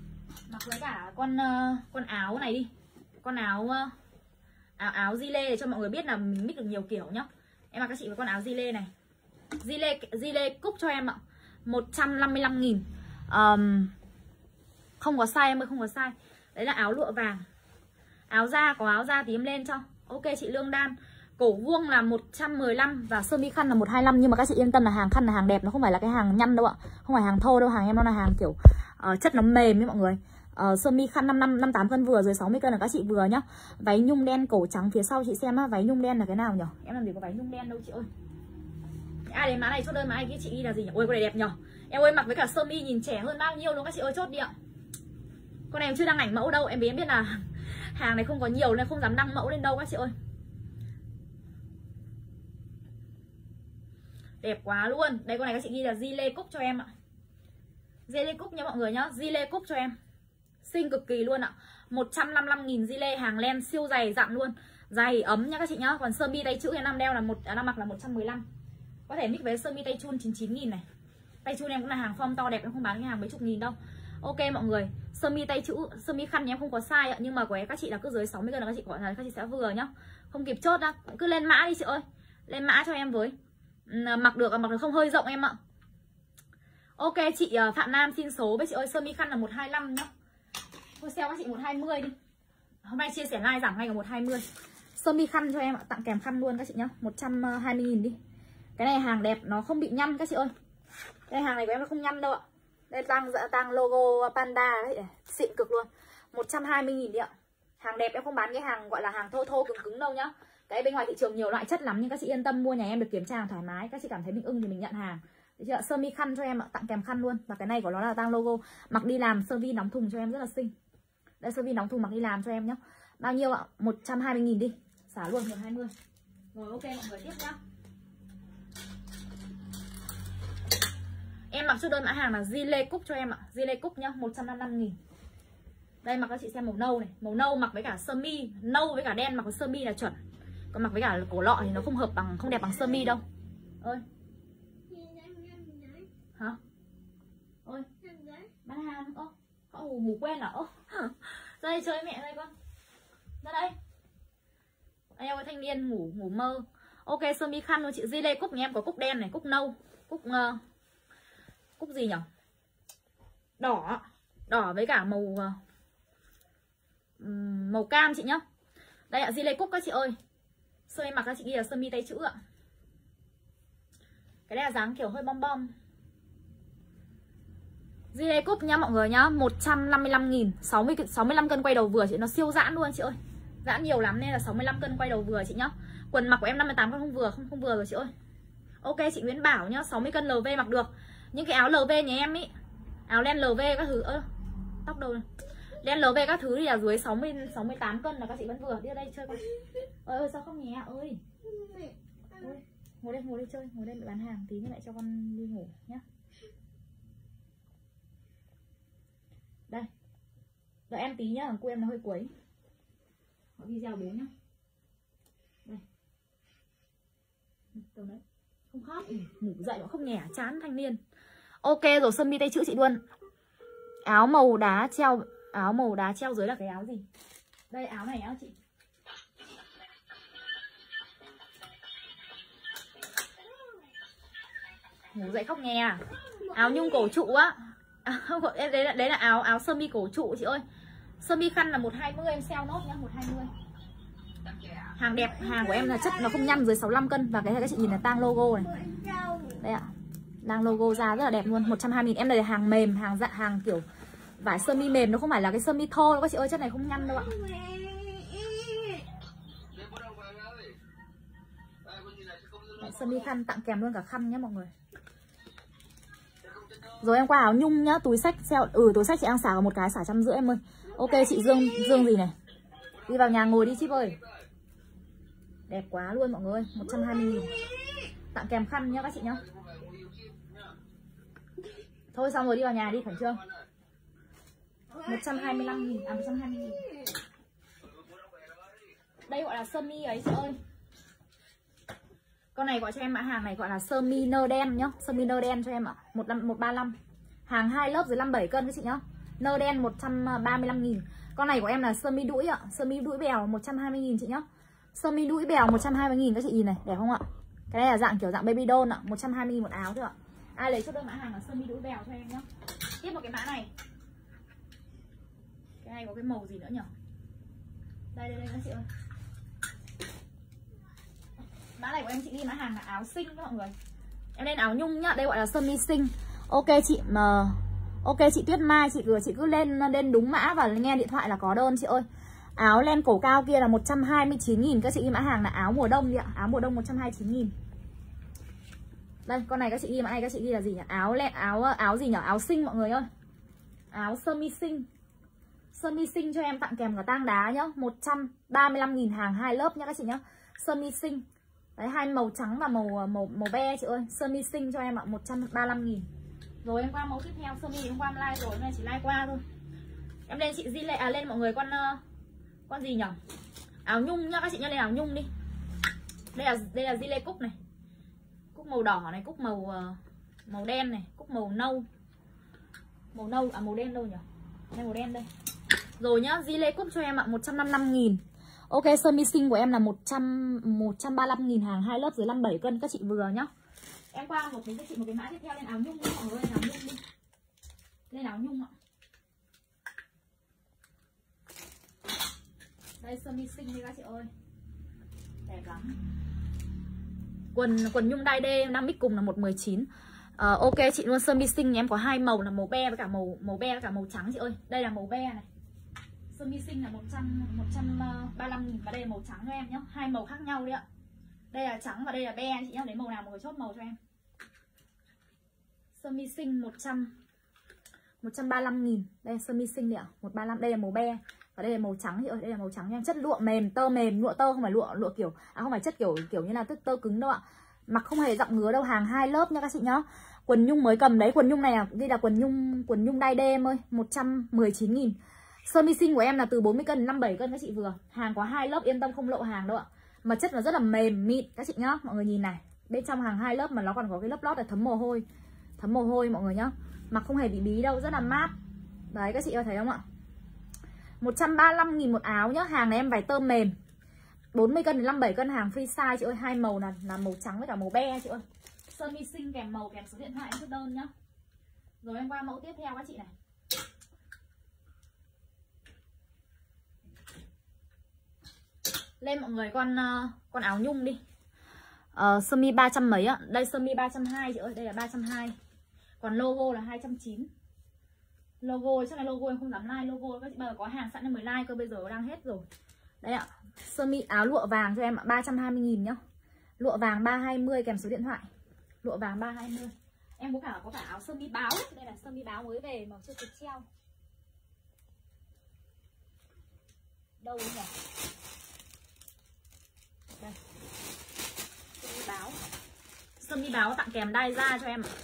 Mặc với cả con uh, con áo này đi. Con áo uh, áo áo gilet để cho mọi người biết là mình mix được nhiều kiểu nhá. Em mặc các chị với con áo gilet này. Gilet gilet cúc cho em ạ. một trăm năm mươi lăm nghìn. Um, không có size em ơi, không có size. Đấy là áo lụa vàng. Áo da, có áo da thì em lên cho. Ok chị Lương Đan. Cổ vuông là một trăm mười lăm và sơ mi khăn là một trăm hai mươi lăm. Nhưng mà các chị yên tâm là hàng khăn là hàng đẹp, nó không phải là cái hàng nhăn đâu ạ. Không phải hàng thô đâu, hàng em nó là hàng kiểu uh, chất nó mềm ấy mọi người. uh, Sơ mi khăn năm năm năm tám cân vừa, dưới sáu mươi cân là các chị vừa nhá. Váy nhung đen cổ trắng phía sau chị xem á. Váy nhung đen là cái nào nhỉ? Em làm gì có váy nhung đen đâu chị ơi. Ai đến mã này chốt đơn mã này kia chị đi là gì nhỉ? Ôi con này đẹp nhỉ. Em ơi mặc với cả sơ mi nhìn trẻ hơn bao nhiêu luôn các chị ơi, chốt đi ạ. Con này em chưa đăng ảnh mẫu đâu, em biết em biết là hàng này không có nhiều nên không dám đăng mẫu lên đâu các chị ơi. Đẹp quá luôn. Đây con này các chị ghi là gilet cúc cho em ạ. Gilet cúc nha mọi người nhá. Gilet cúc cho em. Xinh cực kỳ luôn ạ. một trăm năm mươi lăm nghìn gilet, hàng len siêu dày dặn luôn. Dày ấm nha các chị nhá. Còn sơ mi tay chữ em năm đeo là một à, năm mặc là một trăm mười lăm. Có thể mix với sơ mi tay chun chín mươi chín nghìn này. Tay chun em cũng là hàng form to đẹp, em không bán cái hàng mấy chục nghìn đâu. Ok mọi người, sơ mi tay chữ, sơ mi khăn em không có size ạ, nhưng mà của các chị là cứ dưới sáu mươi cân là các chị gọi là các chị sẽ vừa nhá. Không kịp chốt đâu, cứ lên mã đi chị ơi. Lên mã cho em với. Mặc được mặc được không hơi rộng em ạ. Ok chị Phạm Nam xin số với chị ơi, sơ mi khăn là một trăm hai mươi lăm nhá. Thôi sale các chị một trăm hai mươi đi. Hôm nay chia sẻ live giảm ngay cả một trăm hai mươi. Sơ mi khăn cho em ạ, tặng kèm khăn luôn các chị nhá, một trăm hai mươi nghìn đi. Cái này hàng đẹp, nó không bị nhăn các chị ơi. Đây hàng này của em nó không nhăn đâu ạ. Đây tăng tăng logo panda đấy, xịn cực luôn. một trăm hai mươi nghìn đi ạ. Hàng đẹp, em không bán cái hàng gọi là hàng thô thô cứng cứng đâu nhá. Cái bên ngoài thị trường nhiều loại chất lắm, nhưng các chị yên tâm mua nhà em được kiểm tra hàng thoải mái. Các chị cảm thấy mình ưng thì mình nhận hàng. Đấy chưa? Sơ mi khăn cho em ạ, tặng kèm khăn luôn. Và cái này của nó là tăng logo. Mặc đi làm sơ vi đóng thùng cho em rất là xinh. Đây sơ vi đóng thùng mặc đi làm cho em nhá. Bao nhiêu ạ? một trăm hai mươi nghìn đi. Xả luôn một trăm hai mươi. Rồi ok mọi người tiếp nhá. Em mặc cho đơn mã hàng là gilet cúc cho em ạ. Gilet cúc nhá, một trăm năm mươi lăm nghìn. Đây mặc các chị xem màu nâu này. Màu nâu mặc với cả sơ mi, nâu với cả đen mặc với sơ mi là chuẩn. Còn mặc với cả cổ lọ thì nó không hợp bằng, không đẹp bằng sơ mi đâu. Ơi. Hả? Ôi. Bán hàng. Ô, họ ngủ, ngủ quen à? Ô. Ra đây chơi mẹ đây con. Ra đây. Đây em ơi, thanh niên ngủ ngủ mơ. Ok sơ mi khăn luôn chị. Gilet cúc nhà em có cúc đen này, cúc nâu, cúc uh, cúc gì nhỉ? Đỏ. Đỏ với cả màu uh, màu cam chị nhá. Đây ạ, gilet cúc các chị ơi. Sơ em mặc các chị ghi là sơ mi tay chữ ạ. Cái này là dáng kiểu hơi bom bom. Gilet cúc nha mọi người nhá, một trăm năm mươi lăm nghìn, sáu mươi sáu mươi lăm cân quay đầu vừa chị, nó siêu giãn luôn chị ơi. Giãn nhiều lắm nên là sáu mươi lăm cân quay đầu vừa chị nhá. Quần mặc của em năm mươi tám cân không vừa, không không vừa rồi chị ơi. Ok chị Nguyễn Bảo nhá, sáu mươi cân lờ vê mặc được. Những cái áo lờ vê nhà em ý, áo len lờ vê các thứ, ơ tóc đâu này. Len lờ vê các thứ thì là dưới sáu mươi sáu mươi tám cân là các chị vẫn vừa. Đi ra đây chơi con. Ơi ơi sao không nhé ơi. Ôi, ngồi đây ngồi đây chơi, ngồi đây để bán hàng tí nữa lại cho con đi ngủ nhá. Đây. Đợi em tí nhá, thằng cu em nó hơi quấy. Có video bố nhá. Đây. Đâu đấy. Không khóc, ừ, ngủ dậy mà không nhẻ, chán thanh niên. Ok rồi, sơ mi tay chữ chị luôn. Áo màu đá treo, áo màu đá treo dưới là cái áo gì? Đây áo này nhá chị. Ngủ dậy khóc nhè à? Áo nhung cổ trụ á. À, không, đấy là đấy là áo áo sơ mi cổ trụ chị ơi. Sơ mi khăn là một trăm hai mươi em sale nốt nhá, một trăm hai mươi. Hàng đẹp, hàng của em là chất nó không nhăn, dưới sáu mươi lăm cân. Và cái này các chị nhìn là tang logo này. Đây ạ. Tang logo ra rất là đẹp luôn, một trăm hai mươi nghìn. Em này là hàng mềm, hàng dạ hàng kiểu vải sơ mi mềm, nó không phải là cái sơ mi thô đâu các chị ơi, chất này không nhăn đâu ạ. Đấy, sơ mi khăn tặng kèm luôn cả khăn nhá mọi người. Rồi em qua áo nhung nhá, túi xách sale, ừ túi xách chị đang xả vào một cái xả trăm rưỡi em ơi. Ok chị Dương, Dương gì này. Đi vào nhà ngồi đi ship ơi. Đẹp quá luôn mọi người, một trăm hai mươi nghìn. Tặng kèm khăn nhá các chị nhá. Thôi xong rồi đi vào nhà đi khẩn trương. một trăm hai mươi lăm nghìn, à một trăm hai mươi nghìn. Đây gọi là sơ mi ấy chị ơi. Con này gọi cho em mã hàng này gọi là sơ mi nơ đen nhá, sơ mi nơ đen cho em ạ, một ba lăm. Hàng hai lớp dưới năm mươi bảy cân các chị nhá. Nơ đen một trăm ba mươi lăm nghìn. Con này của em là sơ mi đũi ạ, sơ mi đũi bèo một trăm hai mươi nghìn chị nhá. Sơ mi đũi bèo một trăm hai mươi nghìn các chị nhìn này, đẹp không ạ? Cái này là dạng kiểu dạng baby doll ạ, một trăm hai mươi nghìn một áo thôi ạ. Ai lấy chốt đơn mã hàng là sơ mi đũi bèo cho em nhá. Tiếp một cái mã này. Cái này có cái màu gì nữa nhỉ? Đây đây đây các chị ơi. Mã này của em chị ghi mã hàng là áo xinh các mọi người. Em lên áo nhung nhá, đây gọi là sơ mi xinh. Ok chị mà ok chị Tuyết Mai, chị cứ chị cứ lên lên đúng mã và nghe điện thoại là có đơn chị ơi. Áo len cổ cao kia là một trăm hai mươi chín nghìn, các chị ghi mã hàng là áo mùa đông đi ạ, áo mùa đông một trăm hai mươi chín nghìn. Đây, con này các chị ghi mã này các chị ghi là gì nhỉ? Áo len áo áo gì nhỉ? Áo xinh mọi người ơi. Áo sơ mi xinh. Sơ mi xinh cho em tặng kèm cả tang đá nhá, một trăm ba mươi lăm nghìn hàng hai lớp nhá các chị nhá. Sơ mi xinh. Đấy, hai màu trắng và màu màu màu be chị ơi. Sơ mi xinh cho em ạ, một trăm ba mươi lăm nghìn. Rồi em qua mẫu tiếp theo, sơ mi thì hôm qua em like rồi, hôm nay chỉ like qua thôi. Em lên chị Di Lệ à lên mọi người con uh, con gì nhỉ? Áo nhung nhá các chị nhá, lên áo nhung đi. Đây là đây là Di Lê cúc này. Cúc màu đỏ này, cúc màu uh, màu đen này, cúc màu nâu. Màu nâu à màu đen đâu nhỉ? Đây màu đen đây. Rồi nhá, Di Lê cúc cho em ạ, một trăm năm mươi lăm nghìn. Ok, sơ mi xinh của em là một trăm một trăm ba mươi lăm nghìn hàng hai lớp dưới năm mươi bảy cân các chị vừa nhá. Em qua một cái cho chị một cái mã tiếp theo, lên áo nhung đi mọi người, lên áo nhung đi. Lên áo nhung ạ. Đây sơ mi xinh đi các chị ơi. Đẹp lắm. Quần quần nhung đai đê năm mix cùng là một mười chín. Ờ, ok chị luôn, sơ mi xinh em có hai màu là màu be với cả màu màu be với cả màu trắng chị ơi. Đây là màu be này. Sơ mi xinh là một trăm một trăm ba mươi lăm nghìn và đây là màu trắng cho em nhá. Hai màu khác nhau đi ạ. Đây là trắng và đây là be chị nhá, lấy màu nào mọi người chốt màu cho em. Sơ mi xinh một trăm một trăm ba mươi lăm nghìn. Đây sơ mi xinh đi ạ, một trăm ba mươi lăm. Đây là màu be và đây là màu trắng chị ơi, đây là màu trắng nha. Chất lụa mềm, tơ mềm, lụa tơ không phải lụa lụa kiểu à không phải chất kiểu kiểu như là tơ, tơ cứng đâu ạ. Mặc không hề dặm ngứa đâu, hàng hai lớp nha các chị nhá. Quần nhung mới cầm đấy, quần nhung này là đây là quần nhung quần nhung đai đê em ơi, một trăm mười chín nghìn. Sơ mi xinh của em là từ bốn mươi cân đến năm mươi bảy cân các chị vừa. Hàng có hai lớp, yên tâm không lộ hàng đâu ạ. Mà chất nó rất là mềm mịn các chị nhá. Mọi người nhìn này, bên trong hàng hai lớp mà nó còn có cái lớp lót là thấm mồ hôi. Thấm mồ hôi mọi người nhá. Mặc không hề bị bí đâu, rất là mát. Đấy các chị ơi thấy không ạ? một trăm ba mươi lăm nghìn một áo nhá. Hàng này em vải tơ mềm, bốn mươi cân đến năm mươi bảy cân, hàng free size chị ơi. Hai màu là, là màu trắng với cả màu be chị ơi. Sơ mi xinh kèm màu kèm số điện thoại em chốt đơn nhá. Rồi em qua mẫu tiếp theo các chị này. Lên mọi người con uh, con áo nhung đi. uh, Sơ mi ba trăm mấy ạ. Đây sơ mi ba trăm hai mươi chị ơi, đây là ba trăm hai mươi. Còn logo là hai trăm chín mươi. Logo chắc là logo em không dám like logo các chị, bây giờ có hàng sẵn em mới like cơ, bây giờ đang hết rồi. Đây ạ, sơ mi áo lụa vàng cho em ạ, ba trăm hai mươi nghìn nhá. Lụa vàng ba trăm hai mươi kèm số điện thoại. Lụa vàng ba trăm hai mươi. Em có cả có cả áo sơ mi báo. Đây là sơ mi báo mới về mà chưa kịp treo. Đâu nhỉ? Đây. Sơ mi báo. Sơ mi báo tặng kèm đai da cho em ạ.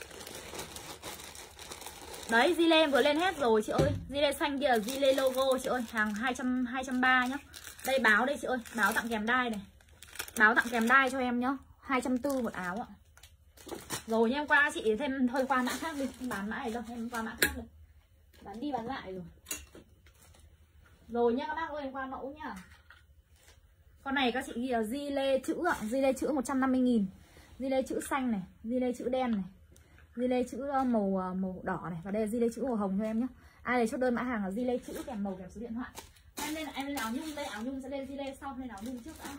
Đấy, Zile vừa lên hết rồi chị ơi. Zile xanh kia là Zile logo chị ơi, hàng hai trăm hai trăm ba mươi nhá. Đây báo đây chị ơi, báo tặng kèm đai này. Báo tặng kèm đai cho em nhá, hai trăm tư mươi một áo ạ. Rồi nha, em qua chị thêm thôi qua mã khác đi, không bán mã này đâu, em qua mã khác rồi. Bán đi bán lại rồi. Rồi nha các bác ơi, em qua mẫu nhá. Con này các chị ghi là Zile chữ ạ, Zile chữ một trăm năm mươi nghìn. Zile chữ xanh này, Zile chữ đen này. Zile chữ màu màu đỏ này và đây là Zile chữ màu hồng cho em nhé. Ai để chốt đơn mã hàng là Zile chữ kèm màu kèm số điện thoại. Em lên em lên áo nhung, đây áo nhung sẽ lên Zile sau, lên áo nhung trước đã.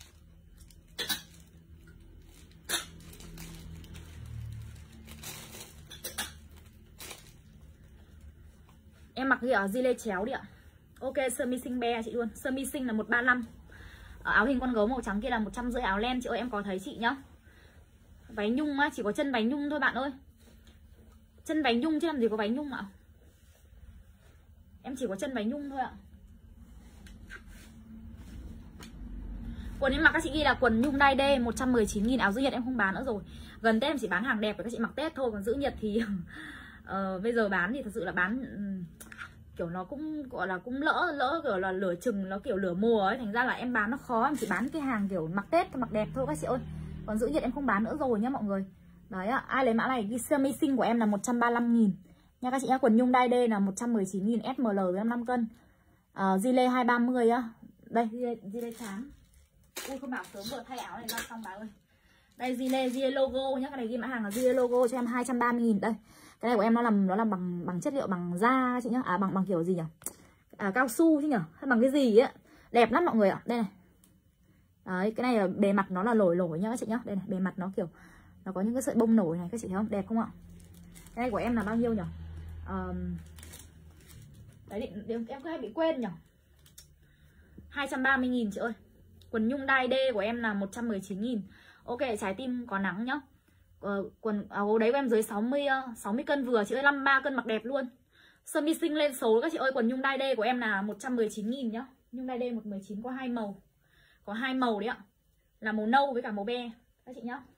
Em mặc gì ở Zile chéo đi ạ. Ok, sơ mi xinh be chị luôn. Sơ mi xinh là một trăm ba mươi lăm. Áo hình con gấu màu trắng kia là một trăm rưỡi áo len chị ơi, em có thấy chị nhá. Váy nhung á, chỉ có chân váy nhung thôi bạn ơi. Chân váy nhung chứ làm gì có váy nhung ạ. Em chỉ có chân váy nhung thôi ạ. Quần em mặc các chị ghi là quần nhung đai đê một trăm mười chín nghìn. Áo giữ nhiệt em không bán nữa rồi. Gần Tết em chỉ bán hàng đẹp để các chị mặc Tết thôi. Còn giữ nhiệt thì uh, bây giờ bán thì thật sự là bán um, kiểu nó cũng gọi là cũng lỡ lỡ kiểu là lửa chừng, nó kiểu lửa mùa ấy, thành ra là em bán nó khó. Em chỉ bán cái hàng kiểu mặc Tết mặc đẹp thôi các chị ơi. Còn giữ nhiệt em không bán nữa rồi nhá mọi người. Đấy ạ, ai lấy mã này ghi sơ mi xinh của em là một trăm ba mươi lăm nghìn. Nha các chị nhá, quần nhung đai D là một trăm mười chín nghìn S M L với năm mươi lăm cân. Ờ uh, Zile hai ba mươi á. Đây, Zile, Zile trắng. Ui không bảo sớm vừa thay áo này ra xong bà ơi. Đây Zile, Zile logo nhá, cái này ghi mã hàng là Zile logo cho em hai trăm ba mươi nghìn đây. Cái này của em nó làm nó làm bằng bằng chất liệu bằng da chị nhá. À bằng bằng kiểu gì nhỉ? À cao su chứ nhỉ? Hay bằng cái gì ấy. Đẹp lắm mọi người ạ. Đây này. Đấy, cái này là bề mặt nó là nổi nổi nhá các chị nhá. Đây này, bề mặt nó kiểu nó có những cái sợi bông nổi này các chị thấy không? Đẹp không ạ? Cái này của em là bao nhiêu nhỉ? Um, đấy định, định, em cứ hay bị quên nhỉ? hai trăm ba mươi nghìn chị ơi. Quần nhung đai D của em là một trăm mười chín nghìn. Ok, trái tim có nắng nhá. Ờ, quần áo đấy của em dưới sáu mươi sáu mươi cân vừa chị ơi, năm mươi ba cân mặc đẹp luôn. Sơ mi xinh lên số các chị ơi. Quần nhung đai D của em là một trăm mười chín nghìn nhá. Nhung đai D một trăm mười chín có hai màu. Có hai màu đấy ạ. Là màu nâu với cả màu be các chị nhá.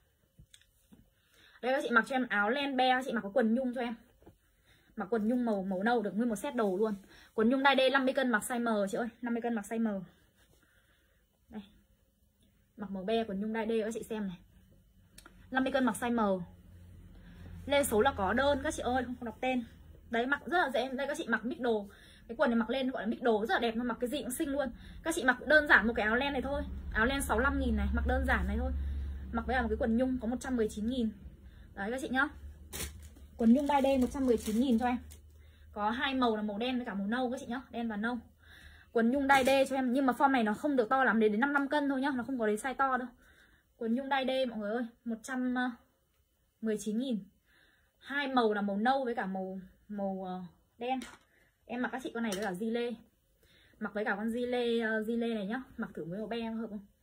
Đây các chị mặc cho em áo len be, các chị mặc có quần nhung cho em. Mặc quần nhung màu màu nâu được nguyên một set đồ luôn. Quần nhung đai D năm mươi cân mặc size M chị ơi, năm mươi cân mặc size M. Đây. Mặc màu be quần nhung đai D các chị xem này. năm mươi cân mặc size M. Lên số là có đơn các chị ơi, không đọc tên. Đấy mặc rất là dễ. Đây các chị mặc mix đồ. Cái quần này mặc lên gọi là mix đồ rất là đẹp, nó mặc cái gì cũng xinh luôn. Các chị mặc đơn giản một cái áo len này thôi. Áo len sáu mươi lăm nghìn này, mặc đơn giản này thôi. Mặc với một cái quần nhung có một trăm mười chín nghìn. Đấy các chị nhá. Quần nhung đai D một trăm mười chín nghìn cho em. Có hai màu là màu đen với cả màu nâu các chị nhá, đen và nâu. Quần nhung đai D cho em, nhưng mà form này nó không được to lắm, đến đến năm mươi lăm cân thôi nhá, nó không có đến size to đâu. Quần nhung đai D mọi người ơi, một trăm mười chín nghìn. Hai màu là màu nâu với cả màu màu đen. Em mặc các chị con này với cả Zile. Mặc với cả con Zile uh, Zile này nhá, mặc thử với màu be hợp không?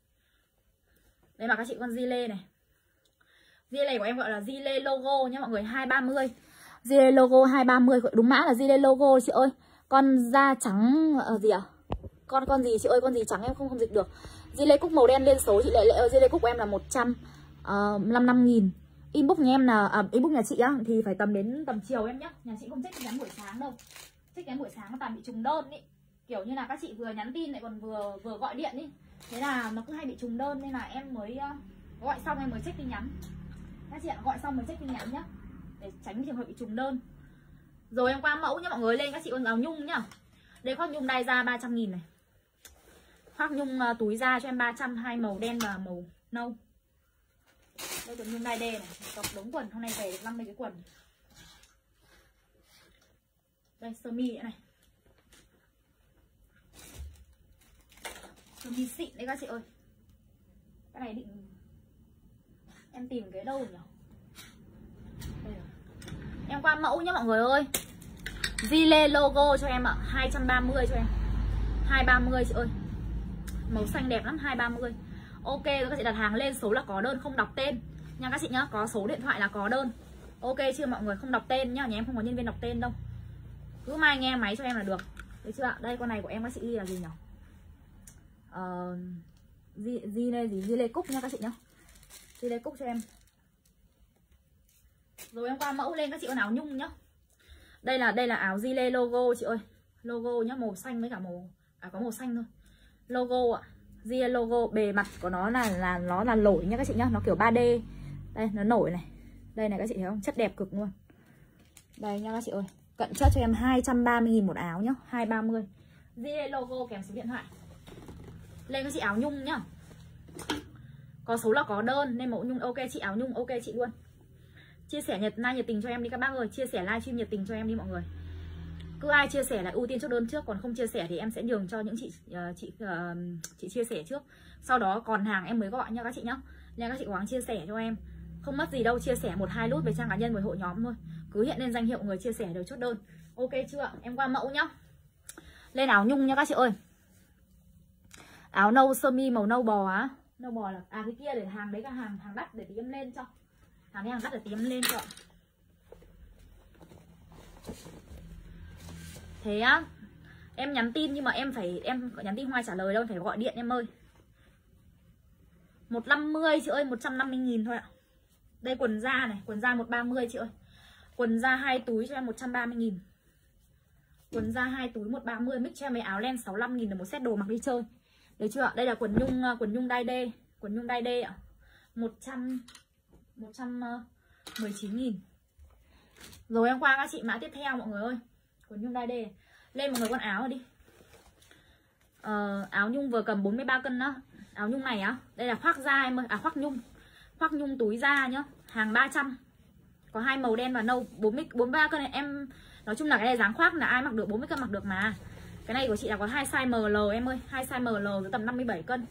Đây mặc các chị con Zile này. Zile này của em gọi là Zile logo nhá mọi người, hai ba mươi. Zile logo hai ba mươi, đúng mã là Zile logo chị ơi. Con da trắng uh, gì à? Con con gì chị ơi, con gì trắng em không không dịch được. Zile cúc màu đen lên số chị Lệ Lệ ơi, Zile cúc của em là một trăm năm mươi lăm nghìn. Inbox nhà em là à, inbox nhà chị á thì phải tầm đến tầm chiều em nhá. Nhà chị không check nhắn buổi sáng đâu. Check nhắn buổi sáng nó toàn bị trùng đơn ý. Kiểu như là các chị vừa nhắn tin lại còn vừa vừa gọi điện ý. Thế là nó cứ hay bị trùng đơn nên là em mới uh, gọi xong em mới check tin nhắn. Các chị ạ, gọi xong mới check tin nhắn nhá. Để tránh trường hợp bị trùng đơn. Rồi em qua mẫu nhá mọi người, lên các chị con áo nhung nhá. Đây khoác nhung đai da ba trăm nghìn này. Khoác nhung uh, túi da cho em ba trăm, hai màu đen và màu nâu. Đây quần nhung đai D này, cọc đống quần, hôm nay về được năm mươi cái quần. Đây sơ mi nữa này. Sơ mi xịn đấy các chị ơi. Cái này định em tìm cái đâu nhỉ? Đây rồi. Em qua mẫu nhá mọi người ơi. Zile logo cho em ạ, hai trăm ba mươi cho em. hai trăm ba mươi chị ơi. Màu xanh đẹp lắm, hai trăm ba mươi. Ok rồi các chị đặt hàng lên số là có đơn, không đọc tên nha các chị nhá, có số điện thoại là có đơn. Ok chưa mọi người, không đọc tên nhá, nhà em không có nhân viên đọc tên đâu. Cứ mai nghe máy cho em là được. Được chưa ạ? Đây con này của em các chị ghi là gì nhỉ? Ờ Di Di này gì? Di Lê Cúc nha các chị nhá. Di Lê Cúc cho em. Rồi em qua mẫu lên các chị con áo nhung nhá. Đây là đây là áo Zile logo chị ơi. Logo nhá, màu xanh với cả màu à có màu xanh thôi. Logo ạ. Zile logo, bề mặt của nó là là nó là nổi nhá các chị nhá, nó kiểu ba D. Đây nó nổi này. Đây này các chị thấy không? Chất đẹp cực luôn. Đây nha các chị ơi. Cận chất cho em hai trăm ba mươi nghìn một áo nhá, hai trăm ba mươi. Zile logo kèm số điện thoại. Lên các chị áo nhung nhá. Có số là có đơn nên mẫu nhung ok chị, áo nhung ok chị luôn. Chia sẻ nhiệt like nhiệt tình cho em đi các bác ơi, chia sẻ livestream nhiệt tình cho em đi mọi người. Cứ ai chia sẻ là ưu tiên chốt đơn trước, còn không chia sẻ thì em sẽ nhường cho những chị uh, chị uh, chị chia sẻ trước. Sau đó còn hàng em mới gọi nha các chị nhá. Nên các chị cố gắng chia sẻ cho em. Không mất gì đâu, chia sẻ một hai nút về trang cá nhân với hội nhóm thôi. Cứ hiện lên danh hiệu người chia sẻ đều chốt đơn. Ok chưa? Em qua mẫu nhá. Lên áo nhung nha các chị ơi. Áo nâu sơ mi màu nâu bò á. Nâu bò là à cái kia để hàng đấy, cả hàng hàng đắt để tí em lên cho. Hàng đấy hàng đắt để tí em lên cho. Thế á, em nhắn tin nhưng mà em phải em nhắn tin không ai trả lời đâu, phải gọi điện em ơi. một trăm năm mươi chị ơi, một trăm năm mươi nghìn thôi ạ. Đây quần da này, quần da một trăm ba mươi chị ơi. Quần da hai túi cho em một trăm ba mươi nghìn. Quần da hai túi một trăm ba mươi, mix cho em với áo len sáu mươi lăm nghìn là một set đồ mặc đi chơi. Được chưa ạ? Đây là quần nhung quần nhung đai D, quần nhung đai D ạ. một trăm một trăm mười chín nghìn. Rồi em qua các chị mã tiếp theo mọi người ơi. Quần nhung đai đê. Lên mọi người con áo đi. Ờ, áo nhung vừa cầm bốn mươi ba cân đó. Áo nhung này á, đây là khoác da em ơi, à khoác nhung. Khoác nhung túi da nhá, hàng ba trăm. Có hai màu đen và nâu, bốn mươi bốn mươi ba cân này em nói chung là cái này dáng khoác là ai mặc được, bốn mươi cân mặc được mà. Cái này của chị là có hai size em lờ em ơi, hai size em lờ với tầm năm mươi bảy cân.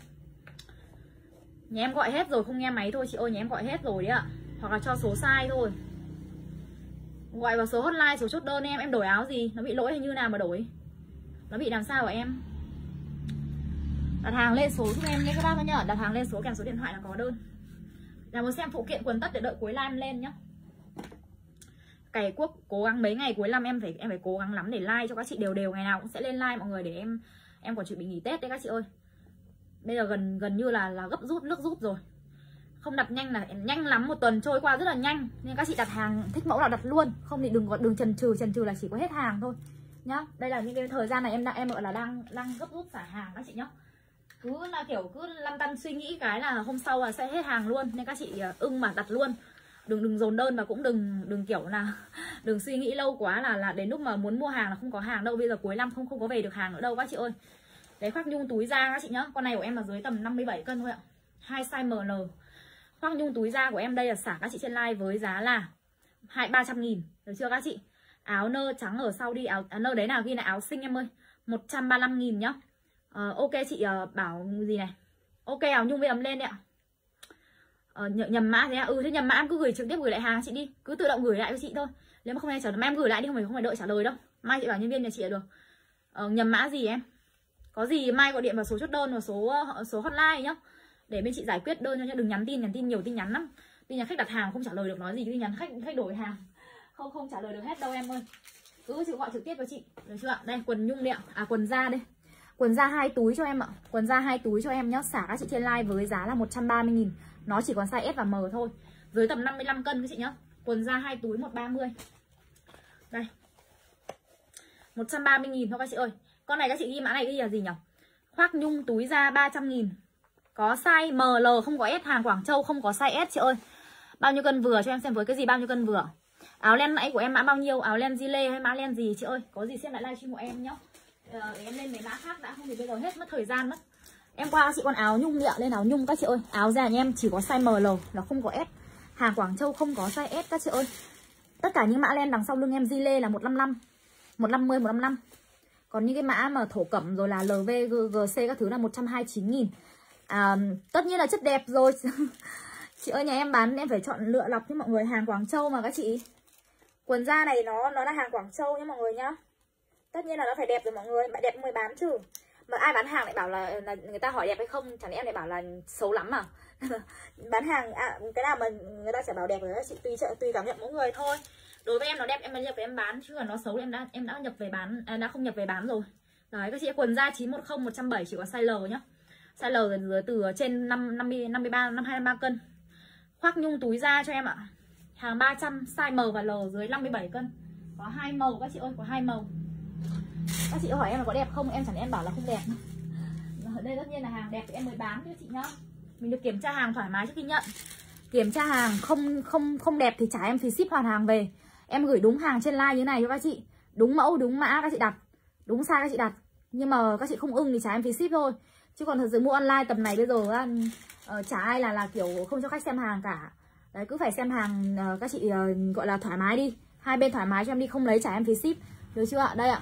Nhà em gọi hết rồi, không nghe máy thôi chị ơi, nhà em gọi hết rồi đấy ạ. Hoặc là cho số size thôi. Gọi vào số hotline, số chốt đơn em, em đổi áo gì? Nó bị lỗi hay như nào mà đổi? Nó bị làm sao hả em? Đặt hàng lên số giúp em nhé các bác nhá. Đặt hàng lên số kèm số điện thoại là có đơn. Là muốn xem phụ kiện quần tất để đợi cuối live em lên nhá. Cày cuốc cố gắng mấy ngày cuối năm em phải em phải cố gắng lắm để like cho các chị đều đều, ngày nào cũng sẽ lên like mọi người, để em em còn chuẩn bị nghỉ Tết đấy các chị ơi. Bây giờ gần gần như là là gấp rút nước rút rồi. Không đặt nhanh là nhanh lắm, một tuần trôi qua rất là nhanh. Nên các chị đặt hàng thích mẫu nào đặt luôn, không thì đừng có đừng chần chừ, chần chừ là chỉ có hết hàng thôi nhá. Đây là những cái thời gian này em đã em gọi là đang đang gấp rút xả hàng các chị nhá. Cứ là kiểu cứ lăn tăn suy nghĩ cái là hôm sau là sẽ hết hàng luôn, nên các chị ưng mà đặt luôn. Đừng đừng dồn đơn và cũng đừng đừng kiểu là đừng suy nghĩ lâu quá là là đến lúc mà muốn mua hàng là không có hàng đâu. Bây giờ cuối năm không không có về được hàng nữa đâu các chị ơi. Đấy, khoác nhung túi da các chị nhá. Con này của em là dưới tầm năm mươi bảy cân thôi ạ. Hai size em lờ. Khoác nhung túi da của em đây là xả các chị trên live với giá là hai ba trăm nghìn, được chưa các chị? Áo nơ trắng ở sau đi, áo à, nơ đấy nào ghi là áo xinh em ơi. một trăm ba mươi lăm nghìn nhá. Ờ, ok chị uh, bảo gì này. Ok, áo nhung với ấm lên đấy ạ. Ờ, nhầm mã thế à? Ừ thế nhầm mã em cứ gửi trực tiếp gửi lại hàng chị đi, cứ tự động gửi lại cho chị thôi. Nếu mà không ai trả lời em gửi lại đi, không phải không phải đợi trả lời đâu. Mai chị bảo nhân viên nhà chị là được. Ờ, nhầm mã gì em? Có gì mai gọi điện vào số chốt đơn và số số hotline nhá, để bên chị giải quyết đơn cho nhá. Đừng nhắn tin, nhắn tin nhiều tin nhắn lắm. Tin nhắn khách đặt hàng không trả lời được nói gì, tin nhắn khách khách đổi hàng không không trả lời được hết đâu em ơi. Cứ chịu gọi trực tiếp cho chị, được chưa ạ? Đây quần nhung đấy ạ. À quần da đây. Quần da hai túi cho em ạ. Quần da hai túi cho em nhá, xả các chị trên live với giá là một trăm ba mươi nghìn. Nó chỉ còn size S và M thôi. Dưới tầm năm mươi lăm cân các chị nhá. Quần da hai túi một trăm ba mươi. Đây. một trăm ba mươi nghìn thôi các chị ơi. Con này các chị ghi mã này ghi là gì nhỉ? Khoác nhung túi da ba trăm nghìn. Có size M L không có S, hàng Quảng Châu không có size S chị ơi. Bao nhiêu cân vừa cho em xem với cái gì bao nhiêu cân vừa. Áo len nãy của em mã bao nhiêu? Áo len Gile hay mã len gì chị ơi? Có gì xem lại livestream của em nhá. Ờ, để em lên mấy mã khác đã, không thì bây giờ hết mất thời gian mất. Em qua chị con áo nhung ạ, lên áo nhung các chị ơi. Áo da nhà em chỉ có size M L, nó không có S. Hàng Quảng Châu không có size S các chị ơi. Tất cả những mã len đằng sau lưng em Gile là một trăm năm mươi lăm, một trăm năm mươi, một trăm năm mươi lăm. Còn những cái mã mà thổ cẩm rồi là L V, G C các thứ là một trăm hai mươi chín nghìn. À, tất nhiên là chất đẹp rồi. Chị ơi, nhà em bán em phải chọn lựa lọc cho mọi người, hàng Quảng Châu mà các chị. Quần da này nó nó là hàng Quảng Châu nhá mọi người nhá. Tất nhiên là nó phải đẹp rồi mọi người, bạn đẹp mới bán chứ. Mà ai bán hàng lại bảo là, là người ta hỏi đẹp hay không, chẳng lẽ em lại bảo là xấu lắm à? Bán hàng à, cái nào mà người ta sẽ bảo đẹp rồi đó chị, tùy tùy cảm nhận mỗi người thôi. Đối với em nó đẹp em mới nhập về em bán, chứ còn nó xấu em đã em đã nhập về bán, à, đã không nhập về bán rồi. Đấy các chị, quần da chín một không một trăm bảy mươi chỉ có size L nhá. Size L dưới từ trên năm năm mươi năm mươi ba năm hai mươi ba cân. Khoác nhung túi da cho em ạ. Hàng ba trăm, size M và L dưới năm mươi bảy cân. Có hai màu các chị ơi, có hai màu. Các chị hỏi em là có đẹp không, em chẳng lẽ em bảo là không đẹp. Ở đây tất nhiên là hàng đẹp thì em mới bán chứ chị nhá. Mình được kiểm tra hàng thoải mái trước khi nhận. Kiểm tra hàng không không không đẹp thì trả em phí ship hoàn hàng về. Em gửi đúng hàng trên live như này cho các chị, đúng mẫu đúng mã các chị đặt, đúng size các chị đặt. Nhưng mà các chị không ưng thì trả em phí ship thôi. Chứ còn thật sự mua online tầm này bây giờ uh, chả ai là là kiểu không cho khách xem hàng cả. Đấy, cứ phải xem hàng uh, các chị uh, gọi là thoải mái đi, hai bên thoải mái cho em đi, không lấy trả em phí ship, được chưa ạ? Đây ạ.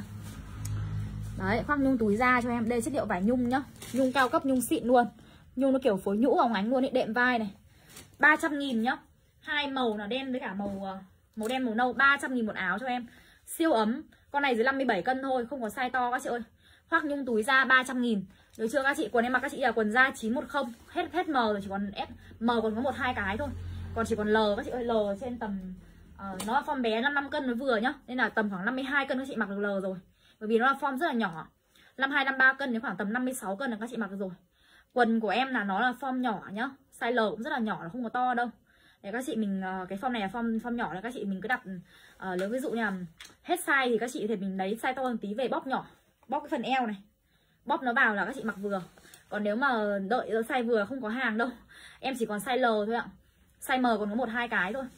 Đấy, khoác nhung túi da cho em. Đây chất liệu vải nhung nhá, nhung cao cấp, nhung xịn luôn. Nhung nó kiểu phối nhũ óng ánh luôn ấy, đệm vai này. Ba trăm nghìn nhá. Hai màu là đen với cả màu uh, màu đen màu nâu. Ba trăm nghìn một áo cho em. Siêu ấm. Con này dưới năm mươi bảy cân thôi, không có size to các chị ơi. Khoác nhung túi da ba trăm nghìn. Được chưa các chị? Quần em mặc các chị là quần da chín một không. Hết hết M rồi, chỉ còn S. M còn có một hai cái thôi. Còn chỉ còn L các chị ơi. L trên tầm uh, nó là form bé năm mươi lăm cân mới vừa nhá. Nên là tầm khoảng năm mươi hai cân các chị mặc được L rồi. Bởi vì nó là form rất là nhỏ. năm mươi hai, năm mươi ba cân đến khoảng tầm năm mươi sáu cân là các chị mặc được rồi. Quần của em là nó là form nhỏ nhá. Size L cũng rất là nhỏ, nó không có to đâu. Để các chị mình uh, cái form này là form form nhỏ là các chị mình cứ đặt uh, nếu ví dụ như là hết size thì các chị thì mình lấy size to một tí về bóp nhỏ, bóp cái phần eo này, bóp nó vào là các chị mặc vừa. Còn nếu mà đợi size vừa không có hàng đâu. Em chỉ còn size L thôi ạ. Size M còn có một hai cái thôi.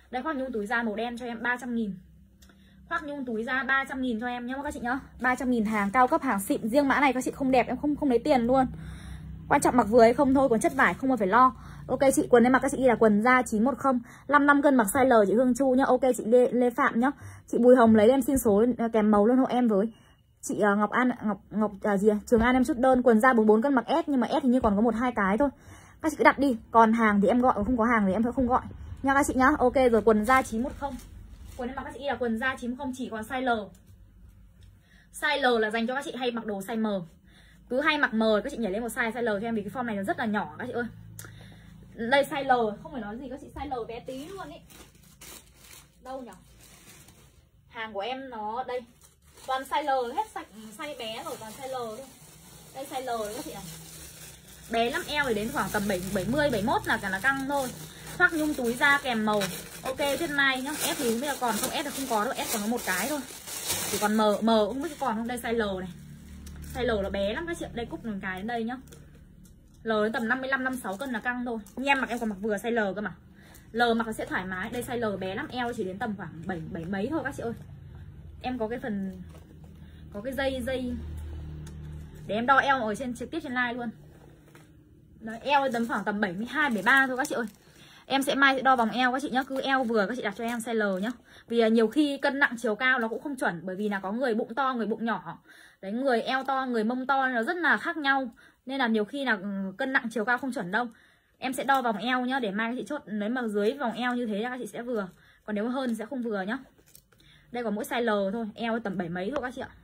Đây khoác nhung túi da màu đen cho em ba trăm nghìn. Khoác nhung túi da ba trăm nghìn cho em nhá các chị nhá. ba trăm nghìn hàng cao cấp, hàng xịn. Riêng mã này các chị không đẹp em không không lấy tiền luôn. Quan trọng mặc vừa hay không thôi, còn chất vải không phải lo. Ok chị, quần em mặc các chị ghi là quần da chín một không, năm năm cân, mặc size L chị Hương Chu nhá. Ok chị Lê, Lê Phạm nhá. Chị Bùi Hồng lấy em xin số kèm màu luôn hộ em với. Chị uh, Ngọc An Ngọc Ngọc à, gì à? Trường An em chốt đơn quần da bốn mươi bốn cân mặc S, nhưng mà S thì như còn có một hai cái thôi. Các chị cứ đặt đi, còn hàng thì em gọi, không có hàng thì em sẽ không gọi nha các chị nhá. Ok rồi, quần da chín một không. Quần em mặc các chị ghi là quần da chín một không, chỉ còn size L. Size L là dành cho các chị hay mặc đồ size M. Cứ hay mặc M các chị nhảy lên một size size L cho em, vì cái form này nó rất là nhỏ các chị ơi. Đây size L, không phải nói gì các chị, size L bé tí luôn ý. Đâu nhỉ? Hàng của em nó đây. Toàn size L hết, sạch size bé rồi, toàn size L thôi. Đây size L các chị này. Bé lắm, eo thì đến khoảng tầm bảy mươi bảy mươi mốt là cả là căng thôi. Khoác nhung túi da kèm màu. Ok trên này nhá. S thì không biết là còn không, S là không có đâu, S còn có một cái thôi. Chỉ còn M, M cũng không biết còn không. Đây size L này. Size L là bé lắm các chị ạ. Đây cúc một cái đến đây nhá. L đến tầm năm mươi lăm năm mươi sáu cân là căng thôi. Nhưng em mặc em còn mặc vừa size L cơ mà. L mặc nó sẽ thoải mái. Đây size L bé lắm, eo chỉ đến tầm khoảng bảy bảy mấy thôi các chị ơi. Em có cái phần có cái dây dây để em đo eo ở trên trực tiếp trên live luôn. Đấy, eo tầm khoảng tầm bảy mươi hai bảy mươi ba thôi các chị ơi. Em sẽ mai sẽ đo vòng eo các chị nhá. Cứ eo vừa các chị đặt cho em size L nhá. Vì nhiều khi cân nặng chiều cao nó cũng không chuẩn, bởi vì là có người bụng to, người bụng nhỏ. Đấy, người eo to, người mông to nó rất là khác nhau. Nên là nhiều khi là cân nặng chiều cao không chuẩn đâu. Em sẽ đo vòng eo nhá, để mai các chị chốt. Nếu mà dưới vòng eo như thế là các chị sẽ vừa. Còn nếu hơn thì sẽ không vừa nhá. Đây có mỗi size L thôi, eo tầm bảy mấy thôi các chị ạ.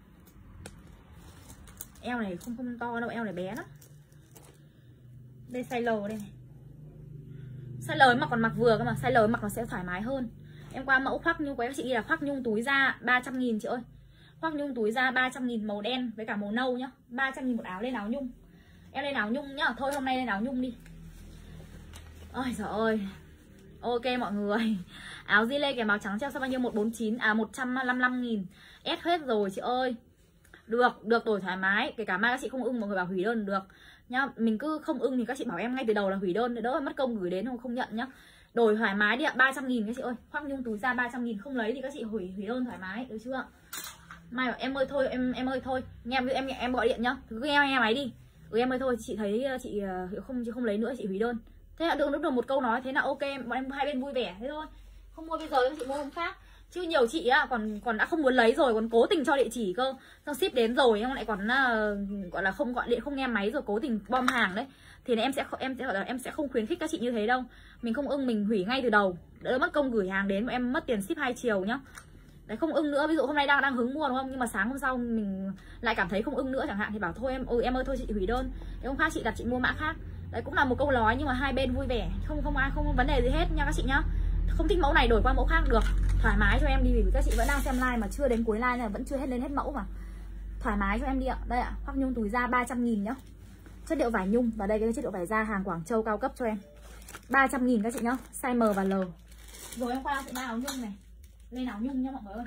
Eo này không không to đâu, eo này bé lắm. Đây size L đây này. Size L mà còn mặc vừa cơ mà, size L mặc nó sẽ thoải mái hơn. Em qua mẫu khoác nhung của các chị ghi là khoác nhung túi da ba trăm nghìn chị ơi. Khoác nhung túi da ba trăm nghìn màu đen với cả màu nâu nhá. ba trăm nghìn một áo, lên áo nhung. Em lên áo nhung nhá. Thôi hôm nay lên áo nhung đi. Ôi trời ơi. Ok mọi người. Áo di lê kèm áo trắng treo sao bao nhiêu? một trăm bốn mươi chín à một trăm năm mươi lăm nghìn. S hết rồi chị ơi. Được, được đổi thoải mái. Kể cả mai các chị không ưng mọi người bảo hủy đơn được nhá. Mình cứ không ưng thì các chị bảo em ngay từ đầu là hủy đơn, để đỡ mất công gửi đến không không nhận nhá. Đổi thoải mái đi ạ, ba trăm nghìn các chị ơi. Khoác nhung túi da ba trăm nghìn, không lấy thì các chị hủy hủy đơn thoải mái, được chưa? Mai bảo em ơi thôi, em em ơi thôi. Nghe em em em gọi điện nhá. Cứ nghe nghe máy đi. Ừ em ơi thôi, chị thấy chị không chị không lấy nữa, chị hủy đơn. Thế là được được một câu nói thế là ok, bọn em hai bên vui vẻ thế thôi. Không mua bây giờ các chị mua hôm khác. Chứ nhiều chị á còn còn đã không muốn lấy rồi, còn cố tình cho địa chỉ cơ. Xong ship đến rồi nhưng lại còn uh, gọi là không gọi điện, không nghe máy rồi cố tình bom hàng đấy. Thì em sẽ em sẽ gọi là em sẽ không khuyến khích các chị như thế đâu. Mình không ưng mình hủy ngay từ đầu, đỡ mất công gửi hàng đến mà em mất tiền ship hai chiều nhá. Đấy, không ưng nữa, ví dụ hôm nay đang đang hứng mua đúng không, nhưng mà sáng hôm sau mình lại cảm thấy không ưng nữa chẳng hạn thì bảo thôi em ơi em ơi thôi chị hủy đơn. Nếu không khác chị đặt chị mua mã khác. Đấy cũng là một câu nói nhưng mà hai bên vui vẻ, không không ai không có vấn đề gì hết nha các chị nhá. Không thích mẫu này đổi qua mẫu khác được, thoải mái cho em đi, vì các chị vẫn đang xem live mà chưa đến cuối live này, vẫn chưa hết lên hết mẫu mà. Thoải mái cho em đi ạ. Đây ạ, khoác nhung túi da ba trăm nghìn nhá. Chất liệu vải nhung và đây cái chất liệu vải da hàng Quảng Châu cao cấp cho em. ba trăm nghìn các chị nhá, size M và L. Rồi em qua sẽ áo nhung này. Lên áo nhung nhá mọi người ơi.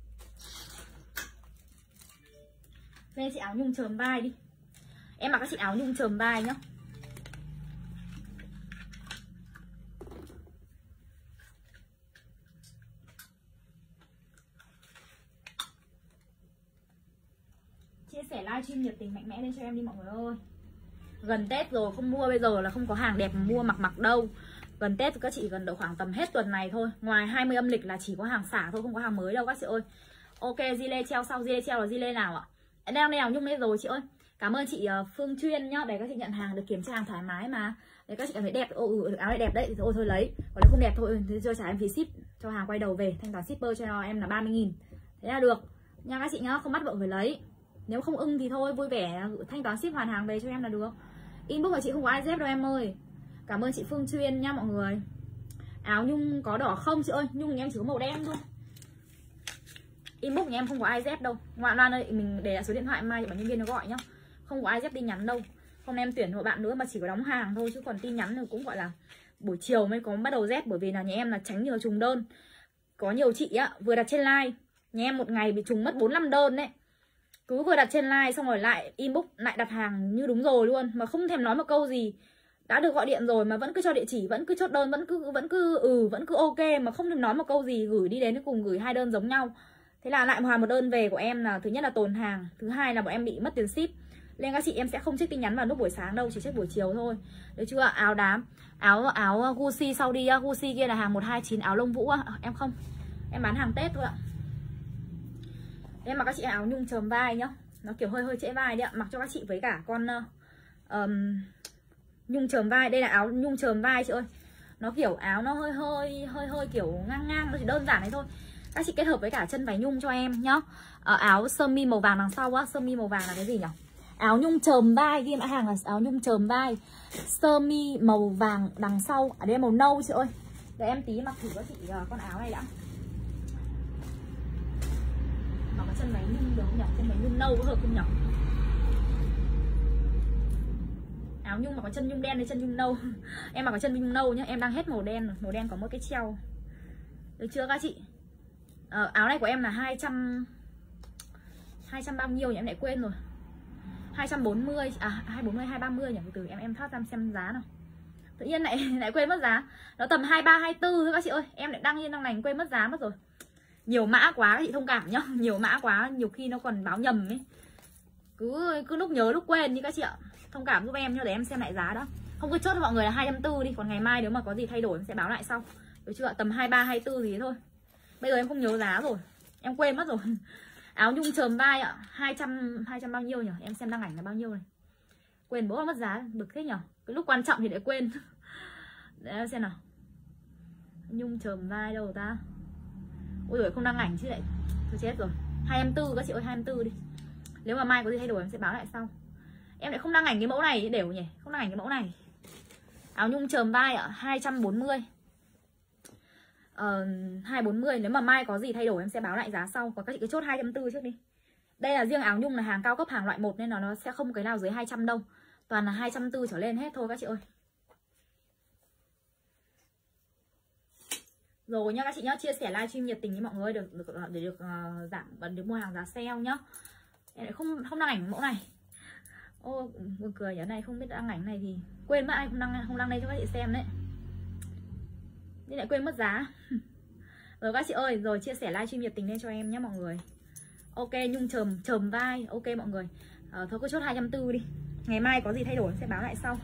Lên chị áo nhung chườm vai đi. Em mặc các chị áo nhung chườm vai nhá. Chia sẻ livestream nhiệt tình mạnh mẽ lên cho em đi mọi người ơi. Gần Tết rồi, không mua bây giờ là không có hàng đẹp mua mặc mặc đâu. Gần Tết các chị gần độ khoảng tầm hết tuần này thôi. Ngoài hai mươi âm lịch là chỉ có hàng xả thôi, không có hàng mới đâu các chị ơi. Ok, Zile treo sau, Zile treo là Zile nào ạ? Em đang lên áo nhung đây rồi chị ơi. Cảm ơn chị Phương Chuyên nhá. Để các chị nhận hàng được kiểm tra hàng thoải mái mà. Để các chị cảm thấy đẹp, ô ừ, áo này đẹp đấy thì thôi thôi lấy. Còn nếu không đẹp thôi thì cho trả em phí ship, cho hàng quay đầu về, thanh toán shipper cho em là ba mươi nghìn. Thế là được. Nha các chị nhá, không bắt vợ phải lấy. Nếu không ưng thì thôi vui vẻ thanh toán ship hoàn hàng về cho em là được. Inbox của chị không có ai dép đâu em ơi. Cảm ơn chị Phương Chuyên nha mọi người. Áo nhung có đỏ không chị ơi? Nhung nhà em chỉ có màu đen thôi. Inbox nhà em không có ai dép đâu. Ngoại Loan ơi, mình để lại số điện thoại mai bảo nhân viên nó gọi nhá. Không có ai dép tin nhắn đâu. Hôm nay em tuyển hộ bạn nữa mà chỉ có đóng hàng thôi, chứ còn tin nhắn thì cũng gọi là buổi chiều mới có bắt đầu dép, bởi vì là nhà em là tránh nhiều trùng đơn. Có nhiều chị á vừa đặt trên live, nhà em một ngày bị trùng mất bốn năm đơn đấy. Cứ vừa đặt trên live xong rồi lại inbox lại đặt hàng như đúng rồi luôn, mà không thèm nói một câu gì. đã được gọi điện rồi mà vẫn cứ cho địa chỉ, vẫn cứ chốt đơn, vẫn cứ vẫn cứ ừ vẫn cứ ok mà không được nói một câu gì, gửi đi đến cùng gửi hai đơn giống nhau. Thế là lại hoàn một đơn về của em là thứ nhất là tồn hàng, thứ hai là bọn em bị mất tiền ship. Nên các chị em sẽ không check tin nhắn vào lúc buổi sáng đâu, chỉ check buổi chiều thôi. Được chưa? Áo đám, áo áo Gucci sau đi, Gucci kia là hàng một hai chín, áo lông vũ em không. Em bán hàng Tết thôi ạ. Em mặc các chị áo nhung chờm vai nhá. Nó kiểu hơi hơi trễ vai đấy ạ, mặc cho các chị với cả con um, nhung chờm vai. Đây là áo nhung chờm vai chị ơi. Nó kiểu áo nó hơi hơi hơi hơi kiểu ngang ngang, nó chỉ đơn giản đấy thôi. Các chị kết hợp với cả chân váy nhung cho em nhá. Ờ, áo sơ mi màu vàng đằng sau á, sơ mi màu vàng là cái gì nhỉ? Áo nhung chờm vai, ghi mã hàng là áo nhung chờm vai, sơ mi màu vàng đằng sau. Ở đây màu nâu chị ơi. Để em tí mặc thử các chị uh, con áo này đã. Mặc cái chân váy nhung được không nhỉ? Chân váy nhung nâu có hợp không nhỉ? Áo nhung mặc cái chân nhung đen hay chân nhung nâu? Em mặc cái chân nhung nâu nhá, em đang hết màu đen rồi. Màu đen có một cái treo. Được chưa các chị? Ờ, áo này của em là hai trăm hai trăm bao nhiêu nhỉ? Em lại quên rồi. hai trăm bốn mươi à hai trăm bốn mươi hai trăm ba mươi nhỉ? Từ từ em em thoát ra xem giá nào. Tự nhiên lại lại quên mất giá. Nó tầm hai ba hai tư thôi các chị ơi. Em lại đăng lên đăng này quên mất giá mất rồi. Nhiều mã quá các chị thông cảm nhá. Nhiều mã quá, nhiều khi nó còn báo nhầm ấy. Cứ cứ lúc nhớ lúc quên như các chị ạ. Thông cảm giúp em nhá, để em xem lại giá đó. Không cứ chốt cho mọi người là hai trăm bốn mươi đi, còn ngày mai nếu mà có gì thay đổi em sẽ báo lại sau. Được chưa? Tầm hai ba hai tư gì thôi. Bây giờ em không nhớ giá rồi. Em quên mất rồi. Áo nhung chờm vai ạ, hai trăm hai trăm bao nhiêu nhỉ? Em xem đăng ảnh là bao nhiêu này. Quên bố mất giá, bực thế nhỉ? Cái lúc quan trọng thì lại quên. Để em xem nào. Nhung chờm vai đâu ta? Ôi giời, không đăng ảnh chứ lại. Thôi chết rồi. hai trăm bốn mươi các chị ơi, hai trăm bốn mươi đi. Nếu mà mai có gì thay đổi em sẽ báo lại sau. Em lại không đăng ảnh cái mẫu này đều nhỉ? Không đăng ảnh cái mẫu này. Áo nhung chờm vai ạ, hai trăm bốn mươi. Ờ, hai trăm bốn mươi. Nếu mà mai có gì thay đổi em sẽ báo lại giá sau. Còn các chị cứ chốt hai trăm bốn mươi trước đi. Đây là riêng áo nhung là hàng cao cấp, hàng loại một nên là nó sẽ không cái nào dưới hai trăm đâu. Toàn là hai trăm bốn mươi trở lên hết thôi các chị ơi. Rồi nhá các chị nhá, chia sẻ livestream nhiệt tình với mọi người được, được để được uh, giảm và được mua hàng giá sale nhá. Em lại không không đăng ảnh mẫu này. Ô buồn cười nhớ này, không biết đăng ảnh này thì quên mất, ai không đăng không đăng đây cho các chị xem đấy. Nên lại quên mất giá. Rồi các chị ơi, rồi chia sẻ livestream nhiệt tình lên cho em nhé mọi người. Ok, nhung chờm chờm vai, ok mọi người. À, thôi cứ chốt hai trăm bốn mươi đi. Ngày mai có gì thay đổi sẽ báo lại sau.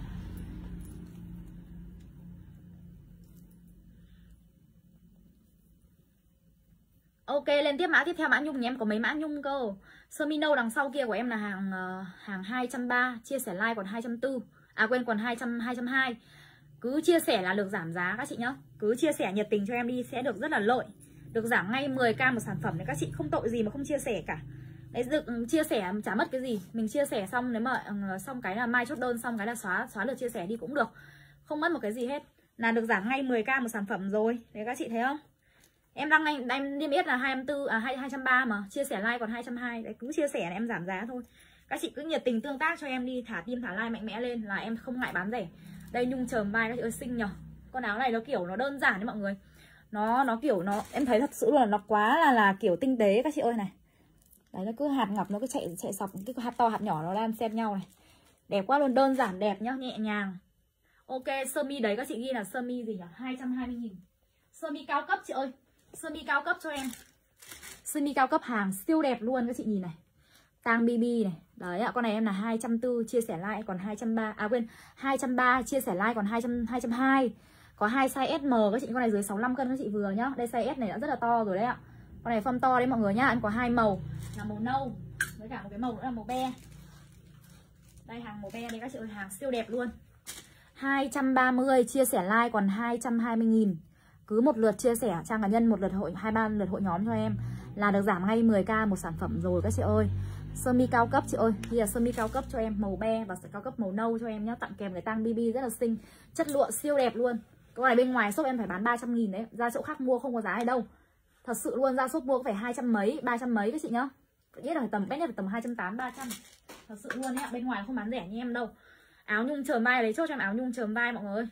Ok, lên tiếp mã tiếp theo, mã nhung nhà em có mấy mã nhung cơ. Sơ mi nâu đằng sau kia của em là hàng uh, hàng hai trăm ba mươi, chia sẻ like còn hai trăm bốn mươi. À quên, còn hai trăm hai trăm hai mươi. Cứ chia sẻ là được giảm giá các chị nhá. Cứ chia sẻ nhiệt tình cho em đi sẽ được rất là lợi. Được giảm ngay mười k một sản phẩm đấy các chị, không tội gì mà không chia sẻ cả. Đấy, được chia sẻ chả mất cái gì. Mình chia sẻ xong nếu mà uh, xong cái là mai chốt đơn xong cái là xóa xóa lượt chia sẻ đi cũng được. Không mất một cái gì hết. Là được giảm ngay mười k một sản phẩm rồi. Đấy các chị thấy không? Em đăng anh em niêm yết là hai trăm bốn mươi à hai trăm ba mươi mà, chia sẻ like còn hai trăm hai mươi. Đấy, cứ chia sẻ là em giảm giá thôi. Các chị cứ nhiệt tình tương tác cho em đi, thả tim thả like mạnh mẽ lên là em không ngại bán rẻ. Đây nhung chờm vai các chị ơi, xinh nhở. Con áo này nó kiểu nó đơn giản đấy mọi người. Nó nó kiểu nó em thấy thật sự là nó quá là là kiểu tinh tế các chị ơi này. Đấy, nó cứ hạt ngọc nó cứ chạy chạy sọc, cái hạt to hạt nhỏ nó đang xen nhau này. Đẹp quá luôn, đơn giản đẹp nhá, nhẹ nhàng. Ok, sơ mi đấy các chị ghi là sơ mi gì nhỉ? hai trăm hai mươi nghìn. Sơ mi cao cấp chị ơi. Sơ mi cao cấp cho em. Sơ mi cao cấp hàng siêu đẹp luôn các chị nhìn này. Tang bê bê này. Đấy ạ, con này em là hai trăm bốn mươi, chia sẻ like còn hai trăm ba mươi. À quên, hai trăm ba mươi, chia sẻ like còn hai trăm hai trăm hai mươi. Có hai size ét em các chị, con này dưới sáu mươi lăm cân các chị vừa nhá. Đây size S này đã rất là to rồi đấy ạ. Con này form to đấy mọi người nhá. Em có hai màu, là màu nâu với cả một cái màu nữa là màu be. Đây hàng màu be đây các chị ơi, hàng siêu đẹp luôn. hai trăm ba mươi, chia sẻ like còn hai trăm hai mươi nghìn. Cứ một lượt chia sẻ trang cá nhân, một lượt hội, hai ba lượt hội nhóm cho em là được giảm ngay mười k một sản phẩm rồi các chị ơi. Sơ mi cao cấp chị ơi, đây là sơ mi cao cấp cho em màu be và cao cấp màu nâu cho em nhá, tặng kèm cái tang bê bê rất là xinh, chất lượng siêu đẹp luôn. Cái này bên ngoài shop em phải bán ba trăm nghìn đấy, ra chỗ khác mua không có giá này đâu. Thật sự luôn, ra shop mua có phải hai trăm mấy, ba trăm mấy các chị nhá. Biết là phải tầm, bét nhất phải tầm hai trăm tám mươi, ba trăm. Thật sự luôn đấy ạ, bên ngoài không bán rẻ như em đâu. Áo nhung chờm vai lấy chốt cho em áo nhung chờm vai mọi người ơi.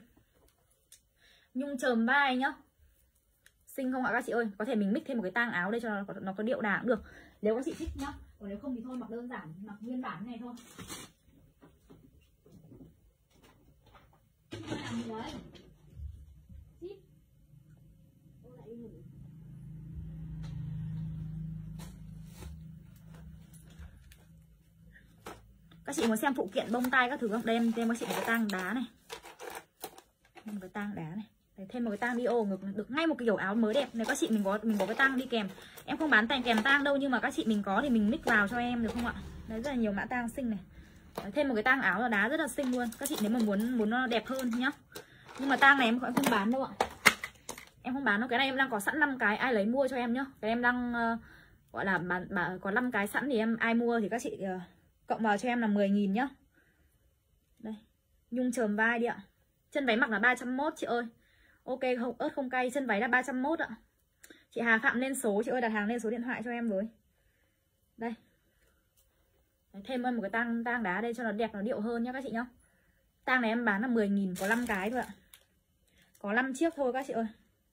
Nhung chờm vai nhá. Xinh không ạ các chị ơi? Có thể mình mix thêm một cái tang áo đây cho nó, nó có điệu đà cũng được. Nếu các chị thích nhá. Còn nếu không thì thôi mặc đơn giản, mặc nguyên bản này thôi. Các chị muốn xem phụ kiện bông tai các thứ không? Đây em thêm các chị một cái tang đá này, một cái tang đá này. Đấy, thêm một cái tang đi ô ngực được ngay một cái kiểu áo mới đẹp. Nếu các chị mình có mình có cái tang đi kèm, em không bán tang kèm tang đâu, nhưng mà các chị mình có thì mình mix vào cho em được không ạ? Đấy, rất là nhiều mã tang xinh này. Đấy, thêm một cái tang áo là đá rất là xinh luôn. Các chị nếu mà muốn muốn nó đẹp hơn nhá. Nhưng mà tang này em không bán đâu ạ. Em không bán đâu, cái này em đang có sẵn năm cái, ai lấy mua cho em nhá. Cái em đang uh, gọi là bán, bán có năm cái sẵn thì em ai mua thì các chị uh, cộng vào cho em là mười nghìn nhá. Đây, nhung chườm vai đi ạ. Chân váy mặc là ba trăm mốt chị ơi. Ok không, ớt không cay, chân váy là ba trăm mốt ạ. Chị Hà Phạm lên số chị ơi, đặt hàng lên số điện thoại cho em với. Đây. Đấy, thêm một cái tang tang đá đây cho nó đẹp, nó điệu hơn nhá các chị nhá. Tang này em bán là mười nghìn, có năm cái thôi ạ. Có năm chiếc thôi các chị ơi.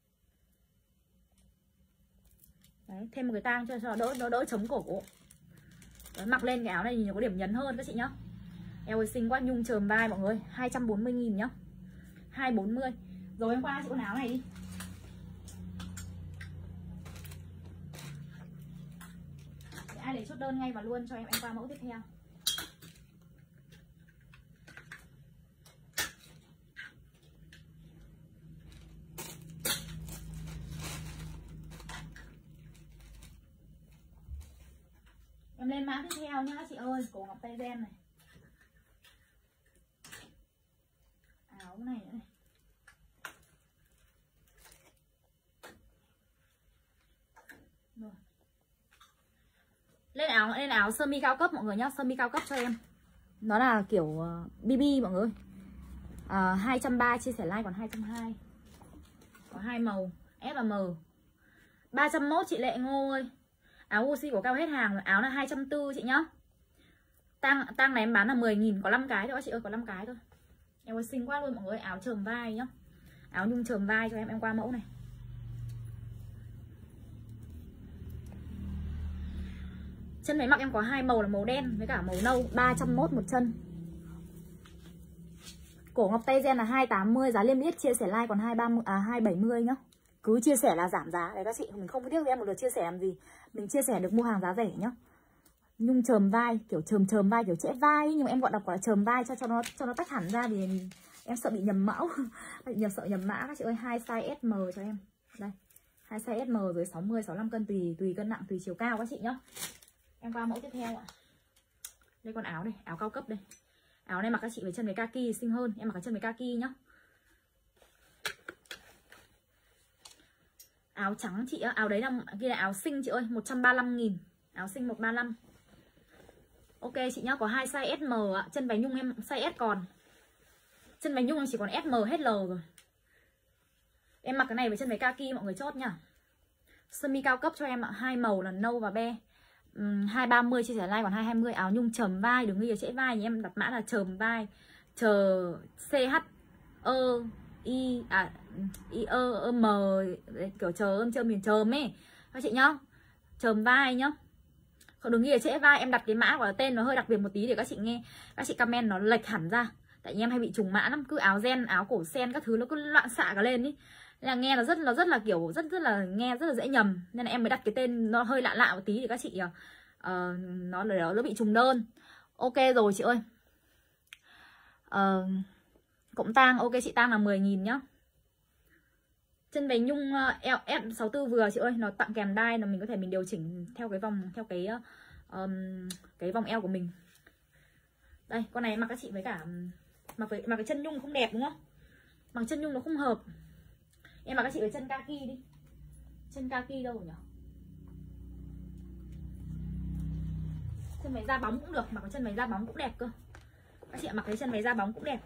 Đấy, thêm một cái tang cho, cho nó đỡ nó đỡ chống cổ. Đấy, mặc lên cái áo này nhìn nó có điểm nhấn hơn các chị nhá. Eo ơi xinh quá, nhung chườm vai mọi người, hai trăm bốn mươi nghìn nhá. hai trăm bốn mươi. Rồi em qua chị quần áo này đi. Để ai lấy chốt đơn ngay vào luôn cho em, em qua mẫu tiếp theo. Em lên mã tiếp theo nhá các chị ơi, cổ ngọc tay đen này. Áo này nữa này. Rồi. Lên áo lên áo sơ mi cao cấp mọi người nhá, sơ mi cao cấp cho em. Nó là kiểu uh, bê bê mọi người. Uh, hai trăm ba mươi chia sẻ like còn hai trăm hai mươi. Có hai màu, S và M. ba trăm mốt chị Lệ Ngô ơi. Áo oxy của cao hết hàng rồi, áo là hai trăm bốn mươi chị nhá. Tang tang này em bán là mười nghìn, có năm cái thôi chị ơi, có năm cái thôi. Em ơi xinh quá luôn mọi người, áo chườm vai nhá. Áo nhung chườm vai cho em, em qua mẫu này. Chân váy mặc em có hai màu là màu đen với cả màu nâu, ba trăm mốt một chân. Cổ ngọc tay gen là hai tám mươi, giá liêm yết chia sẻ like còn hai ba mươi à hai bảy mươi nhá. Cứ chia sẻ là giảm giá đấy các chị, mình không có tiếc với em một lượt chia sẻ làm gì. Mình chia sẻ được mua hàng giá rẻ nhá. Nhung chườm vai, kiểu chườm chườm vai kiểu trễ vai, nhưng mà em gọi đọc là chườm vai cho cho nó cho nó tách hẳn ra vì em sợ bị nhầm mẫu. Nhầm sợ nhầm mã các chị ơi, hai size ét em cho em. Đây. Hai size ét em dưới sáu mươi sáu mươi lăm cân tùy tùy cân nặng tùy chiều cao các chị nhá. Em qua mẫu tiếp theo ạ. Đây con áo đây, áo cao cấp đây. Áo này mặc các chị với chân với kaki xinh hơn, em mặc cái chân với kaki nhá. Áo trắng chị á, áo đấy là ghi là áo xinh chị ơi, một trăm ba mươi lăm nghìn. Áo xinh một trăm ba mươi lăm. Ok chị nhá, có hai size ét em ạ, chân váy nhung em size S còn. Chân váy nhung em chỉ còn ét em hết L rồi. Em mặc cái này với chân váy kaki mọi người chốt nhá. Sơ mi cao cấp cho em ạ, hai màu là nâu và be. Um, hai ba mươi chia sẻ like còn hai hai mươi. Áo nhung chườm vai, đừng ghi là trễ vai, em đặt mã là chườm vai. Chờ C H E I à I E M, kiểu chờ ơn chơm miền chờm ấy các chị nhá. Chườm vai nhá. Không đừng ghi là trễ vai, em đặt cái mã của tên nó hơi đặc biệt một tí để các chị nghe, các chị comment nó lệch hẳn ra. Tại vì em hay bị trùng mã lắm, cứ áo gen, áo cổ sen các thứ nó cứ loạn xạ cả lên ý. Nên là nghe nó rất là rất là kiểu rất rất là nghe rất là dễ nhầm, nên là em mới đặt cái tên nó hơi lạ lạ một tí để các chị uh, nó nó nó bị trùng đơn. Ok rồi chị ơi. Uh, cộng tang, ok chị tang là mười nghìn nhá. Chân váy nhung uh, F sáu mươi tư vừa chị ơi, nó tặng kèm đai, là mình có thể mình điều chỉnh theo cái vòng theo cái uh, um, cái vòng eo của mình. Đây, con này mặc các chị với cả mặc với mặc cái chân nhung không đẹp đúng không? Mặc chân nhung nó không hợp. Em mặc các chị với chân kaki đi. Chân kaki đâu nhỉ? Chân váy da bóng cũng được, mặc cái chân váy da bóng cũng đẹp cơ. Các chị mặc cái chân váy da bóng cũng đẹp.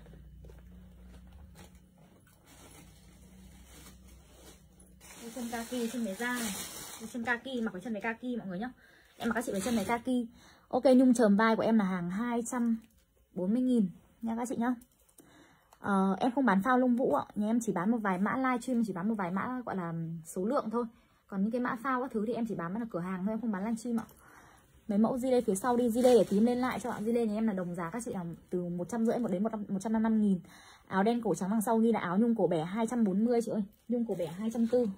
Cái chân kaki, chân váy da này. Cái chân kaki, mặc cái chân váy kaki mọi người nhá. Em mặc các chị với chân váy kaki. Ok, nhung chườm vai của em là hàng hai trăm bốn mươi nghìn nha các chị nhá. Ờ, em không bán phao lông vũ ạ, nhà em chỉ bán một vài mã livestream, chỉ bán một vài mã gọi là số lượng thôi. Còn những cái mã phao các thứ thì em chỉ bán ở cửa hàng thôi, em không bán livestream ạ. Mấy mẫu Zile phía sau đi, Zile để tím lên lại cho ạ. Zile nhà em là đồng giá các chị là từ một trăm rưỡi đến một trăm năm mươi nghìn. Áo đen cổ trắng đằng sau ghi là áo nhung cổ bẻ hai trăm bốn mươi chị ơi. Nhung cổ bẻ hai trăm bốn mươi.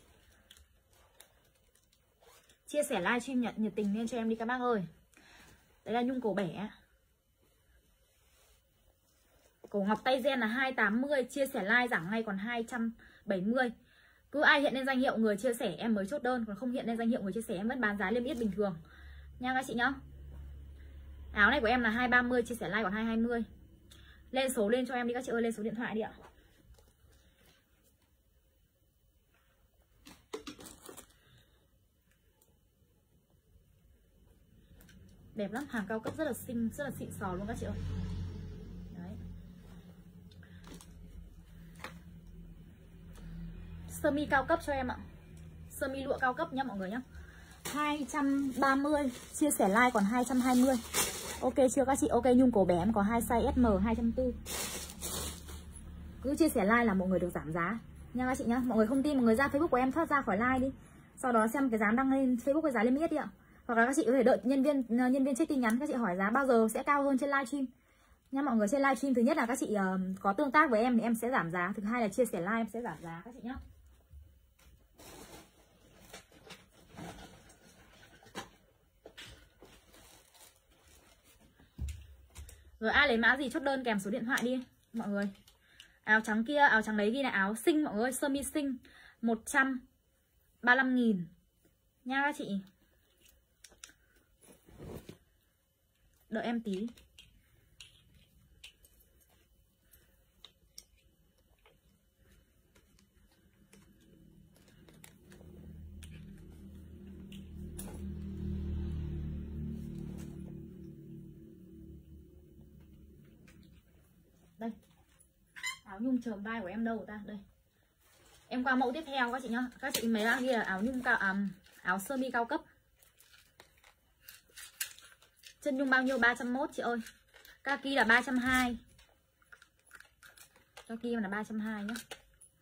Chia sẻ livestream nhiệt, nhiệt tình lên cho em đi các bác ơi. Đấy là nhung cổ bẻ. Cổ ngọc tay gen là hai trăm tám mươi. Chia sẻ like giảm ngay còn hai trăm bảy mươi. Cứ ai hiện lên danh hiệu người chia sẻ em mới chốt đơn. Còn không hiện lên danh hiệu người chia sẻ em vẫn bán giá liêm yết bình thường nha các chị nhá. Áo này của em là hai trăm ba mươi. Chia sẻ like còn hai trăm hai mươi. Lên số lên cho em đi các chị ơi. Lên số điện thoại đi ạ. Đẹp lắm. Hàng cao cấp rất là xinh. Rất là xịn sò luôn các chị ơi. Đấy. Sơ mi cao cấp cho em ạ. Sơ mi lụa cao cấp nhá mọi người nhá. Hai trăm ba mươi. Chia sẻ like còn hai trăm hai mươi. Ok chưa các chị? Ok, nhung cổ bẻ em có hai size ét em hai trăm bốn mươi. Cứ chia sẻ like là mọi người được giảm giá nha các chị nhá. Mọi người không tin, mọi người ra Facebook của em thoát ra khỏi like đi. Sau đó xem cái giá đăng lên Facebook cái giá liêm yết đi ạ. Hoặc là các chị có thể đợi nhân viên nhân viên check tin nhắn, các chị hỏi giá bao giờ sẽ cao hơn trên livestream nha mọi người. Trên livestream thứ nhất là các chị uh, có tương tác với em thì em sẽ giảm giá. Thứ hai là chia sẻ like em sẽ giảm giá các chị nhá. Rồi ai lấy mã gì chốt đơn kèm số điện thoại đi mọi người. Áo trắng kia, áo trắng đấy ghi là áo xinh mọi người ơi, sơ mi xinh một trăm ba mươi lăm nghìn nha các chị. Đợi em tí. Đây. Áo nhung chờm vai của em đâu ta? Đây. Em qua mẫu tiếp theo các chị nhá. Các chị mấy bác ghi là áo nhung cao à, áo sơ mi cao cấp. Chân nhung bao nhiêu? ba trăm mốt chị ơi. Kaki là ba trăm hai mươi. Kaki là ba trăm hai mươi nhá.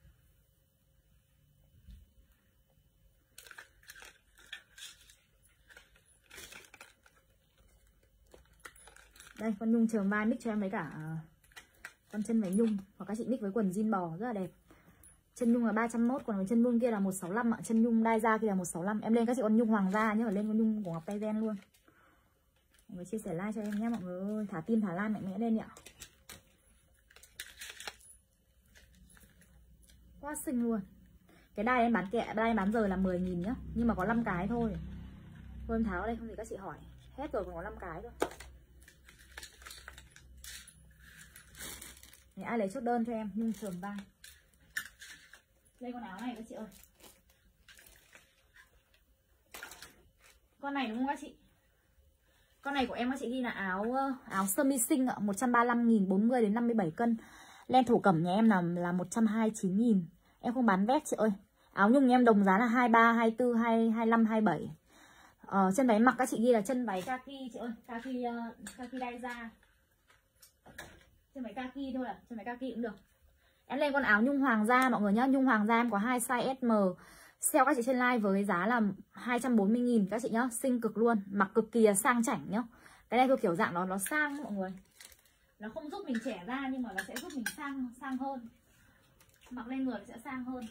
Đây, con nhung chờm vai mix cho em với cả uh, con chân váy nhung. Hoặc các chị mix với quần jean bò rất là đẹp. Chân nhung là ba trăm mốt, còn chân nhung kia là một trăm sáu mươi lăm ạ. Chân nhung đai da kia là một trăm sáu mươi lăm. Em lên các chị con nhung hoàng gia nhé, lên con nhung của ngọc tay gen luôn. Mọi người chia sẻ like cho em nhé mọi người ơi. Thả tim thả lan mạnh mẽ lên nhỉ. Quá xinh luôn. Cái đai em bán kẹ, đai em bán giờ là mười nghìn nhá. Nhưng mà có năm cái thôi. Thôi em tháo ở đây không thì các chị hỏi. Hết rồi còn có năm cái thôi. Để ai lấy chốt đơn cho em nhung chờm vai. Đây con áo này các chị ơi. Con này đúng không các chị? Con này của em các chị ghi là áo áo sơ mi xinh ạ, một trăm ba mươi lăm nghìn, bốn mươi đến năm mươi bảy cân. Len thổ cẩm nhà em là là một trăm hai mươi chín nghìn. Em không bán vét chị ơi. Áo nhung nhà em đồng giá là hai mươi ba, hai mươi tư, hai mươi lăm, hai mươi bảy. Ờ, chân váy mặc các chị ghi là chân váy kaki chị ơi, kaki uh, kaki đai da. Chân váy kaki thôi à, chân váy kaki cũng được. Em lên con áo nhung hoàng gia mọi người nhá. Nhung hoàng gia em có hai size ét em. Sale các chị trên live với giá là hai trăm bốn mươi nghìn các chị nhá. Xinh cực luôn. Mặc cực kỳ là sang chảnh nhá. Cái này thôi kiểu dạng nó nó sang mọi người. Nó không giúp mình trẻ ra nhưng mà nó sẽ giúp mình sang sang hơn. Mặc lên người sẽ sang hơn.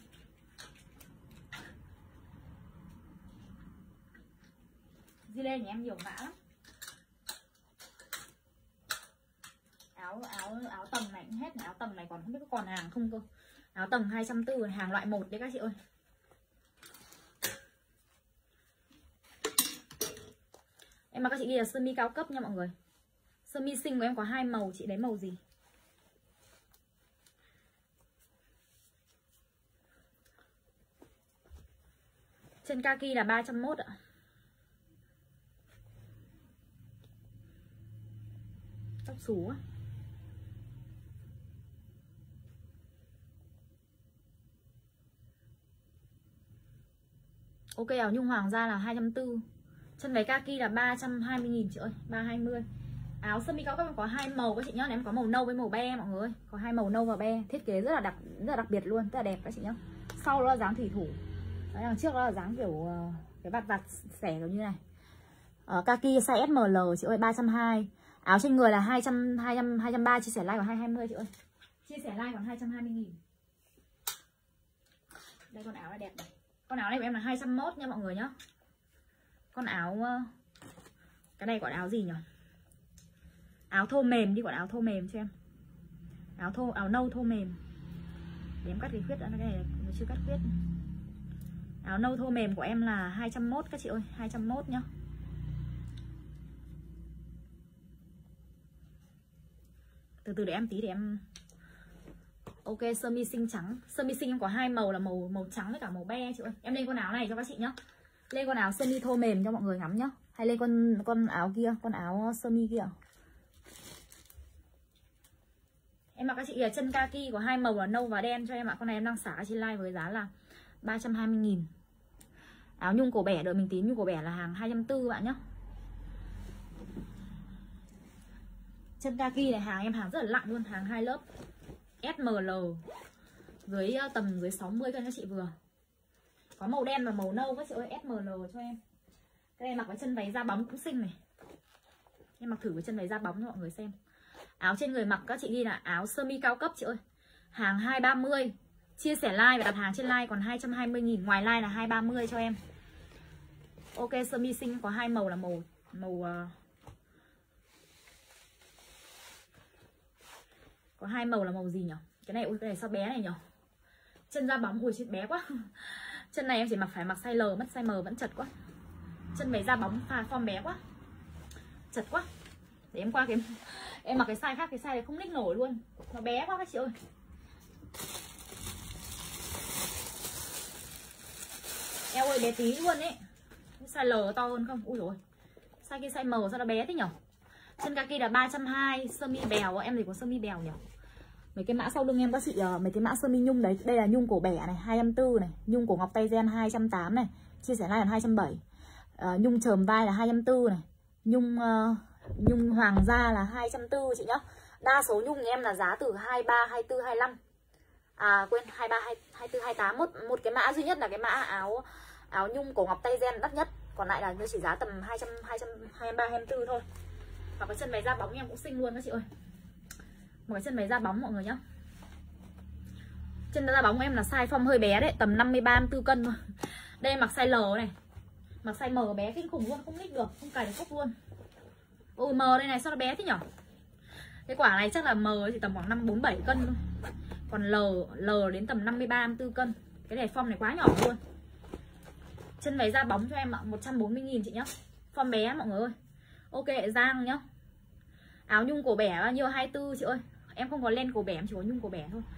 Zile nhà em nhiều mã lắm. Áo áo áo tầng này cũng hết, áo tầng này còn không biết có còn hàng không cơ. Áo tầng hai trăm bốn mươi, hàng loại một đấy các chị ơi. Em mặc các chị ghi là sơ mi cao cấp nha mọi người. Sơ mi xinh của em có hai màu, chị lấy màu gì? Chân kaki là ba trăm mốt ạ. Tóc xú á. Ok, áo nhung hoàng gia là hai trăm bốn mươi. Chân váy kaki là ba trăm hai mươi nghìn chị ơi, ba trăm hai mươi. Áo sơ mi cao cấp có hai màu các chị nhá, em có màu nâu với màu be mọi người. Có hai màu nâu và be, thiết kế rất là đặc rất là đặc biệt luôn, rất là đẹp các chị nhá. Sau đó là dáng thủy thủ. Đấy, đằng trước đó là dáng kiểu uh, cái vạt vạt xẻ kiểu như này. Uh, kaki size ét em lờ chị ơi, ba trăm hai mươi. Áo trên người là hai trăm, hai trăm, hai trăm ba mươi, chia sẻ like của hai trăm hai mươi chị ơi. Chia sẻ like còn hai trăm hai mươi nghìn. Đây con áo này đẹp này. Con áo này của em là hai trăm mốt nha mọi người nhá. Con áo cái này gọi áo gì nhỉ? Áo thô mềm đi, gọi áo thô mềm cho em. Áo thô, áo nâu thô mềm. Để em cắt cái khuyết đã, cái này nó chưa cắt khuyết. Áo nâu thô mềm của em là hai trăm mốt các chị ơi, hai trăm mốt nhá. Từ từ để em tí để em. Ok, sơ mi xinh trắng. Sơ mi xinh em có hai màu là màu màu trắng với cả màu be chị ơi. Em lên con áo này cho các chị nhá. Lên con áo sơ mi thô mềm cho mọi người ngắm nhá. Hay lên con con áo kia, con áo sơ mi kia. Em mặc các chị là chân kaki có hai màu là nâu và đen cho em ạ. Con này em đang xả trên live với giá là ba trăm hai mươi nghìn. Áo nhung cổ bẻ, đợi mình tí, nhung cổ bẻ là hàng hai trăm tư mươi bạn nhá. Chân kaki này hàng em hàng rất là nặng luôn, hàng hai lớp ét em lờ. Dưới tầm dưới sáu mươi cân các chị vừa. Có màu đen và màu nâu các chị ơi, ét em lờ cho em. Cái này mặc với chân váy da bóng cũng xinh này. Em mặc thử với chân váy da bóng cho mọi người xem. Áo trên người mặc các chị ghi là áo sơ mi cao cấp chị ơi. Hàng hai ba mươi. Chia sẻ like và đặt hàng trên like còn hai trăm hai mươi nghìn. Ngoài like là hai ba mươi cho em. Ok, sơ mi xinh có hai màu là màu màu uh, có hai màu là màu gì nhỉ? Cái này ui, cái này sao bé này nhỉ? Chân da bóng, ui chết bé quá. Chân này em chỉ mặc phải mặc size L, mất size M vẫn chật quá. Chân váy da bóng pha form bé quá. Chật quá. Để em qua cái em mặc cái size khác, cái size này không ních nổi luôn. Nó bé quá các chị ơi. Eo ơi bé tí luôn ấy. Size L to hơn không? Ui rồi. Size kia size M sao nó bé thế nhỉ? Chân kaki là ba trăm hai mươi, sơ mi bèo, em thì có sơ mi bèo nhỉ? Mấy cái mã sau lưng em các chị, mấy cái mã sơ mi nhung đấy, đây là nhung cổ bẻ này, hai trăm tư mươi này, nhung cổ ngọc tay gen hai trăm tám mươi này, chia sẻ like là hai trăm bảy mươi. Uh, nhung chờm vai là hai trăm tư mươi này, nhung uh, nhung hoàng gia là hai trăm tư mươi chị nhá. Đa số nhung em là giá từ hai mươi ba, hai mươi tư, hai mươi lăm. À quên, hai mươi ba, hai mươi tư, hai mươi tám. Một một cái mã duy nhất là cái mã áo áo nhung cổ ngọc tay gen đắt nhất, còn lại là nó chỉ giá tầm hai trăm, hai trăm hai mươi ba, hai mươi tư thôi. Và cái chân váy da bóng em cũng xinh luôn các chị ơi. Một cái chân váy da bóng mọi người nhá. Chân da bóng em là size form hơi bé đấy, tầm năm mươi ba, năm mươi tư cân thôi. Đây em mặc size L này. Mặc size M bé kinh khủng luôn, không ních được, không cài được cúc luôn. Ôi M đây này sao nó bé thế nhở? Cái quả này chắc là M thì tầm khoảng năm bốn bảy cân thôi. Còn L L đến tầm năm mươi ba, năm mươi tư cân. Cái này form này quá nhỏ luôn. Chân váy da bóng cho em ạ, một trăm bốn mươi nghìn chị nhá. Form bé mọi người ơi. Ok Giang nhá. Áo nhung cổ bẻ bao nhiêu? hai mươi tư chị ơi. Em không có len cổ bẻ, em chỉ có nhung cổ bẻ thôi.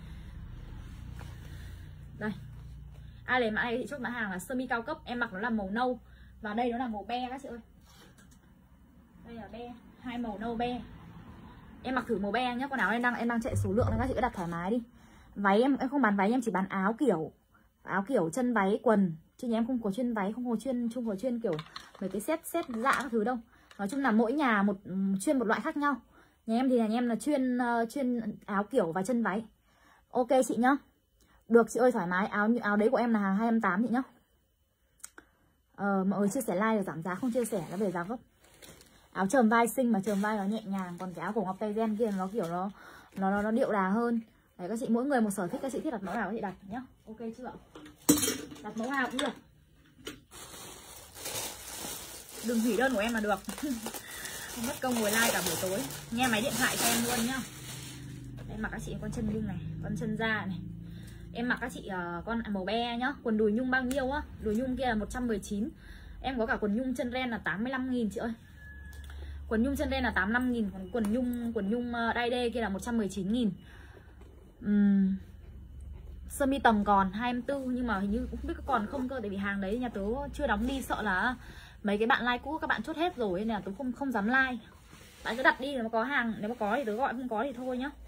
Đây. Ai lấy mã này thì chốt mã hàng là sơ mi cao cấp, em mặc nó là màu nâu và đây nó là màu be các chị ơi. Đây là be, hai màu nâu be. Em mặc thử màu be nhá, con áo em đang em đang chạy số lượng nên các chị cứ đặt thoải mái đi. Váy em em không bán váy, em chỉ bán áo kiểu áo kiểu chân váy quần. Chứ nhà em không có chuyên váy, không có chuyên chung có chuyên kiểu mấy cái set set dạ các thứ đâu. Nói chung là mỗi nhà một chuyên một loại khác nhau. Nhà em thì nhà em là chuyên uh, chuyên áo kiểu và chân váy. Ok chị nhá. Được chị ơi, thoải mái. Áo áo đấy của em là hàng hai trăm tám mươi chị nhá. Ờ, mọi người chia sẻ like rồi giảm giá, không chia sẻ nó về giá gốc. Áo chờm vai xinh mà chờm vai nó nhẹ nhàng, còn cái áo cổ ngọc tay gen kia nó kiểu nó nó nó, nó điệu đà hơn. Đấy các chị, mỗi người một sở thích, các chị thích đặt mẫu nào các chị đặt nhá. Ok chưa? Đặt mẫu nào cũng được. Đừng hủy đơn của em là được. Không mất công ngồi like cả buổi tối. Nghe máy điện thoại cho em luôn nhá. Em mặc các chị con chân nhung này, con chân da này. Em mặc các chị uh, con màu be nhá. Quần đùi nhung bao nhiêu á? Đùi nhung kia là một trăm mười chín. Em có cả quần nhung chân ren là tám mươi lăm nghìn chị ơi. Quần nhung chân ren là tám mươi lăm nghìn, còn quần nhung quần nhung uh, đai đê kia là một trăm mười chín nghìn. Uhm. Sơ mi tầng còn hai mươi tư, nhưng mà hình như cũng biết có còn không cơ, tại vì hàng đấy nhà tớ chưa đóng đi, sợ là mấy cái bạn like cũ các bạn chốt hết rồi nên là tớ không không dám like. Bạn cứ đặt đi, nếu mà có hàng, nếu mà có thì tớ gọi, không có thì thôi nhá.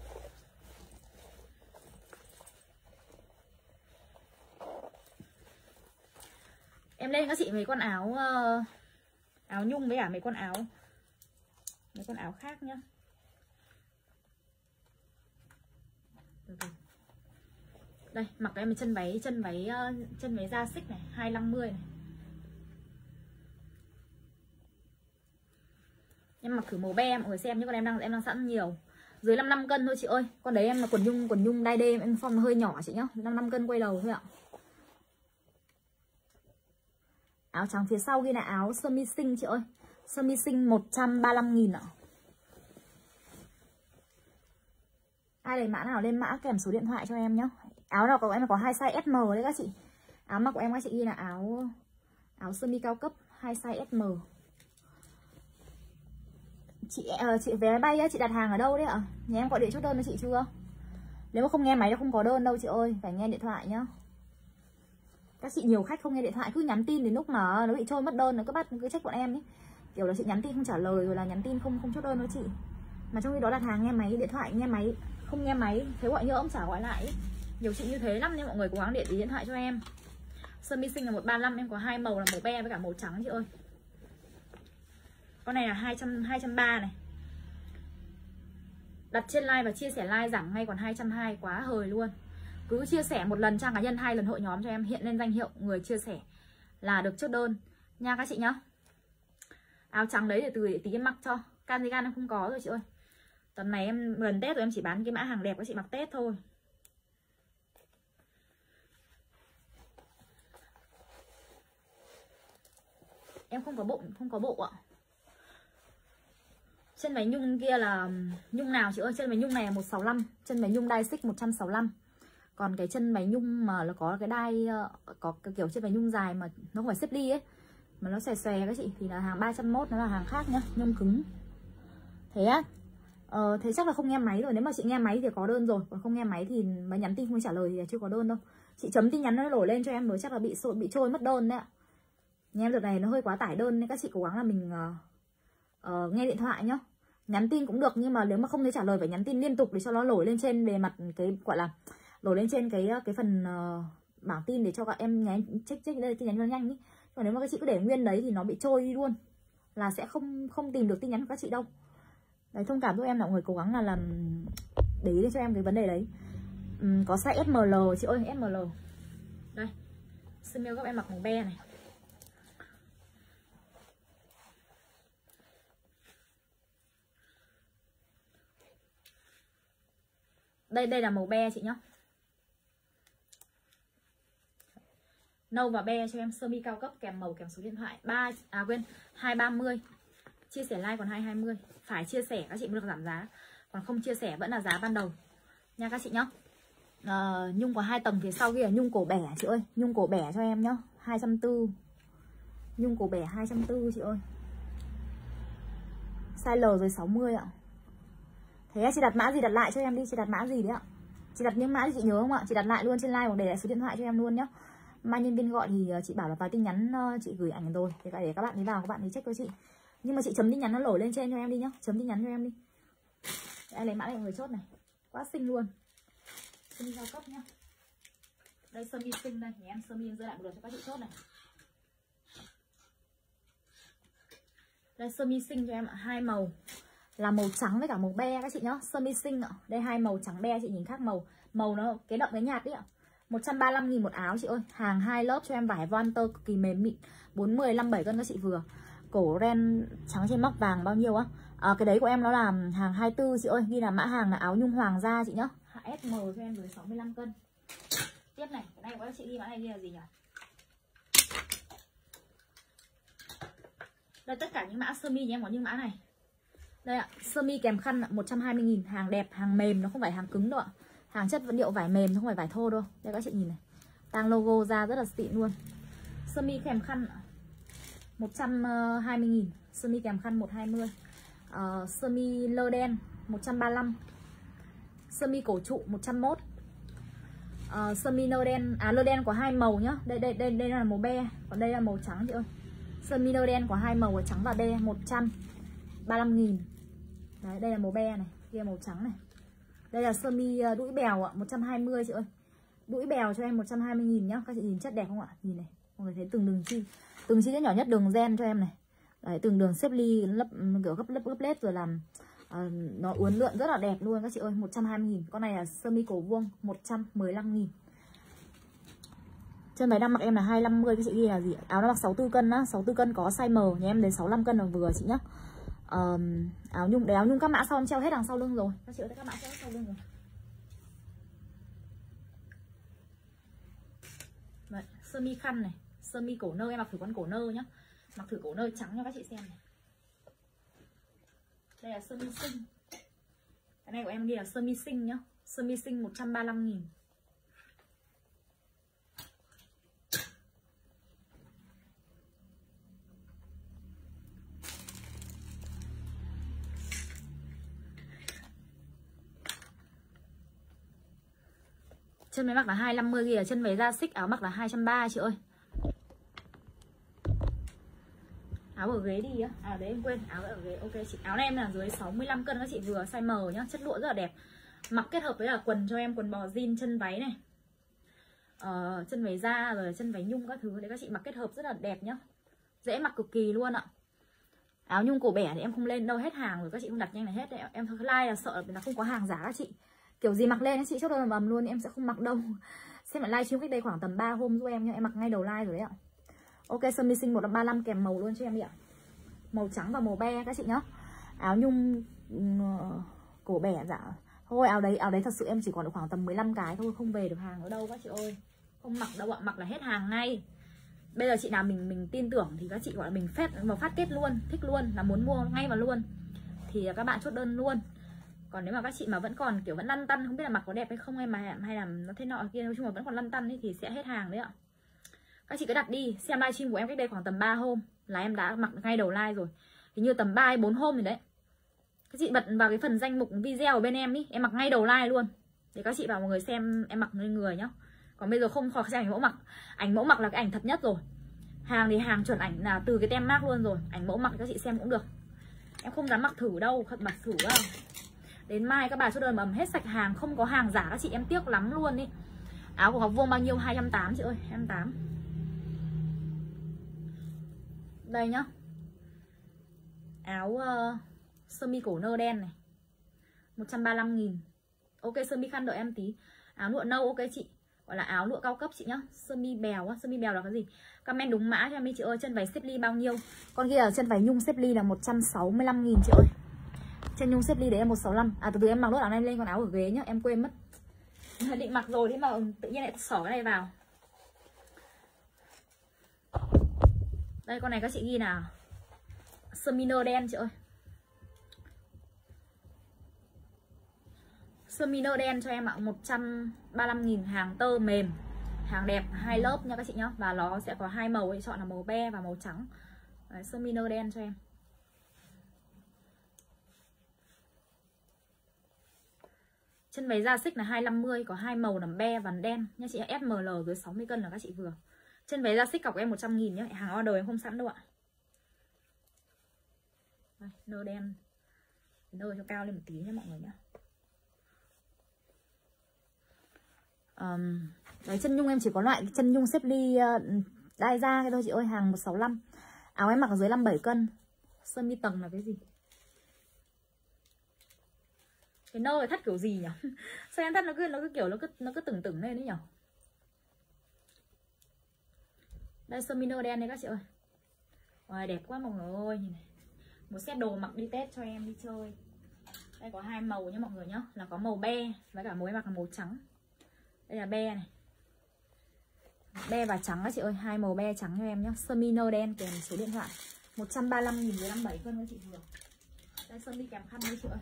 Em lên các chị mấy con áo uh, áo nhung với cả mấy con áo mấy con áo khác nhá. Đây, mặc em chân váy chân váy uh, chân váy da xích này, hai trăm năm mươi này. Em mặc thử màu be mọi người xem, nhưng con em đang em đang sẵn nhiều. Dưới năm mươi lăm cân thôi chị ơi. Con đấy em là quần nhung, quần nhung đai đêm, em form hơi nhỏ chị nhá. năm mươi lăm cân quay đầu thôi ạ. Áo trắng phía sau ghi là áo sơ mi xinh chị ơi. Sơ mi xinh một trăm ba mươi lăm nghìn ạ. Ai lấy mã nào lên mã kèm số điện thoại cho em nhá. Áo nào của em có hai size ét em đấy các chị. Áo mặc của em các chị ghi là áo áo sơ mi cao cấp hai size ét em. Chị uh, chị vé bay á, chị đặt hàng ở đâu đấy ạ? Nhà em gọi điện chốt đơn cho chị chưa? Nếu mà không nghe máy nó không có đơn đâu chị ơi, phải nghe điện thoại nhá. Các chị nhiều khách không nghe điện thoại, cứ nhắn tin đến lúc mà nó bị trôi mất đơn nó cứ bắt cứ trách bọn em ấy. Kiểu là chị nhắn tin không trả lời rồi là nhắn tin không không chốt đơn với chị. Mà trong khi đó đặt hàng nghe máy, điện thoại nghe máy, không nghe máy, thế gọi nhớ ông chả gọi lại ấy. Nhiều chị như thế lắm nên mọi người cố gắng điện điện thoại cho em. Sơ mi xinh là một ba mươi lăm, em có hai màu là màu be với cả màu trắng chị ơi. Con này là hai trăm hai trăm ba mươi này. Đặt trên like và chia sẻ like giảm ngay còn hai trăm hai mươi, quá hời luôn. Cứ chia sẻ một lần trang cá nhân, hai lần hội nhóm cho em, hiện lên danh hiệu người chia sẻ là được chốt đơn nha các chị nhá. Áo trắng đấy để từ để tí em mặc cho. Cardigan em không có rồi chị ơi. Tầm này em gần Tết rồi, em chỉ bán cái mã hàng đẹp các chị mặc Tết thôi. Em không có bộ, không có bộ ạ. Chân váy nhung kia là nhung nào chị ơi? Chân váy nhung này là một trăm sáu mươi lăm, chân váy nhung đai xích một trăm sáu mươi lăm. Còn cái chân váy nhung mà nó có cái đai, có cái kiểu chân váy nhung dài mà nó không phải xếp ly ấy, mà nó xòe xòe các chị, thì là hàng ba trăm mốt, nó là hàng khác nhá, nhung cứng. Thế á? Ờ, thế chắc là không nghe máy rồi. Nếu mà chị nghe máy thì có đơn rồi, còn không nghe máy thì mà nhắn tin không trả lời thì chưa có đơn đâu. Chị chấm tin nhắn nó nổi lên cho em rồi, chắc là bị bị trôi mất đơn đấy ạ. Nhà em đợt này nó hơi quá tải đơn nên các chị cố gắng là mình uh, uh, nghe điện thoại nhá. Nhắn tin cũng được nhưng mà nếu mà không thấy trả lời phải nhắn tin liên tục để cho nó nổi lên trên bề mặt cái gọi là nổi lên trên cái cái phần uh, bảng tin để cho các em nhắn check check đây tin nhắn nó nhanh ý. Còn nếu mà các chị cứ để nguyên đấy thì nó bị trôi đi luôn, là sẽ không không tìm được tin nhắn của các chị đâu. Đấy, thông cảm giúp em là mọi người cố gắng là làm để ý cho em cái vấn đề đấy. Uhm, có size ét em lờ chị ơi, ét em lờ. Đây. Sơ mi các em mặc màu be này. Đây đây là màu be chị nhá. Nâu và be cho em, sơ mi cao cấp kèm màu kèm số điện thoại. ba à quên, hai ba mươi. Chia sẻ like còn hai hai mươi. Phải chia sẻ các chị mới được giảm giá. Còn không chia sẻ vẫn là giá ban đầu nha các chị nhá. À, nhung có hai tầng phía sau kia là nhung cổ bẻ chị ơi, nhung cổ bẻ cho em nhá, hai trăm bốn mươi. Nhung cổ bẻ hai trăm bốn mươi chị ơi. Size L rồi sáu mươi ạ. Thế chị đặt mã gì đặt lại cho em đi, chị đặt mã gì đấy ạ? Chị đặt những mã thì chị nhớ không ạ? Chị đặt lại luôn trên like hoặc để lại số điện thoại cho em luôn nhá. Mai nhân viên gọi thì chị bảo là vào tin nhắn chị gửi ảnh rồi, để để các bạn ấy vào, các bạn ấy check cho chị. Nhưng mà chị chấm tin nhắn nó nổi lên trên cho em đi nhá, chấm tin nhắn cho em đi. Em lấy mã này người chốt này, quá xinh luôn. Sơ mi cao cấp nhá. Đây sơ mi xinh đây, thì em sơ mi em rơi lại một lượt cho các chị chốt này. Đây sơ mi xinh cho em ạ, hai màu là màu trắng với cả màu be các chị nhá. Sơ mi xinh ạ. Đây hai màu trắng be chị nhìn khác màu. Màu nó cái đậm cái nhạt đấy ạ. một trăm ba mươi lăm nghìn một áo chị ơi. Hàng hai lớp cho em, vải voan tơ cực kỳ mềm mịn. bốn mươi năm bảy cân các chị vừa. Cổ ren trắng trên móc vàng bao nhiêu á? À, cái đấy của em nó là hàng hai mươi tư chị ơi. Ghi là mã hàng là áo nhung hoàng gia chị nhá. ét em cho em dưới sáu mươi lăm cân. Tiếp này, cái này của các chị ghi mã này ghi là gì nhỉ? Đây tất cả những mã sơ mi thì em có những mã này. Đây ạ, sơ mi kèm khăn một trăm hai mươi nghìn, hàng đẹp, hàng mềm, nó không phải hàng cứng đâu ạ. Hàng chất vật liệu vải mềm, nó không phải vải thô đâu. Đây các chị nhìn này, tang logo ra rất là xịn luôn. Sơ mi kèm khăn một trăm hai mươi nghìn, sơ mi kèm khăn một trăm hai mươi. uh, Sơ mi lơ đen một trăm ba mươi lăm. Sơ mi cổ trụ một trăm mốt. uh, Sơ mi lơ đen, à lơ đen có hai màu nhá. Đây đây đây đây là màu be, còn đây là màu trắng chị ơi. Sơ mi lơ đen có hai màu là trắng và be, một trăm ba mươi lăm nghìn. Đấy, đây là màu be này, kia màu trắng này. Đây là sơ mi đũi bèo ạ, một trăm hai mươi chị ơi. Đũi bèo cho em một trăm hai mươi nghìn nhá. Các chị nhìn chất đẹp không ạ? Nhìn này, mọi người thấy từng đường chi, từng chi tiết nhỏ nhất, đường ren cho em này. Đấy, từng đường xếp ly lấp kiểu gấp lấp gấp lết rồi làm uh, nó uốn lượn rất là đẹp luôn các chị ơi, một trăm hai mươi nghìn. Con này là sơ mi cổ vuông một trăm mười lăm nghìn. Chân váy đang mặc em là hai trăm năm mươi, các chị ghi là gì? Áo nó mặc sáu mươi tư cân á, sáu mươi tư cân có size M, nhà em đến sáu mươi lăm cân là vừa chị nhá. um, áo nhung, để áo nhung các mã sau em treo hết đằng sau lưng rồi. Các chị ơi, các mã treo hết sau lưng rồi. Vậy, sơ mi khăn này, sơ mi cổ nơ, em mặc thử con cổ nơ nhá. Mặc thử cổ nơ trắng cho các chị xem này. Đây là sơ mi xinh. Cái này của em ghi là sơ mi xinh nhá. Sơ mi xinh một trăm ba mươi lăm nghìn. Chân váy mặc là hai trăm năm mươi, ghi là chân váy da xích, áo mặc là hai trăm ba mươi chị ơi. Áo ở ghế đi á. À đấy em quên, áo ở ghế. Ok chị. Áo này em là dưới sáu mươi lăm cân các chị, vừa size M nhá, chất lụa rất là đẹp. Mặc kết hợp với là quần cho em, quần bò jean, chân váy này. Ờ, chân váy da rồi chân váy nhung các thứ đấy các chị mặc kết hợp rất là đẹp nhá. Dễ mặc cực kỳ luôn ạ. Áo nhung cổ bẻ thì em không lên đâu, hết hàng rồi các chị không đặt nhanh là hết đấy. Em like là sợ là không có hàng giá các chị. Kiểu gì mặc lên các chị chốt đơn ầm luôn, em sẽ không mặc đâu. Xem lại livestream cách đây khoảng tầm ba hôm giúp em nhá, em mặc ngay đầu live rồi đấy ạ. Ok, sơ mi xinh một trăm ba mươi lăm kèm màu luôn cho em đi ạ. Màu trắng và màu be các chị nhá. Áo nhung uh, cổ bẻ dạ. Thôi áo đấy, áo đấy thật sự em chỉ còn được khoảng tầm mười lăm cái thôi, không về được hàng ở đâu các chị ơi. Không mặc đâu ạ, mặc là hết hàng ngay. Bây giờ chị nào mình mình tin tưởng thì các chị gọi là mình phết vào phát kết luôn, thích luôn, là muốn mua ngay và luôn thì các bạn chốt đơn luôn. Còn nếu mà các chị mà vẫn còn kiểu vẫn lăn tăn không biết là mặc có đẹp hay không, hay mà hay là nó thế nọ kia, nói chung là vẫn còn lăn tăn ấy, thì sẽ hết hàng đấy ạ. Các chị cứ đặt đi. Xem livestream của em cách đây khoảng tầm ba hôm là em đã mặc ngay đầu live rồi, thì như tầm ba hay bốn hôm rồi đấy. Các chị bật vào cái phần danh mục video ở bên em ý, em mặc ngay đầu live luôn để các chị vào mọi người xem em mặc lên người nhá. Còn bây giờ không khỏi xem ảnh mẫu mặc. Ảnh mẫu mặc là cái ảnh thật nhất rồi. Hàng thì hàng chuẩn ảnh là từ cái tem mác luôn rồi. Ảnh mẫu mặc các chị xem cũng được. Em không dám mặc thử đâu, thật mặc thử đâu. Đến mai các bà chốt đơn mà hết sạch hàng, không có hàng giả các chị, em tiếc lắm luôn đi. Áo của Ngọc Vuông bao nhiêu? hai trăm tám mươi chị ơi, hai trăm tám mươi. Đây nhá. Áo uh, sơ mi cổ nơ đen này, một trăm ba mươi lăm nghìn. Ok, sơ mi khăn đợi em tí. Áo lụa nâu ok chị, gọi là áo lụa cao cấp chị nhá. Sơ mi bèo á, sơ mi bèo là cái gì? Comment đúng mã cho em đi chị ơi. Chân váy xếp ly bao nhiêu? Con kia là chân váy nhung xếp ly là một trăm sáu mươi lăm nghìn chị ơi. Chân nhung xếp ly đấy là một trăm sáu mươi lăm. À từ từ em mặc nốt áo này lên, còn áo ở ghế nhá, em quên mất. Định mặc rồi thế mà tự nhiên lại xỏ cái này vào. Đây con này các chị ghi nào. Sơ mi nơ đen chị ơi. Sơ mi nơ đen cho em ạ, một trăm ba mươi lăm nghìn, hàng tơ mềm, hàng đẹp, hai lớp nha các chị nhá. Và nó sẽ có hai màu ấy, chọn là màu be và màu trắng. Đấy, sơ mi nơ đen cho em. Chân váy da xích là hai trăm năm mươi, có hai màu là be và đen nha chị. ét em lờ dưới sáu mươi cân là các chị vừa. Chân váy da xích cọc em một trăm nghìn nhá, hàng order em không sẵn đâu ạ. Đây, nơ đen. Nơ cho cao lên một tí nha mọi người nhá. Um, đấy, chân nhung em chỉ có loại chân nhung xếp ly uh, đai da cái thôi chị ơi, hàng một trăm sáu mươi lăm. Áo em mặc ở dưới năm mươi bảy cân. Sơ mi tầng là cái gì? Cái nơ này thắt kiểu gì nhỉ? Sao em thắt nó cứ nó cứ kiểu nó cứ nó cứ từng từng lên đấy nhỉ? Đây sơ mi nơ đen đây các chị ơi. Wow, đẹp quá mọi người ơi, nhìn này. Một set đồ mặc đi Tết cho em đi chơi. Đây có hai màu nhá mọi người nhá, là có màu be với cả màu em mặc là màu trắng. Đây là be này. Be và trắng các chị ơi, hai màu be trắng cho em nhá. Sơ mi nơ đen kèm số điện thoại. một trăm ba mươi lăm nghìn với năm mươi bảy cân các chị vừa. Đây sơ mi kèm khăn đấy chị ơi.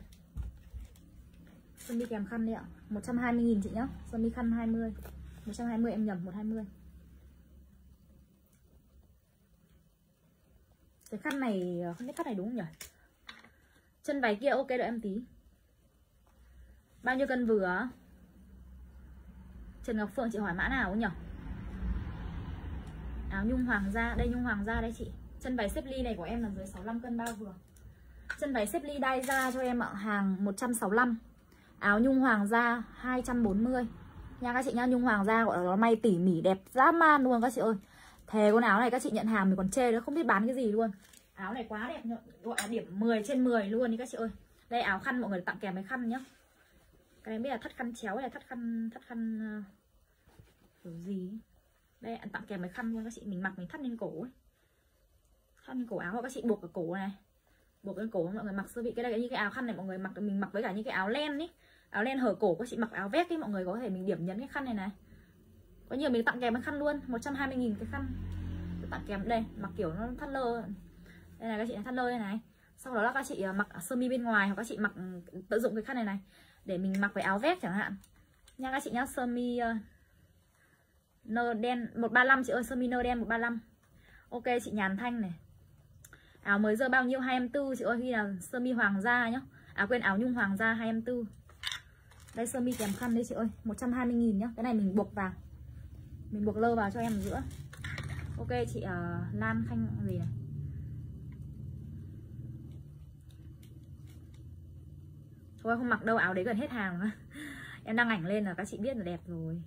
Sơ mi kèm khăn đi ạ, một trăm hai mươi nghìn chị nhá. Sơ mi khăn hai mươi. một trăm hai mươi em nhầm, một trăm hai mươi. Cái khăn này không biết khăn này đúng không nhỉ? Chân váy kia ok đợi em tí. Bao nhiêu cân vừa? Trần Ngọc Phượng chị hỏi mã nào nhỉ? Áo nhung hoàng gia, đây nhung hoàng gia đây chị. Chân váy xếp ly này của em là dưới sáu mươi lăm cân bao vừa. Chân váy xếp ly đai da cho em ạ, hàng một trăm sáu mươi lăm. Áo nhung hoàng gia hai trăm bốn mươi nha các chị nhá. Nhung hoàng gia gọi là nó may tỉ mỉ đẹp dã man luôn các chị ơi. Thề con áo này các chị nhận hàng mình còn chê nữa, không biết bán cái gì luôn. Áo này quá đẹp, gọi là điểm mười trên mười luôn đi các chị ơi. Đây áo khăn mọi người tặng kèm với khăn nhá. Cái này biết là thắt khăn chéo hay là thắt khăn thắt khăn uh, kiểu gì. Đây ăn tặng kèm với khăn luôn các chị, mình mặc mình thắt lên cổ ấy. Thắt lên cổ áo hoặc các chị buộc ở cổ này. buộc lên cổ mọi người mặc sơ mi. Cái này như cái áo khăn này mọi người mặc, mình mặc với cả những cái áo len ý, áo len hở cổ. Các chị mặc áo vest ý mọi người có thể mình điểm nhấn cái khăn này này. Có nhiều mình tặng kèm cái khăn luôn, một trăm hai mươi nghìn cái khăn tặng kèm. Đây mặc kiểu nó thắt lơ, đây này các chị thắt lơ đây này. Sau đó là các chị mặc sơ mi bên ngoài, hoặc các chị mặc tận dụng cái khăn này này để mình mặc với áo vest chẳng hạn nha các chị nhá. Sơ mi uh, nơ đen một ba lăm chị ơi, sơ mi nơ đen một ba lăm. Ok chị Nhàn Thanh này. Áo mới giờ bao nhiêu? hai mươi tư chị ơi, ghi là sơ mi hoàng gia nhá. À quên, áo nhung hoàng gia hai mươi tư. Đây sơ mi kèm khăn đấy chị ơi, một trăm hai mươi nghìn nhá. Cái này mình buộc vào, mình buộc lơ vào cho em ở giữa. Ok chị uh, Lan Khanh gì này. Thôi không mặc đâu, áo đấy gần hết hàng mà. Em đăng ảnh lên là các chị biết là đẹp rồi.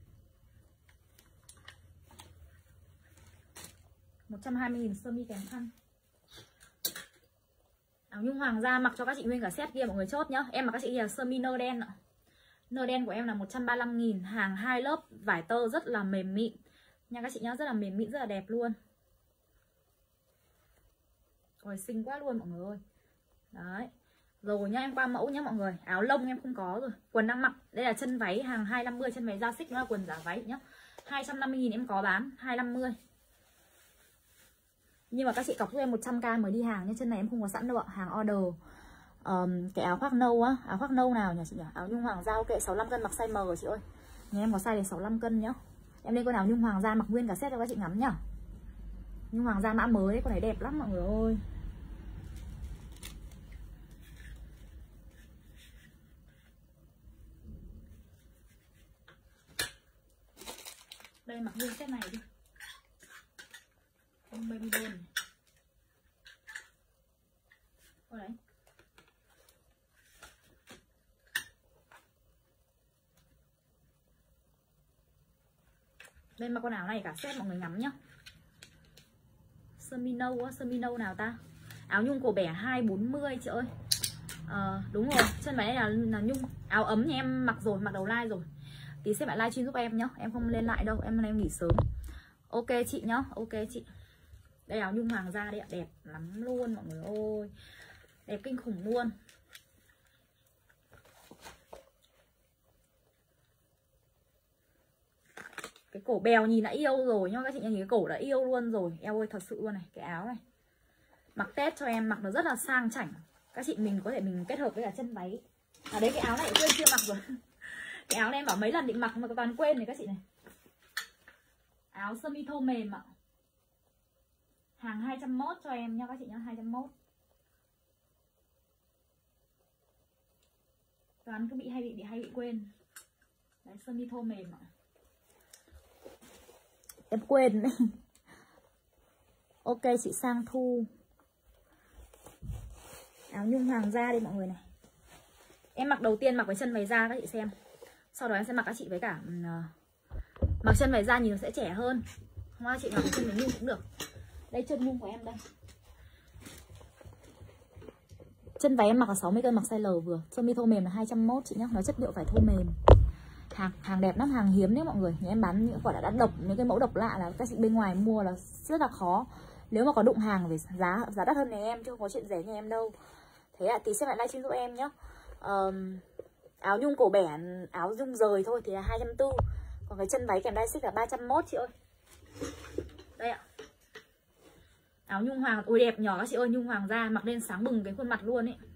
một trăm hai mươi nghìn sơ mi kèm khăn. Áo nhung hoàng gia mặc cho các chị nguyên cả set kia mọi người chốt nhá. Em mặc các chị là sơ mi nơ đen ạ. Nơ đen của em là một trăm ba mươi lăm nghìn, hàng hai lớp, vải tơ rất là mềm mịn nha các chị nhá, rất là mềm mịn, rất là đẹp luôn. Rồi xinh quá luôn mọi người ơi. Đấy. Rồi nhá, em qua mẫu nhá mọi người. Áo lông em không có rồi. Quần đang mặc, đây là chân váy hàng hai năm mươi, chân váy da xích, nó là quần giả váy nhá. hai trăm năm mươi nghìn em có bán, hai trăm năm mươi. Nhưng mà các chị cọc giúp em một trăm k mới đi hàng nhá, chân này em không có sẵn đâu ạ, hàng order. Um, cái áo khoác nâu á, áo khoác nâu nào nhỉ chị nhỉ? Áo nhung hoàng gia ok, sáu mươi lăm cân mặc size M chị ơi. Nhà em có size đến sáu mươi lăm cân nhá. Em lên con áo nhung hoàng gia mặc nguyên cả set cho các chị ngắm nhá. Nhung hoàng gia mã mới, con này đẹp lắm mọi người ơi. Đây mặc nguyên set này đi. Con baby doll này. Ôi đấy. Đây mặc con áo này cả set mọi người ngắm nhá. Sơ mi nâu á, sơ mi nâu nào ta? Áo nhung cổ bẻ hai bốn mươi chị ơi. Ờ, đúng rồi, chân váy này là, là nhung. Áo ấm nhà em mặc rồi, mặc đầu like rồi. Tí xem lại livestream giúp em nhá. Em không lên lại đâu, em em nghỉ sớm. Ok chị nhá, ok chị. Đây áo nhung hoàng gia đây ạ, đẹp lắm luôn mọi người ơi. Đẹp kinh khủng luôn. Cái cổ bèo nhìn đã yêu rồi nhá các chị, nhìn cái cổ đã yêu luôn rồi. Eo ơi thật sự luôn này, cái áo này mặc Tết cho em mặc nó rất là sang chảnh. Các chị mình có thể mình kết hợp với cả chân váy. À đấy cái áo này quên chưa mặc rồi. Cái áo này em bảo mấy lần định mặc mà toàn quên này các chị này. Áo sơ mi thô mềm ạ. Hàng hai trăm mốt cho em nha các chị nhá, hai trăm mốt. Toàn cứ bị hay bị, bị hay bị quên. Đấy sơ mi thô mềm ạ. Em quên đấy. Ok chị Sang Thu. Áo nhung hoàng gia đây mọi người này. Em mặc đầu tiên mặc với chân váy da các chị xem. Sau đó em sẽ mặc các chị với cả uh, mặc chân váy da nhìn nó sẽ trẻ hơn. Không ai chị mặc chân váy nhung cũng được. Đây chân nhung của em đây. Chân váy em mặc là sáu mươi cân, mặc size L vừa. Sơ mi thô mềm là hai trăm mốt chị nhá, nó chất liệu phải thô mềm. Hàng hàng đẹp lắm, hàng hiếm đấy mọi người. Nhà em bán những quả đã, đã độc, những cái mẫu độc lạ là các chị bên ngoài mua là rất là khó. Nếu mà có đụng hàng về giá giá đắt hơn nhà em chứ không có chuyện rẻ nhà em đâu. Thế ạ, à, tí xem lại livestream giúp em nhá. Um, áo nhung cổ bẻ, áo nhung rời thôi thì là hai trăm tư. Còn cái chân váy kèm đai xích là ba trăm mốt chị ơi. Đây ạ. Áo nhung hoàng, ôi đẹp nhỏ các chị ơi, nhung hoàng da mặc lên sáng bừng cái khuôn mặt luôn ấy.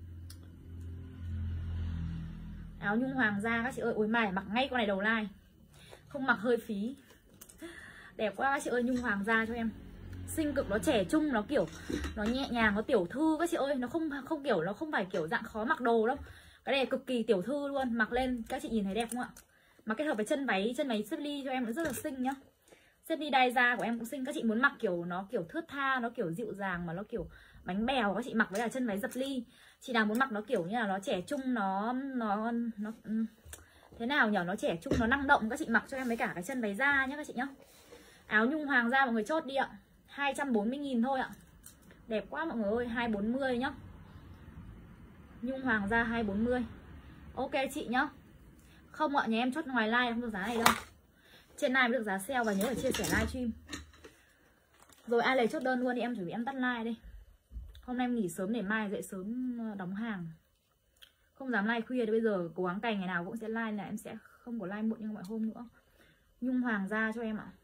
Áo nhung hoàng da các chị ơi, ôi mai mặc ngay con này đầu like. Không mặc hơi phí. Đẹp quá các chị ơi, nhung hoàng da cho em. Xinh cực, nó trẻ trung, nó kiểu nó nhẹ nhàng, nó tiểu thư các chị ơi, nó không không kiểu nó không phải kiểu dạng khó mặc đồ đâu. Cái này cực kỳ tiểu thư luôn, mặc lên các chị nhìn thấy đẹp không ạ? Mà kết hợp với chân váy, chân váy xếp ly cho em nó rất là xinh nhá. Xếp ly đai da của em cũng xinh, các chị muốn mặc kiểu nó kiểu thướt tha, nó kiểu dịu dàng mà nó kiểu bánh bèo, các chị mặc với cả chân váy dập ly. Chị nào muốn mặc nó kiểu như là nó trẻ trung, nó nó nó thế nào nhỉ, nó trẻ trung, nó năng động, các chị mặc cho em với cả cái chân váy da nhá các chị nhá. Áo nhung hoàng da mọi người chốt đi ạ. hai trăm bốn mươi nghìn thôi ạ. Đẹp quá mọi người ơi, hai trăm bốn mươi nhá. Nhung hoàng da hai trăm bốn mươi. Ok chị nhá. Không ạ, nhà em chốt ngoài like không được giá này đâu. Trên này mới được giá sale và nhớ phải chia sẻ livestream. Rồi ai lấy chốt đơn luôn thì em chuẩn bị em tắt like đây. Hôm nay em nghỉ sớm để mai dậy sớm đóng hàng. Không dám like khuya, bây giờ cố gắng cày ngày nào cũng sẽ like, là em sẽ không có like muộn như mọi hôm nữa. Nhung hoàng ra cho em ạ.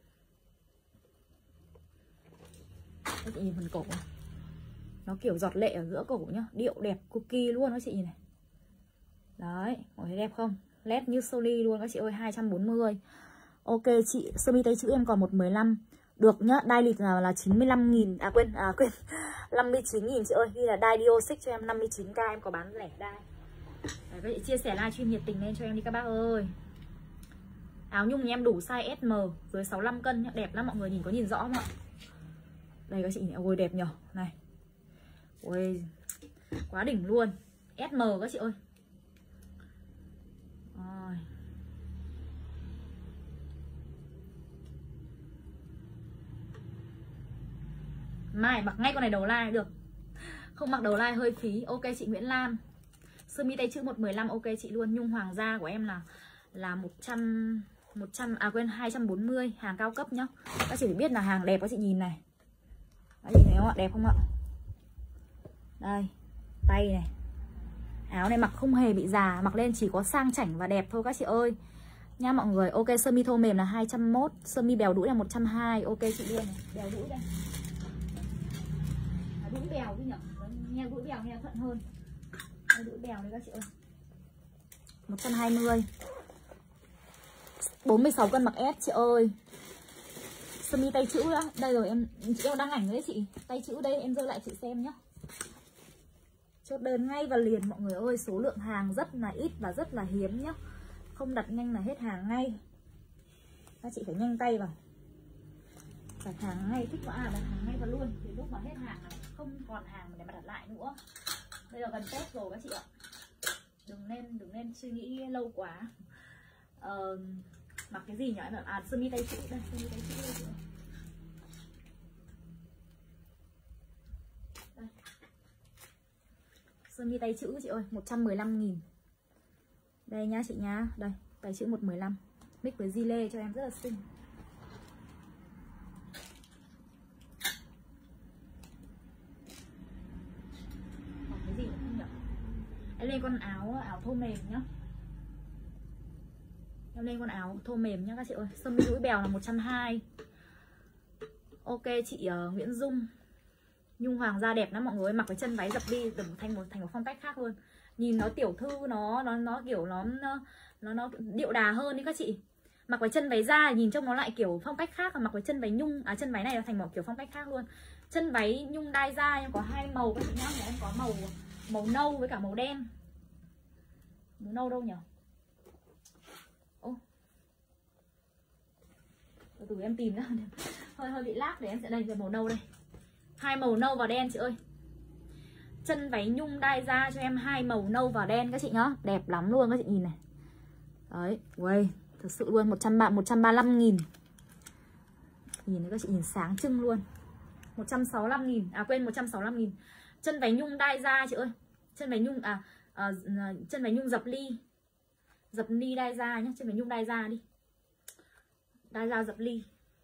Các chị nhìn phần cổ này. Nó kiểu giọt lệ ở giữa cổ nhá, điệu đẹp cực kỳ luôn các chị nhìn này. Đấy, mọi người thấy đẹp không? Led như Soli luôn các chị ơi, hai trăm bốn mươi. Ok chị, sơ mi tay chữ em còn một mười lăm. Được nhá, đai lịch là, là chín mươi lăm nghìn. À quên, à quên năm mươi chín nghìn chị ơi. Ghi là đai Dio xích cho em năm mươi chín k. Em có bán lẻ đai. Đấy, các chị chia sẻ livestream nhiệt tình lên cho em đi các bác ơi. Áo nhung nhà em đủ size ét em, dưới sáu mươi lăm cân nhá. Đẹp lắm mọi người, nhìn có nhìn rõ không ạ? Đây các chị nhìn, ôi đẹp nhở. Này, ôi quá đỉnh luôn. ét em các chị ơi. Rồi. Mai mặc ngay con này đầu like được. Không mặc đầu like hơi phí. Ok chị Nguyễn Lam. Sơ mi tay chữ một mười lăm ok chị luôn. Nhung hoàng gia của em là là một trăm một trăm à quên hai trăm bốn mươi, hàng cao cấp nhá. Các chị phải biết là hàng đẹp các chị nhìn này. Các chị thấy không ạ? Đẹp không ạ? Đây, tay này. Áo này mặc không hề bị già, mặc lên chỉ có sang chảnh và đẹp thôi các chị ơi. Nha mọi người. Ok sơ mi thô mềm là hai trăm mốt, sơ mi bèo đũi là một trăm hai mươi. Ok chị luôn này, bèo đũi đây. À, đũi bèo chứ nhỉ? Nghe đũi bèo nghe thuận hơn. Đây, đũi bèo đây các chị ơi. một trăm hai mươi. bốn mươi sáu cân mặc S chị ơi. Sơ mi tay chữ nữa. Đây rồi em, chị em đăng ảnh đấy chị. Tay chữ đây em dơ lại chị xem nhá. Chốt đơn ngay và liền mọi người ơi. Số lượng hàng rất là ít và rất là hiếm nhá. Không đặt nhanh là hết hàng ngay. Các chị phải nhanh tay vào. Đặt hàng ngay, thích quá à, đặt hàng ngay vào luôn. Thì lúc mà hết hàng là không còn hàng để mà đặt lại nữa. Bây giờ gần Tết rồi các chị ạ. Đừng nên, đừng nên suy nghĩ lâu quá. Ờ, mặc cái gì nhỉ? À, sơ mi tay chữ đây, sơ mi tay chữ đây. Đây. Sơ mi tay chữ chị ơi, một trăm mười lăm nghìn. Đây nhá chị nhá. Đây, tay chữ một mười lăm. Mix với gilet cho em rất là xinh. Còn cái gì nữa không nhỉ? Em lên con áo áo thô mềm nhá. Em lên con áo thô mềm nhá các chị ơi. Sơ mi đũi bèo là một trăm hai mươi. Ok chị uh, Nguyễn Dung. Nhung hoàng da đẹp lắm mọi người, mặc với chân váy dập đi đừng thành một thành một phong cách khác luôn. Nhìn nó tiểu thư, nó nó nó kiểu nó nó nó điệu đà hơn đi các chị. Mặc với chân váy da nhìn trông nó lại kiểu phong cách khác, mặc với chân váy nhung à chân váy này nó thành một kiểu phong cách khác luôn. Chân váy nhung đai da em có hai màu các chị nhá, em có màu màu nâu với cả màu đen. Màu nâu đâu nhỉ? Ô. Từ từ em tìm ra. hơi hơi bị lag, để em sẽ đây về màu nâu đây. Hai màu nâu và đen chị ơi. Chân váy nhung đai da cho em hai màu nâu và đen các chị nhá. Đẹp lắm luôn các chị nhìn này. Đấy, uầy, thật sự luôn, một trăm ba mươi lăm nghìn. Nhìn thấy các chị nhìn sáng trưng luôn. một trăm sáu mươi lăm nghìn, à quên một trăm sáu mươi lăm nghìn. Chân váy nhung đai da chị ơi. Chân váy nhung à, à chân váy nhung dập ly. Dập ly đai da nhá, chân váy nhung đai da đi. Đai da dập ly.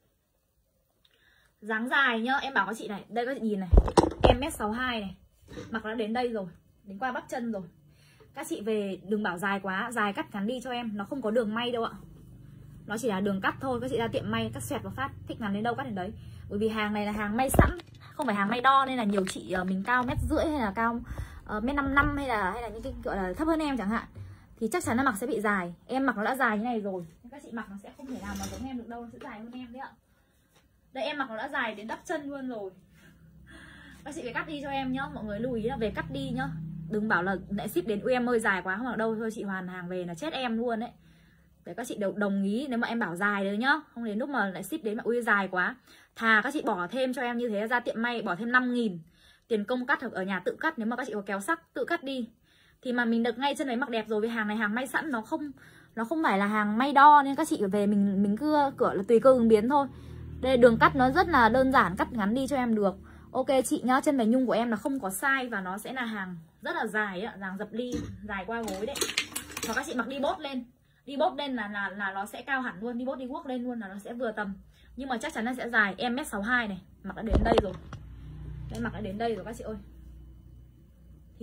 Dáng dài nhá, em bảo các chị này, đây các chị nhìn này. Em mét sáu mươi hai này. Mặc đã đến đây rồi, đến qua bắp chân rồi. Các chị về đừng bảo dài quá, dài cắt ngắn đi cho em, nó không có đường may đâu ạ. Nó chỉ là đường cắt thôi, các chị ra tiệm may cắt xoẹt và phát, thích ngắn đến đâu cắt đến đấy. Bởi vì hàng này là hàng may sẵn, không phải hàng may đo, nên là nhiều chị mình cao mét rưỡi hay là cao uh, mét năm mươi lăm hay là hay là những cái gọi là thấp hơn em chẳng hạn, thì chắc chắn là mặc sẽ bị dài. Em mặc nó đã dài như này rồi, các chị mặc nó sẽ không thể nào mà giống em được đâu, nó sẽ dài hơn em đấy ạ. Đây em mặc nó đã dài đến đắp chân luôn rồi. Các chị phải cắt đi cho em nhá, mọi người lưu ý là về cắt đi nhá. Đừng bảo là lại ship đến ui em ơi dài quá không ở đâu, thôi chị hoàn hàng về là chết em luôn đấy. Để các chị đều đồng ý nếu mà em bảo dài đấy nhá, không đến lúc mà lại ship đến mà ui dài quá. Thà các chị bỏ thêm cho em như thế, ra tiệm may bỏ thêm năm nghìn tiền công cắt hoặc ở nhà tự cắt, nếu mà các chị có kéo sắc tự cắt đi thì mà mình được ngay chân đấy mặc đẹp rồi. Vì hàng này hàng may sẵn, nó không nó không phải là hàng may đo, nên các chị về mình mình cứ cửa là tùy cơ ứng biến thôi. Đây đường cắt nó rất là đơn giản, cắt ngắn đi cho em được. Ok chị nhá, chân váy nhung của em là không có size và nó sẽ là hàng rất là dài ạ, hàng dập ly dài qua gối đấy. Và các chị mặc đi bốt lên, đi bốt lên là là là nó sẽ cao hẳn luôn, đi bốt đi guốc lên luôn là nó sẽ vừa tầm. Nhưng mà chắc chắn là sẽ dài. Em mét sáu mươi hai này, mặc đã đến đây rồi. Đây mặc đã đến đây rồi các chị ơi.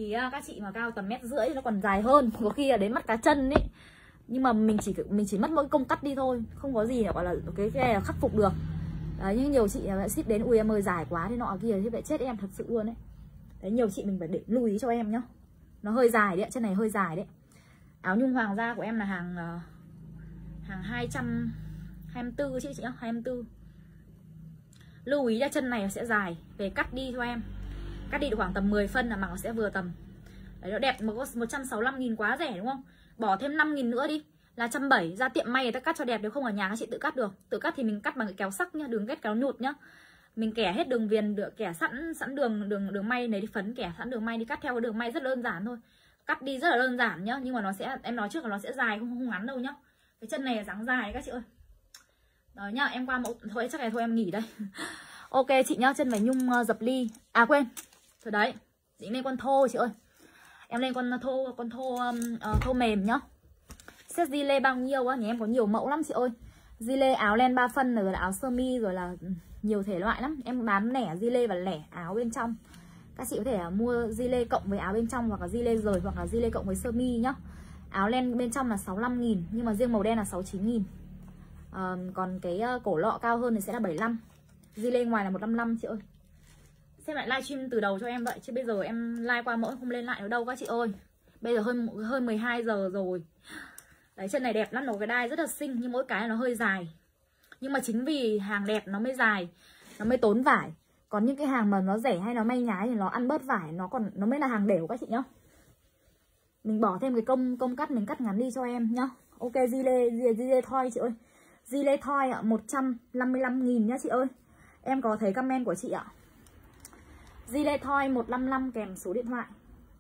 Thì uh, các chị mà cao tầm mét rưỡi nó còn dài hơn, có khi là đến mắt cá chân ấy. Nhưng mà mình chỉ mình chỉ mất mỗi công cắt đi thôi, không có gì là gọi là cái cái này là khắc phục được. Đấy, nhưng nhiều chị lại ship đến ui em ơi dài quá thế nọ kia thì lại chết em thật sự luôn đấy. Đấy, nhiều chị mình phải để lưu ý cho em nhá. Nó hơi dài đấy, chân này hơi dài đấy. Áo nhung hoàng gia của em là hàng uh, hàng hai trăm hai mươi tư chị chị nhá, hai mươi tư. Lưu ý là chân này sẽ dài, về cắt đi cho em. Cắt đi được khoảng tầm mười phân là mặc nó sẽ vừa tầm. Đấy, nó đẹp mà có một trăm sáu mươi lăm nghìn quá rẻ đúng không? Bỏ thêm năm nghìn nữa đi là một trăm bảy mươi, ra tiệm may người ta cắt cho đẹp, nếu không ở nhà các chị tự cắt được. Tự cắt thì mình cắt bằng cái kéo sắc nhá, đừng ghét kéo nhụt nhá. Mình kẻ hết đường viền, được kẻ sẵn sẵn đường đường đường may này đi, phấn kẻ sẵn đường may đi, cắt theo cái đường may rất đơn giản thôi. Cắt đi rất là đơn giản nhá, nhưng mà nó sẽ, em nói trước là nó sẽ dài không không ngắn đâu nhá. Cái chân này là dáng dài đấy các chị ơi. Đó nhá, em qua mẫu thôi chắc là thôi em nghỉ đây. Ok chị nhá, chân váy nhung uh, dập ly. À quên. Thôi đấy, dính lên con thô chị ơi. Em lên con thô con thô um, uh, thô mềm nhá. Set gilet bao nhiêu á, nhà em có nhiều mẫu lắm chị ơi. Gilet áo len ba phân rồi là áo sơ mi rồi là nhiều thể loại lắm. Em bán lẻ gilet và lẻ áo bên trong. Các chị có thể uh, mua gilet cộng với áo bên trong, hoặc là gilet rời, hoặc là gilet cộng với sơ mi nhá. Áo len bên trong là sáu mươi lăm nghìn, nhưng mà riêng màu đen là sáu mươi chín nghìn. uh, Còn cái uh, cổ lọ cao hơn thì sẽ là bảy mươi lăm. Gilet ngoài là một trăm năm mươi lăm chị ơi. Xem lại livestream từ đầu cho em vậy, chứ bây giờ em live qua mẫu không lên lại nữa đâu các chị ơi. Bây giờ hơn hơn mười hai giờ rồi. Đấy, chân này đẹp lắm, nó cái đai rất là xinh, nhưng mỗi cái nó hơi dài. Nhưng mà chính vì hàng đẹp nó mới dài, nó mới tốn vải. Còn những cái hàng mà nó rẻ hay nó may nhái thì nó ăn bớt vải, nó còn nó mới là hàng đều các chị nhá. Mình bỏ thêm cái công công cắt, mình cắt ngắn đi cho em nhá. Ok, gilet gilet thoi chị ơi. Gilet thoi ạ, một trăm năm mươi lăm nghìn nhá chị ơi. Em có thấy comment của chị ạ. Gilet thoi một trăm năm mươi lăm kèm số điện thoại.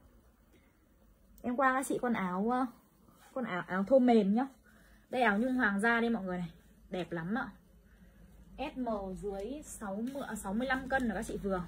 Em qua các chị con áo con áo áo thô mềm nhá. Đây áo nhung hoàng gia đây mọi người này, đẹp lắm ạ. ét em dưới sáu mươi, sáu mươi lăm cân là các chị vừa.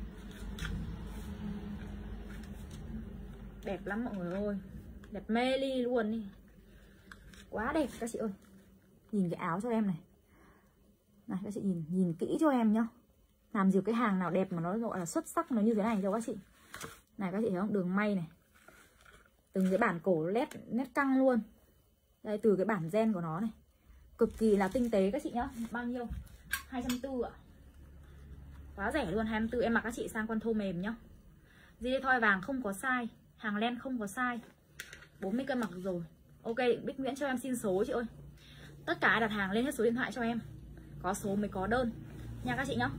Đẹp lắm mọi người ơi. Đẹp mê ly luôn đi. Quá đẹp các chị ơi. Nhìn cái áo cho em này. Này các chị nhìn nhìn kỹ cho em nhá. Làm gì cái hàng nào đẹp mà nó gọi là xuất sắc nó như thế này đâu các chị. Này các chị thấy không? Đường may này. Từng cái bản cổ nét nét căng luôn. Đây, từ cái bản gen của nó này. Cực kỳ là tinh tế các chị nhá. Bao nhiêu? hai trăm bốn mươi ạ. Quá rẻ luôn, hai trăm bốn mươi. Em mặc các chị sang con thô mềm nhá. Gilet thoi vàng không có size, hàng len không có size. bốn mươi cân mặc rồi. Ok, Bích Nguyễn cho em xin số chị ơi. Tất cả đặt hàng lên hết số điện thoại cho em. Có số mới có đơn nha các chị nhá.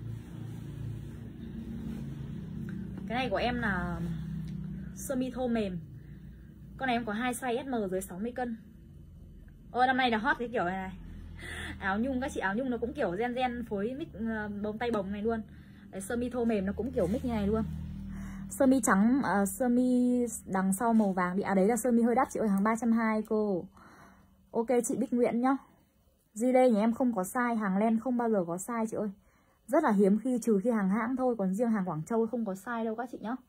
Cái này của em là sơ mi thô mềm. Con này em có hai size ét em dưới sáu mươi cân. Ôi năm nay là hot cái kiểu này này. Áo nhung các chị, áo nhung nó cũng kiểu gen gen phối mix bông tay bồng này luôn. Đấy, sơ mi thô mềm nó cũng kiểu mix như này luôn. Sơ mi trắng, uh, sơ mi đằng sau màu vàng đi. À đấy là sơ mi hơi đắt chị ơi, hàng ba trăm hai mươi cô. Ok chị Bích Nguyễn nhá. Gilet nhà em không có size, hàng len không bao giờ có size chị ơi. Rất là hiếm khi, trừ khi hàng hãng thôi, còn riêng hàng Quảng Châu không có size đâu các chị nhá.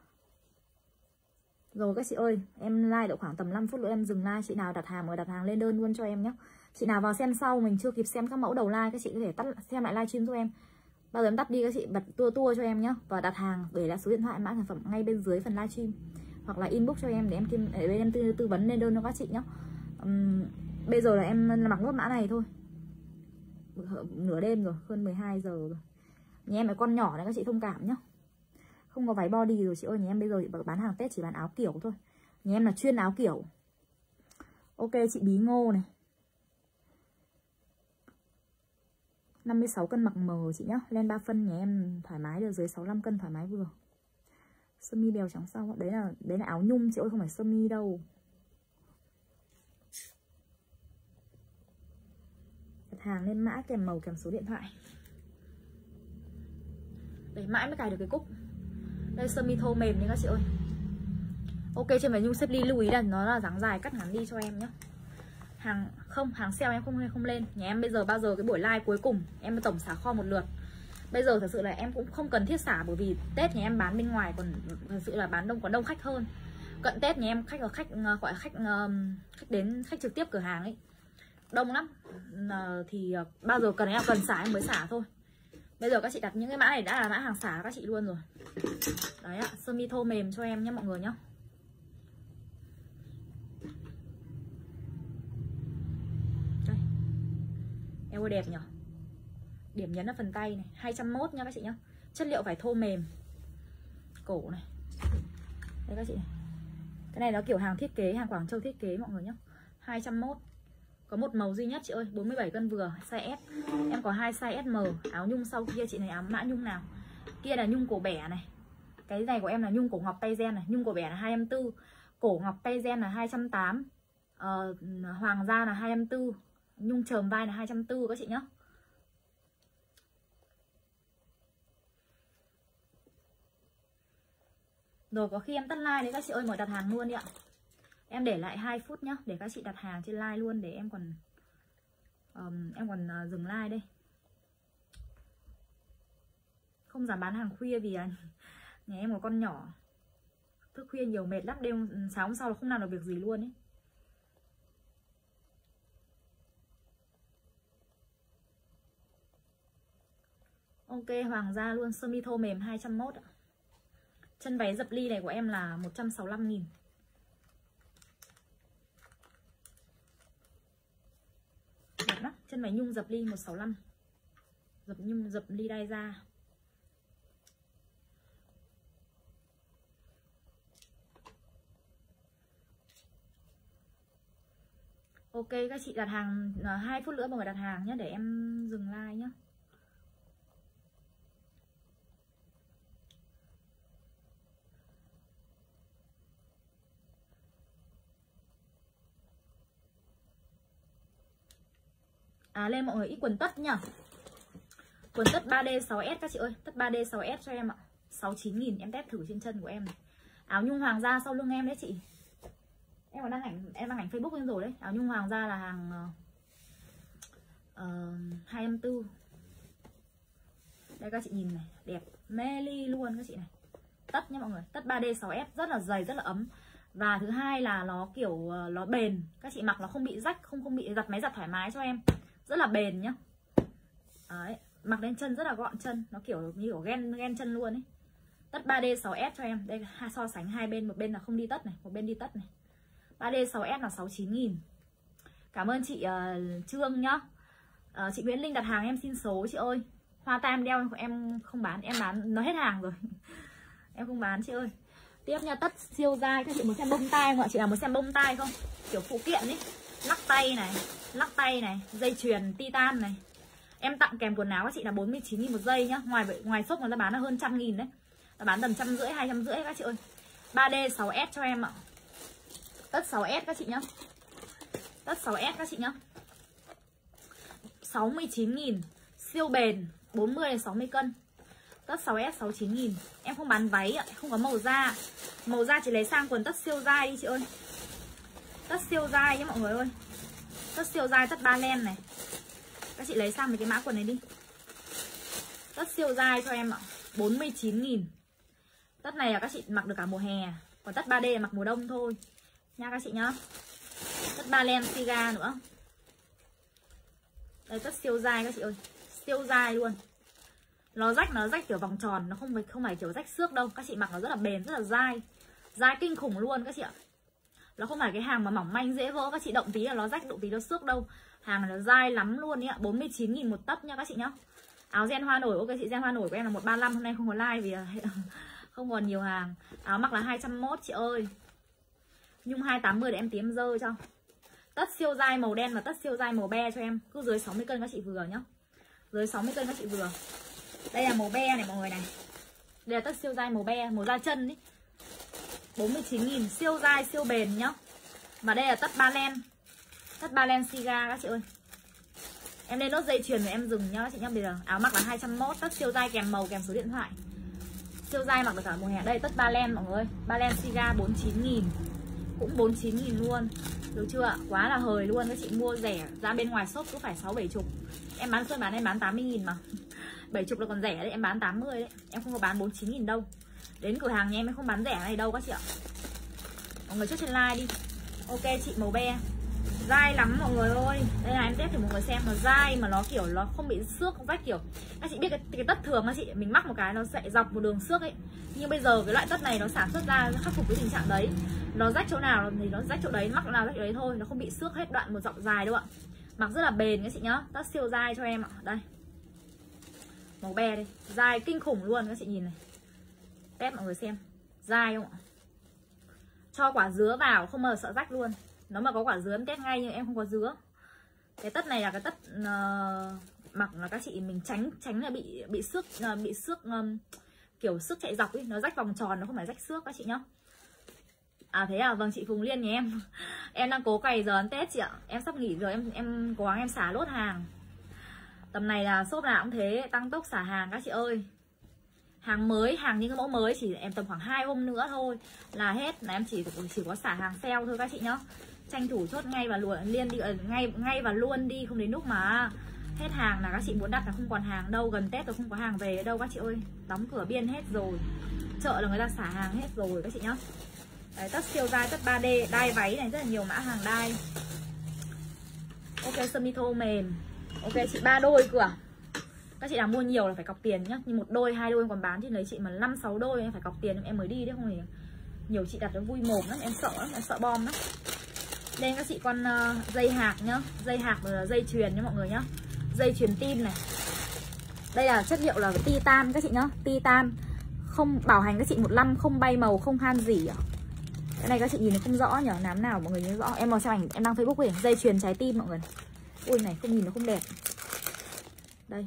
Rồi các chị ơi, em like độ khoảng tầm năm phút nữa em dừng like. Chị nào đặt hàng mới đặt hàng lên đơn luôn cho em nhé. Chị nào vào xem sau mình chưa kịp xem các mẫu đầu like, các chị có thể tắt xem lại livestream giúp em. Bao giờ em tắt đi các chị bật tua tua cho em nhé. Và đặt hàng để lại số điện thoại mã sản phẩm ngay bên dưới phần livestream. Hoặc là inbox cho em để em kim để bên em tư, tư vấn lên đơn cho các chị nhé. uhm, Bây giờ là em mặc nốt mã này thôi. Nửa đêm rồi, hơn mười hai giờ rồi. Nhà em là con nhỏ này các chị thông cảm nhé. Không có váy body rồi chị ơi. Nhà em bây giờ bán hàng Tết chỉ bán áo kiểu thôi. Nhà em là chuyên áo kiểu. Ok chị Bí Ngô này, năm mươi sáu cân mặc M chị nhá. Len ba phân nhà em thoải mái được, dưới sáu mươi lăm cân thoải mái vừa. Sơ mi bèo trắng sau. Đấy là đấy là áo nhung chị ơi, không phải sơ mi đâu. Đặt hàng lên mã kèm màu kèm số điện thoại. Để mãi mới cài được cái cúc. Đây sơ mi thô mềm nha các chị ơi. Ok, trên váy nhung xếp ly lưu ý là nó là dáng dài, cắt ngắn đi cho em nhé. Hàng không, hàng sale em không không lên. Nhà em bây giờ bao giờ cái buổi live cuối cùng em tổng xả kho một lượt. Bây giờ thật sự là em cũng không cần thiết xả, bởi vì Tết nhà em bán bên ngoài còn thật sự là bán đông, còn đông khách hơn. Cận Tết nhà em khách là khách gọi là khách khách đến khách trực tiếp cửa hàng ấy đông lắm. Thì bao giờ cần em cần xả em mới xả thôi. Bây giờ các chị đặt những cái mã này đã là mã hàng xả các chị luôn rồi. Đấy ạ, sơ mi thô mềm cho em nhé mọi người nhá. Đây. Eo ơi đẹp nhỉ. Điểm nhấn ở phần tay này, hai trăm mốt nha các chị nhá. Chất liệu phải thô mềm. Cổ này. Đây các chị này. Cái này nó kiểu hàng thiết kế, hàng Quảng Châu thiết kế mọi người nhá. hai trăm mốt. Có một màu duy nhất chị ơi, bốn mươi bảy cân vừa, size S. Em có hai size ét em. Áo nhung sau kia chị này áo mã nhung nào? Kia là nhung cổ bẻ này. Cái này của em là nhung cổ ngọc tay gen này, nhung cổ bẻ là hai trăm bốn mươi, cổ ngọc tay gen là hai trăm tám mươi, ờ, hoàng gia là hai trăm bốn mươi, nhung chờm vai là hai trăm bốn mươi các chị nhá. Rồi có khi em tắt like đấy các chị ơi, mời đặt hàng luôn đi ạ. Em để lại hai phút nhá, để các chị đặt hàng trên like luôn, để em còn um, em còn uh, dừng like đây. Không dám bán hàng khuya vì uh, nhà em có con nhỏ, thức khuya nhiều mệt lắm, đêm sáng hôm sau là không làm được việc gì luôn ấy. Ok, hoàng gia luôn, sơ mi thô mềm hai trăm mốt ạ. Chân váy dập ly này của em là một trăm sáu mươi lăm nghìn. Đẹp lắm, chân váy nhung dập ly một trăm sáu mươi lăm. Dập nhung dập ly đai ra. Ok, các chị đặt hàng hai phút nữa mọi người đặt hàng nhé, để em dừng like nhé. À, lên mọi người ít quần tất nhá. Quần tất ba D sáu S các chị ơi, tất ba D sáu S cho em ạ. sáu mươi chín nghìn, em test thử trên chân của em này. Áo nhung hoàng gia sau lưng em đấy chị. Em còn đăng ảnh, em đăng ảnh Facebook lên rồi đấy. Áo nhung hoàng gia là hàng uh, hai trăm bốn mươi. Đây các chị nhìn này, đẹp mê ly luôn các chị này. Tất nha mọi người, tất ba D sáu S rất là dày, rất là ấm. Và thứ hai là nó kiểu uh, nó bền, các chị mặc nó không bị rách, không không bị giặt máy giặt thoải mái cho em. Rất là bền nhá. Đấy, mặc lên chân rất là gọn chân, nó kiểu như kiểu ghen ghen chân luôn ấy. Tất ba D sáu S cho em. Đây so sánh hai bên, một bên là không đi tất này, một bên đi tất này. ba D sáu S là sáu mươi chín nghìn. Cảm ơn chị uh, Trương nhá. uh, Chị Nguyễn Linh đặt hàng em xin số chị ơi. Hoa tam đeo em không bán, em bán nó hết hàng rồi. Em không bán chị ơi. Tiếp nha, tất siêu dai. Các chị muốn xem bông tai không ạ? Chị nào muốn xem bông tai không? Kiểu phụ kiện ấy, lắc tay này, lắc tay này, dây chuyền titan này. Em tặng kèm quần áo các chị là bốn mươi chín nghìn một dây nhá. Ngoài ngoài shop người ta bán là hơn trăm nghìn đấy. Ta bán tầm trăm rưỡi, hai trăm rưỡi các chị ơi. ba D sáu S cho em ạ. Tất sáu S các chị nhá. Tất sáu S các chị nhá. sáu mươi chín nghìn. Siêu bền, bốn mươi đến sáu mươi cân. Tất sáu S sáu mươi chín nghìn. Em không bán váy ạ, không có màu da. Màu da chỉ lấy sang quần tất siêu dai đi chị ơi. Tất siêu dai nhé mọi người ơi. Tất siêu dai, tất ba len này. Các chị lấy sang mấy cái mã quần này đi. Tất siêu dai cho em ạ, bốn mươi chín nghìn. Tất này là các chị mặc được cả mùa hè. Còn tất ba D là mặc mùa đông thôi nha các chị nhá. Tất ba len Siga nữa. Đây, tất siêu dai các chị ơi. Siêu dai luôn. Nó rách, nó rách kiểu vòng tròn, nó không phải không phải kiểu rách xước đâu. Các chị mặc nó rất là bền, rất là dai. Dai kinh khủng luôn các chị ạ. Nó không phải cái hàng mà mỏng manh dễ vỡ, các chị động tí là nó rách, động tí nó xước đâu. Hàng này nó dai lắm luôn ý ạ. bốn mươi chín nghìn một tấc nha các chị nhá. Áo gen hoa nổi, ok chị, gen hoa nổi của em là một ba lăm. Hôm nay không có like vì không còn nhiều hàng. Áo mặc là hai trăm mốt chị ơi. Nhung hai tám mươi để em tí em dơ cho. Tất siêu dai màu đen và tất siêu dai màu be cho em. Cứ dưới sáu mươi cân các chị vừa nhá. Dưới sáu mươi cân các chị vừa. Đây là màu be này mọi người này. Đây là tất siêu dai màu be, màu da chân ý. bốn mươi chín nghìn, siêu dai, siêu bền nhá. Và đây là tất ba len. Tất ba len Siga các chị ơi. Em lên nốt dây chuyền rồi em dừng nhá các chị nhá. Bây giờ áo mặc là hai trăm mốt, tất siêu dai kèm màu kèm số điện thoại. Siêu dai mặc được cả mùa hè. Đây tất ba len mọi người ơi. Ba len Siga bốn mươi chín nghìn. Cũng bốn mươi chín nghìn luôn. Được chưa ạ? Quá là hời luôn. Các chị mua rẻ. Ra bên ngoài shop cứ phải sáu bảy chục. Em bán xuân bán em bán tám mươi nghìn mà. bảy chục là còn rẻ đấy, em bán tám mươi đấy. Em không có bán bốn mươi chín nghìn đâu. Đến cửa hàng nhà em em không bán rẻ này đâu các chị ạ. Mọi người chốt trên like đi. Ok chị màu be. dai lắm mọi người ơi. Đây là em test thử mọi người xem, nó dai mà nó kiểu nó không bị xước rách. Kiểu các chị biết cái, cái tất thường các chị, mình mắc một cái nó sẽ dọc một đường xước ấy. Nhưng bây giờ cái loại tất này nó sản xuất ra khắc phục cái tình trạng đấy. Nó rách chỗ nào thì nó rách chỗ đấy, mắc chỗ nào rách chỗ đấy thôi, nó không bị xước hết đoạn một dọc dài đâu ạ. Mặc rất là bền các chị nhá, tất siêu dai cho em ạ. Đây, màu be đây, dai kinh khủng luôn các chị nhìn này. Test mọi người xem, dai không ạ? Cho quả dứa vào không bao giờ sợ rách luôn. Nó mà có quả dứa em test ngay, nhưng em không có dứa. Cái tất này là cái tất uh, mặc là các chị mình tránh tránh là bị bị xước uh, bị xước um, kiểu xước chạy dọc ấy, nó rách vòng tròn, nó không phải rách xước các chị nhá. À thế à, vâng chị Phùng Liên nhà em. Em đang cố cày giờ ăn Tết chị ạ. Em sắp nghỉ rồi, em em cố gắng em xả lốt hàng. Tầm này là shop nào cũng thế, tăng tốc xả hàng các chị ơi. Hàng mới, hàng những cái mẫu mới chỉ em tầm khoảng hai hôm nữa thôi là hết, là em chỉ chỉ có xả hàng sale thôi các chị nhá. Tranh thủ chốt ngay và luôn liên đi ngay ngay và luôn đi, không đến lúc mà hết hàng là các chị muốn đặt là không còn hàng đâu, gần Tết rồi không có hàng về ở đâu các chị ơi. Đóng cửa biên hết rồi. Chợ là người ta xả hàng hết rồi các chị nhá. Đấy, tất siêu dai, tất ba D, đai váy này rất là nhiều mã hàng đai. Ok, sơ mi thô mềm. Ok chị, ba đôi cửa. Các chị nào mua nhiều là phải cọc tiền nhá. Nhưng một đôi, hai đôi còn bán thì lấy chị mà năm sáu đôi em phải cọc tiền em mới đi đấy, không thì nhiều chị đặt nó vui mồm lắm, em sợ lắm, em sợ bom lắm. Lên các chị con uh, dây hạc nhá, dây hạc rồi là dây chuyền nhá mọi người nhá. Dây chuyền tin này. Đây là chất liệu là titan các chị nhá, titan. Không bảo hành các chị một năm, không bay màu, không han gì à. Cái này các chị nhìn nó không rõ nhỉ, nám nào mọi người nhớ rõ. Em vào xem ảnh, em đăng Facebook này, dây chuyền trái tim mọi người. Ui này, không nhìn nó không đẹp. Đây.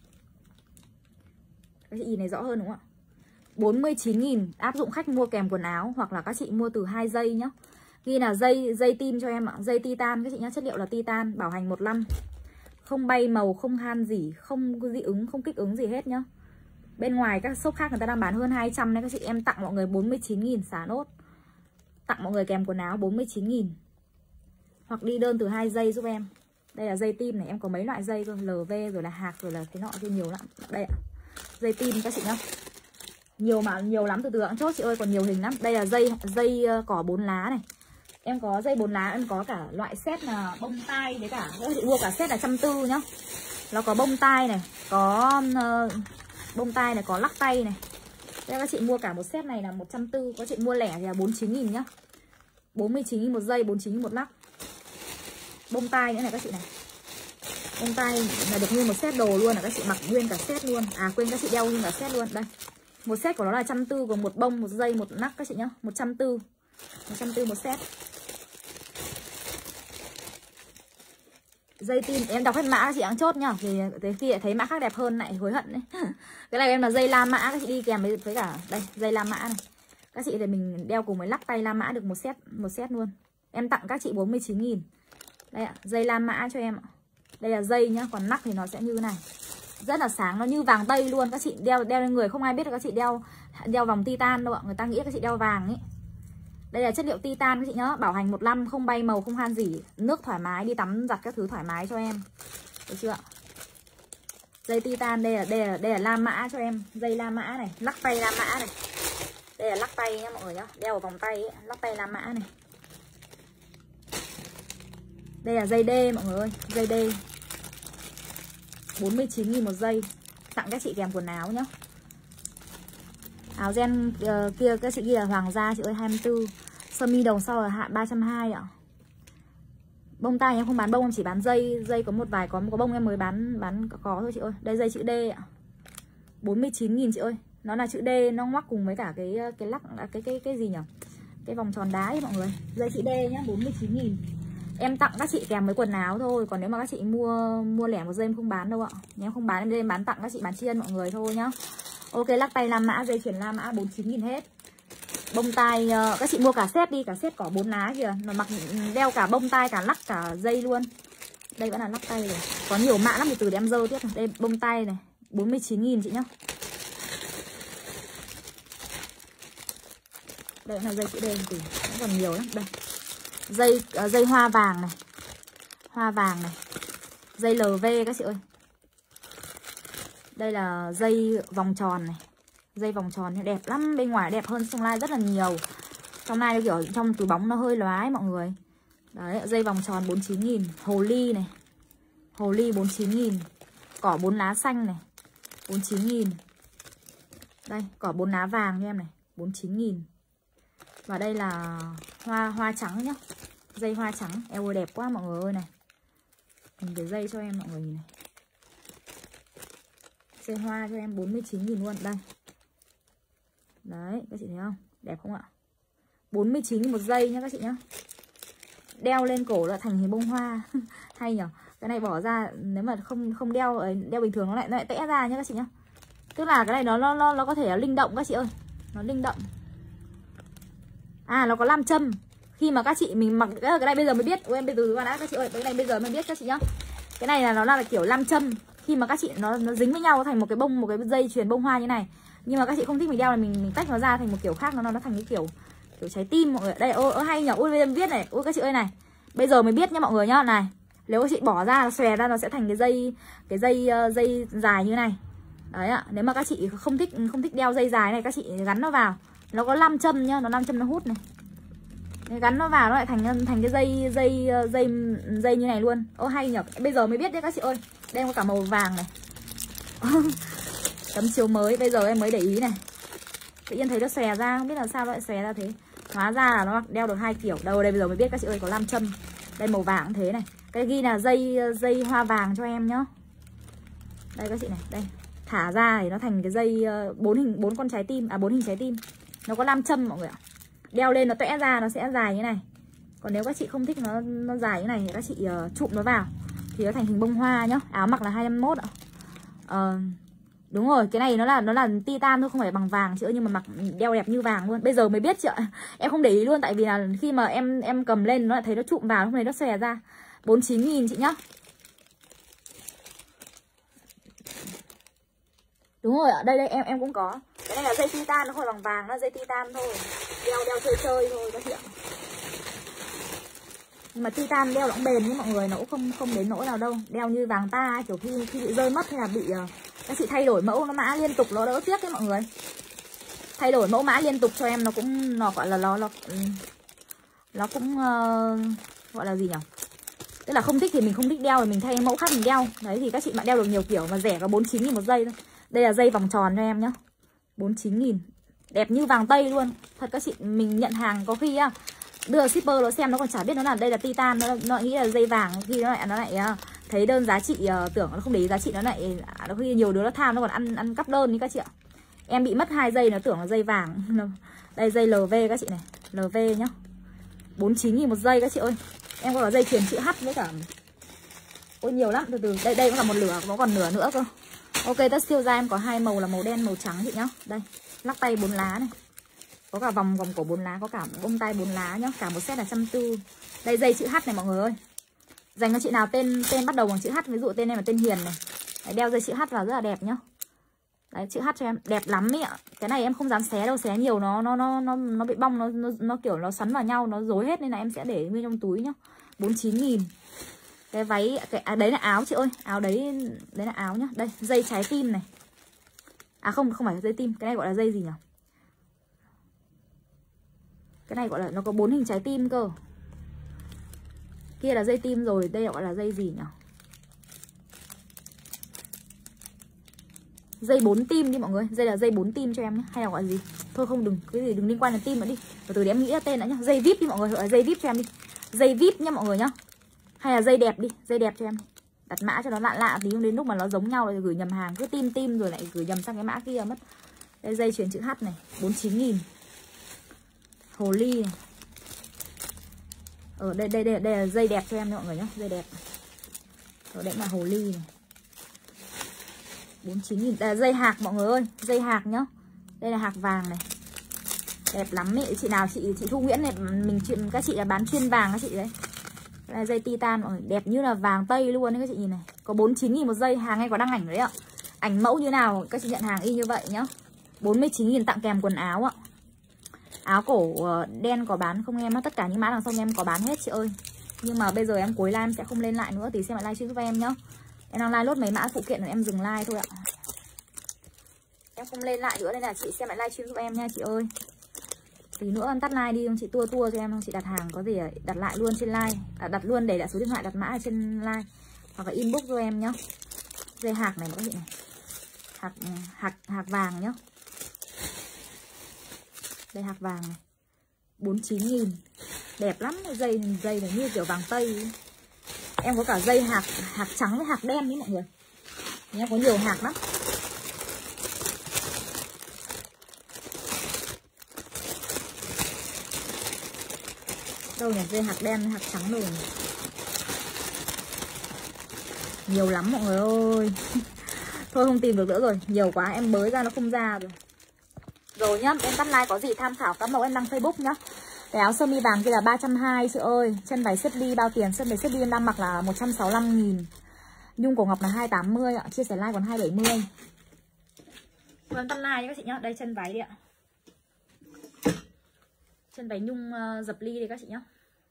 Các chị nhìn này rõ hơn đúng không ạ? bốn mươi chín nghìn áp dụng khách mua kèm quần áo hoặc là các chị mua từ hai dây nhá. Ghi là dây dây tin cho em ạ, dây titan các chị nhá, chất liệu là titan, bảo hành một năm. Không bay màu, không han gì, không dị ứng, không kích ứng gì hết nhá. Bên ngoài các shop khác người ta đang bán hơn hai trăm nên các chị em tặng mọi người bốn mươi chín nghìn xả nốt. Tặng mọi người kèm quần áo bốn mươi chín nghìn. Hoặc đi đơn từ hai dây giúp em. Đây là dây tim này, em có mấy loại dây cơ, lờ vê rồi là hạc rồi là cái nọ kia nhiều lắm. Đây ạ. Dây tim các chị nhá. Nhiều mà nhiều lắm, từ từ ăn chốt chị ơi, còn nhiều hình lắm. Đây là dây dây cỏ bốn lá này. Em có dây bốn lá, em có cả loại set là bông tai với cả các chị mua cả set là một trăm tư nhá. Nó có bông tai này, có uh, bông tai này, có lắc tay này. Đây các chị mua cả một set này là một trăm tư, có chị mua lẻ thì là bốn mươi chín nghìn nhá. bốn mươi chín nghìn một dây, bốn mươi chín nghìn một lắc. Bông tai nữa này các chị này. Bông tai là được nguyên một set đồ luôn, là các chị mặc nguyên cả set luôn. À quên, các chị đeo nguyên cả set luôn. Đây. Một set của nó là một trăm tư, gồm một bông, một dây, một nắp các chị nhá. một trăm tư. một trăm tư một set. Dây tin em đọc hết mã các chị ăn chốt nhá, thì tới khi thấy mã khác đẹp hơn lại hối hận đấy. Cái này em là dây la mã các chị đi kèm với, với cả đây, dây la mã này. Các chị thì mình đeo cùng với lắc tay la mã được một set, một set luôn. Em tặng các chị bốn mươi chín nghìn. Đây ạ, dây la mã cho em ạ. Đây là dây nhá, còn nắp thì nó sẽ như này. Rất là sáng, nó như vàng tây luôn. Các chị đeo đeo lên người không ai biết là các chị đeo đeo vòng titan đâu ạ. Người ta nghĩ các chị đeo vàng ấy. Đây là chất liệu titan các chị nhá, bảo hành một năm, không bay màu, không han gì, nước thoải mái, đi tắm giặt các thứ thoải mái cho em. Được chưa ạ? Dây titan, đây là đây là đây là la mã cho em, dây la mã này, lắc tay la mã này. Đây là lắc tay nhá mọi người nhá, đeo vào vòng tay ấy, lắc tay la mã này. Đây là dây D mọi người ơi, dây D. bốn mươi chín nghìn một dây, tặng các chị kèm quần áo nhá. Áo gen uh, kia các chị ghi là hoàng gia chị ơi, hai mươi tư. Sơ mi đầu sau là hạ ba trăm hai mươi ạ. Bông tai em không bán bông, em chỉ bán dây. Dây có một vài, có có bông em mới bán bán có, có thôi chị ơi. Đây dây chữ D ạ. bốn mươi chín nghìn chị ơi. Nó là chữ D, nó ngoắc cùng với cả cái cái lắc cái cái cái gì nhỉ? Cái vòng tròn đá ấy mọi người. Dây chữ D nhá, bốn mươi chín nghìn. Em tặng các chị kèm với quần áo thôi, còn nếu mà các chị mua mua lẻ một dây em không bán đâu ạ. Nếu không bán em đây em bán tặng các chị, bán tri ân mọi người thôi nhá. Ok, lắc tay la mã, dây chuyền la mã bốn mươi chín nghìn hết. Bông tai các chị mua cả set đi, cả set cỏ bốn lá kìa, nó mặc đeo cả bông tai, cả lắc, cả dây luôn. Đây vẫn là lắc tay rồi. Có nhiều mã lắm, từ từ để em dơ tiếp này. Đây bông tai này, bốn mươi chín nghìn chị nhá. Đây là dây chữ D từ vẫn còn nhiều lắm. Đây. Dây uh, dây hoa vàng này. Hoa vàng này. Dây lờ vê các chị ơi. Đây là dây vòng tròn này. Dây vòng tròn này đẹp lắm, bên ngoài đẹp hơn trong live rất là nhiều. Trong live kiểu trong túi bóng nó hơi lóa ấy mọi người. Đấy, dây vòng tròn bốn mươi chín nghìn. Hồ ly này. Hồ ly bốn mươi chín nghìn. Cỏ bốn lá xanh này, bốn mươi chín nghìn. Đây, cỏ bốn lá vàng cho em này, bốn mươi chín nghìn. Và đây là hoa hoa trắng nhá. Dây hoa trắng, eo ơi đẹp quá mọi người ơi này. Mình cái dây cho em mọi người nhìn này. Dây hoa cho em bốn mươi chín nghìn luôn, đây. Đấy, các chị thấy không? Đẹp không ạ? bốn mươi chín nghìn một dây nhá các chị nhá. Đeo lên cổ là thành hình bông hoa. Hay nhỉ? Cái này bỏ ra nếu mà không không đeo đeo bình thường nó lại nó lại tẽ ra nhá các chị nhá. Tức là cái này nó nó nó, nó có thể là linh động các chị ơi. Nó linh động. À nó có nam châm. Khi mà các chị mình mặc cái này bây giờ mới biết. Ôi em bây giờ đã các chị ơi, cái này bây giờ mới biết các chị nhá. Cái này là nó là kiểu nam châm. Khi mà các chị nó nó dính với nhau thành một cái bông, một cái dây chuyền bông hoa như này. Nhưng mà các chị không thích mình đeo là mình mình tách nó ra thành một kiểu khác, nó nó thành cái kiểu kiểu trái tim mọi người. Đây ô, ô hay nhỉ. Ui bây giờ biết này. Ui các chị ơi này. Bây giờ mới biết nhá mọi người nhá. Này. Nếu các chị bỏ ra nó xòe ra nó sẽ thành cái dây cái dây uh, dây dài như này. Đấy ạ. Nếu mà các chị không thích không thích đeo dây dài này, các chị gắn nó vào. Nó có nam châm nhá, nó nam châm nó hút này. Gắn nó vào nó lại thành thành cái dây dây dây dây như này luôn. Ô hay nhỉ. Bây giờ mới biết đấy các chị ơi. Đây có cả màu vàng này. Tấm chiếu mới, bây giờ em mới để ý này. Tự nhiên thấy nó xòe ra, không biết là sao nó lại xòe ra thế. Hóa ra là nó đeo được hai kiểu. Đâu đây bây giờ mới biết các chị ơi, có nam châm. Đây màu vàng cũng thế này. Cái ghi là dây dây hoa vàng cho em nhá. Đây các chị này, đây. Thả ra thì nó thành cái dây bốn hình bốn con trái tim, à bốn hình trái tim. Nó có nam châm mọi người ạ. Đeo lên nó tẽ ra nó sẽ dài như này. Còn nếu các chị không thích nó nó dài như này thì các chị uh, chụm nó vào thì nó thành hình bông hoa nhá. Áo mặc là hai trăm mốt ạ. Ờ uh, đúng rồi, cái này nó là nó là titan thôi, không phải bằng vàng chị ơi, nhưng mà mặc đeo đẹp như vàng luôn. Bây giờ mới biết chị ạ. Em không để ý luôn tại vì là khi mà em em cầm lên nó lại thấy nó chụm vào, không thấy nó xòe ra. bốn mươi chín nghìn chị nhá. Đúng rồi ạ, đây đây em em cũng có. Cái này là dây titan, nó không phải bằng vàng, nó dây titan thôi. Đeo đeo chơi chơi thôi các chị ạ. Nhưng mà titan đeo nó cũng bền nhưng mọi người, nó cũng không không đến nỗi nào đâu. Đeo như vàng ta kiểu khi khi bị rơi mất hay là bị uh, các chị thay đổi mẫu nó mã liên tục nó đỡ tiếc đấy mọi người. Thay đổi mẫu mã liên tục cho em nó cũng nó gọi là nó nó nó cũng uh, gọi là gì nhỉ? Tức là không thích thì mình không thích đeo thì mình thay mẫu khác mình đeo. Đấy thì các chị bạn đeo được nhiều kiểu mà rẻ có bốn mươi chín nghìn một dây thôi. Đây là dây vòng tròn cho em nhá. bốn mươi chín nghìn. Đẹp như vàng tây luôn. Thật các chị, mình nhận hàng có khi á đưa shipper nó xem nó còn chả biết nó là đây là titan, nó, nó nghĩ là dây vàng, khi nó lại nó lại uh, thấy đơn giá trị uh, tưởng nó không để ý giá trị, nó lại nó khi nhiều đứa nó tham nó còn ăn ăn cắp đơn đi các chị ạ. Em bị mất hai giây nó tưởng là dây vàng. Đây dây lờ vê các chị này, lờ vê nhá. bốn mươi chín nghìn một dây các chị ơi. Em có cả dây chuyền chữ H với cả ôi nhiều lắm, từ từ đây đây cũng là một nửa, nó còn nửa nữa cơ. Ok, tất siêu ra em có hai màu là màu đen màu trắng chị nhá. Đây, lắc tay bốn lá này. Có cả vòng vòng cổ bốn lá, có cả bông tai bốn lá nhá, cả một set là một trăm tư mươi. Đây dây chữ H này mọi người ơi. Dành cho chị nào tên tên bắt đầu bằng chữ H, ví dụ tên em là tên Hiền này. Đấy, đeo dây chữ H vào rất là đẹp nhá. Đấy chữ H cho em, đẹp lắm ý ạ. Cái này em không dám xé đâu, xé nhiều nó nó nó nó nó bị bong, nó nó, nó kiểu nó xoắn vào nhau, nó rối hết nên là em sẽ để nguyên trong túi nhá. bốn mươi chín nghìn. Cái váy cái à, đấy là áo chị ơi, áo đấy đấy là áo nhá. Đây, dây trái tim này. À không, không phải dây tim, cái này gọi là dây gì nhỉ? Cái này gọi là nó có bốn hình trái tim cơ. Kia là dây tim rồi, đây gọi là dây gì nhỉ? Dây bốn tim đi mọi người, dây là dây bốn tim cho em nhé, hay là gọi là gì? Thôi không đừng, cái gì đừng liên quan đến tim nữa đi. Từ từ để em nghĩ ra tên đã nhá. Dây vip đi mọi người, gọi là dây vip cho em đi. Dây vip nhá mọi người nhá. Hay là dây đẹp đi, dây đẹp cho em. Đặt mã cho nó lạ lạ tí, đến lúc mà nó giống nhau rồi gửi nhầm hàng, cứ tim tim rồi lại gửi nhầm sang cái mã kia mất. Đây dây chuyền chữ H này, bốn mươi chín nghìn. Hồ ly này. Ở đây đây đây đây là dây đẹp cho em mọi người nhá, dây đẹp. Ở đây là hồ ly này. bốn mươi chín nghìn. Đây là dây hạc mọi người ơi, dây hạc nhá. Đây là hạc vàng này. Đẹp lắm ấy, chị nào chị chị Thu Nguyễn này, mình chuyện các chị là bán chuyên vàng các chị đấy. Đây là dây titan mọi người, đẹp như là vàng tây luôn đấy các chị nhìn này. Có bốn mươi chín nghìn một dây, hàng này có đăng ảnh đấy ạ. Ảnh mẫu như nào các chị nhận hàng y như vậy nhá. bốn mươi chín nghìn tặng kèm quần áo ạ. Áo cổ đen có bán không em? Tất cả những mã đằng sau em có bán hết chị ơi. Nhưng mà bây giờ em cuối live em sẽ không lên lại nữa. Tí xem lại live stream giúp em nhá. Em đang live lốt mấy mã phụ kiện rồi em dừng live thôi ạ. Em không lên lại nữa nên là chị xem lại live stream giúp em nha chị ơi. Tí nữa em tắt like đi, không chị tua tua cho em không, chị đặt hàng có gì đặt lại luôn trên like, à, đặt luôn để lại số điện thoại đặt mã ở trên like hoặc là inbox cho em nhá. Dây hạc này các chị này, hạc hạc hạc vàng nhá, dây hạc vàng này bốn mươi chín nghìn, đẹp lắm. Dây dây này như kiểu vàng tây. Em có cả dây hạc hạc trắng với hạc đen đấy mọi người, em có nhiều hạc lắm. Đâu nhỉ, dây hạc đen với hạc trắng rồi, nhiều lắm mọi người ơi. Thôi không tìm được nữa rồi, nhiều quá em bới ra nó không ra rồi. Rồi nhá, em tắt like có gì tham khảo các mẫu em đăng Facebook nhá. Cái áo sơ mi vàng kia là ba trăm hai mươi chị ơi. Chân váy xếp đi bao tiền? Chân váy xếp đi em đang mặc là một trăm sáu mươi lăm nghìn. Nhung cổ ngọc là hai trăm tám mươi ạ. Chia sẻ like còn hai trăm bảy mươi. Rồi em tắt like nhé các chị nhá. Đây chân váy đi ạ. Chân váy nhung uh, dập ly đi các chị nhá.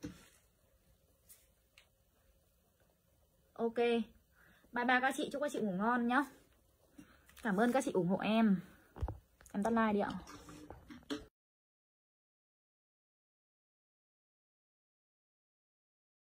Ok. Bye bye các chị, chúc các chị ngủ ngon nhá. Cảm ơn các chị ủng hộ em. Em tắt like đi ạ.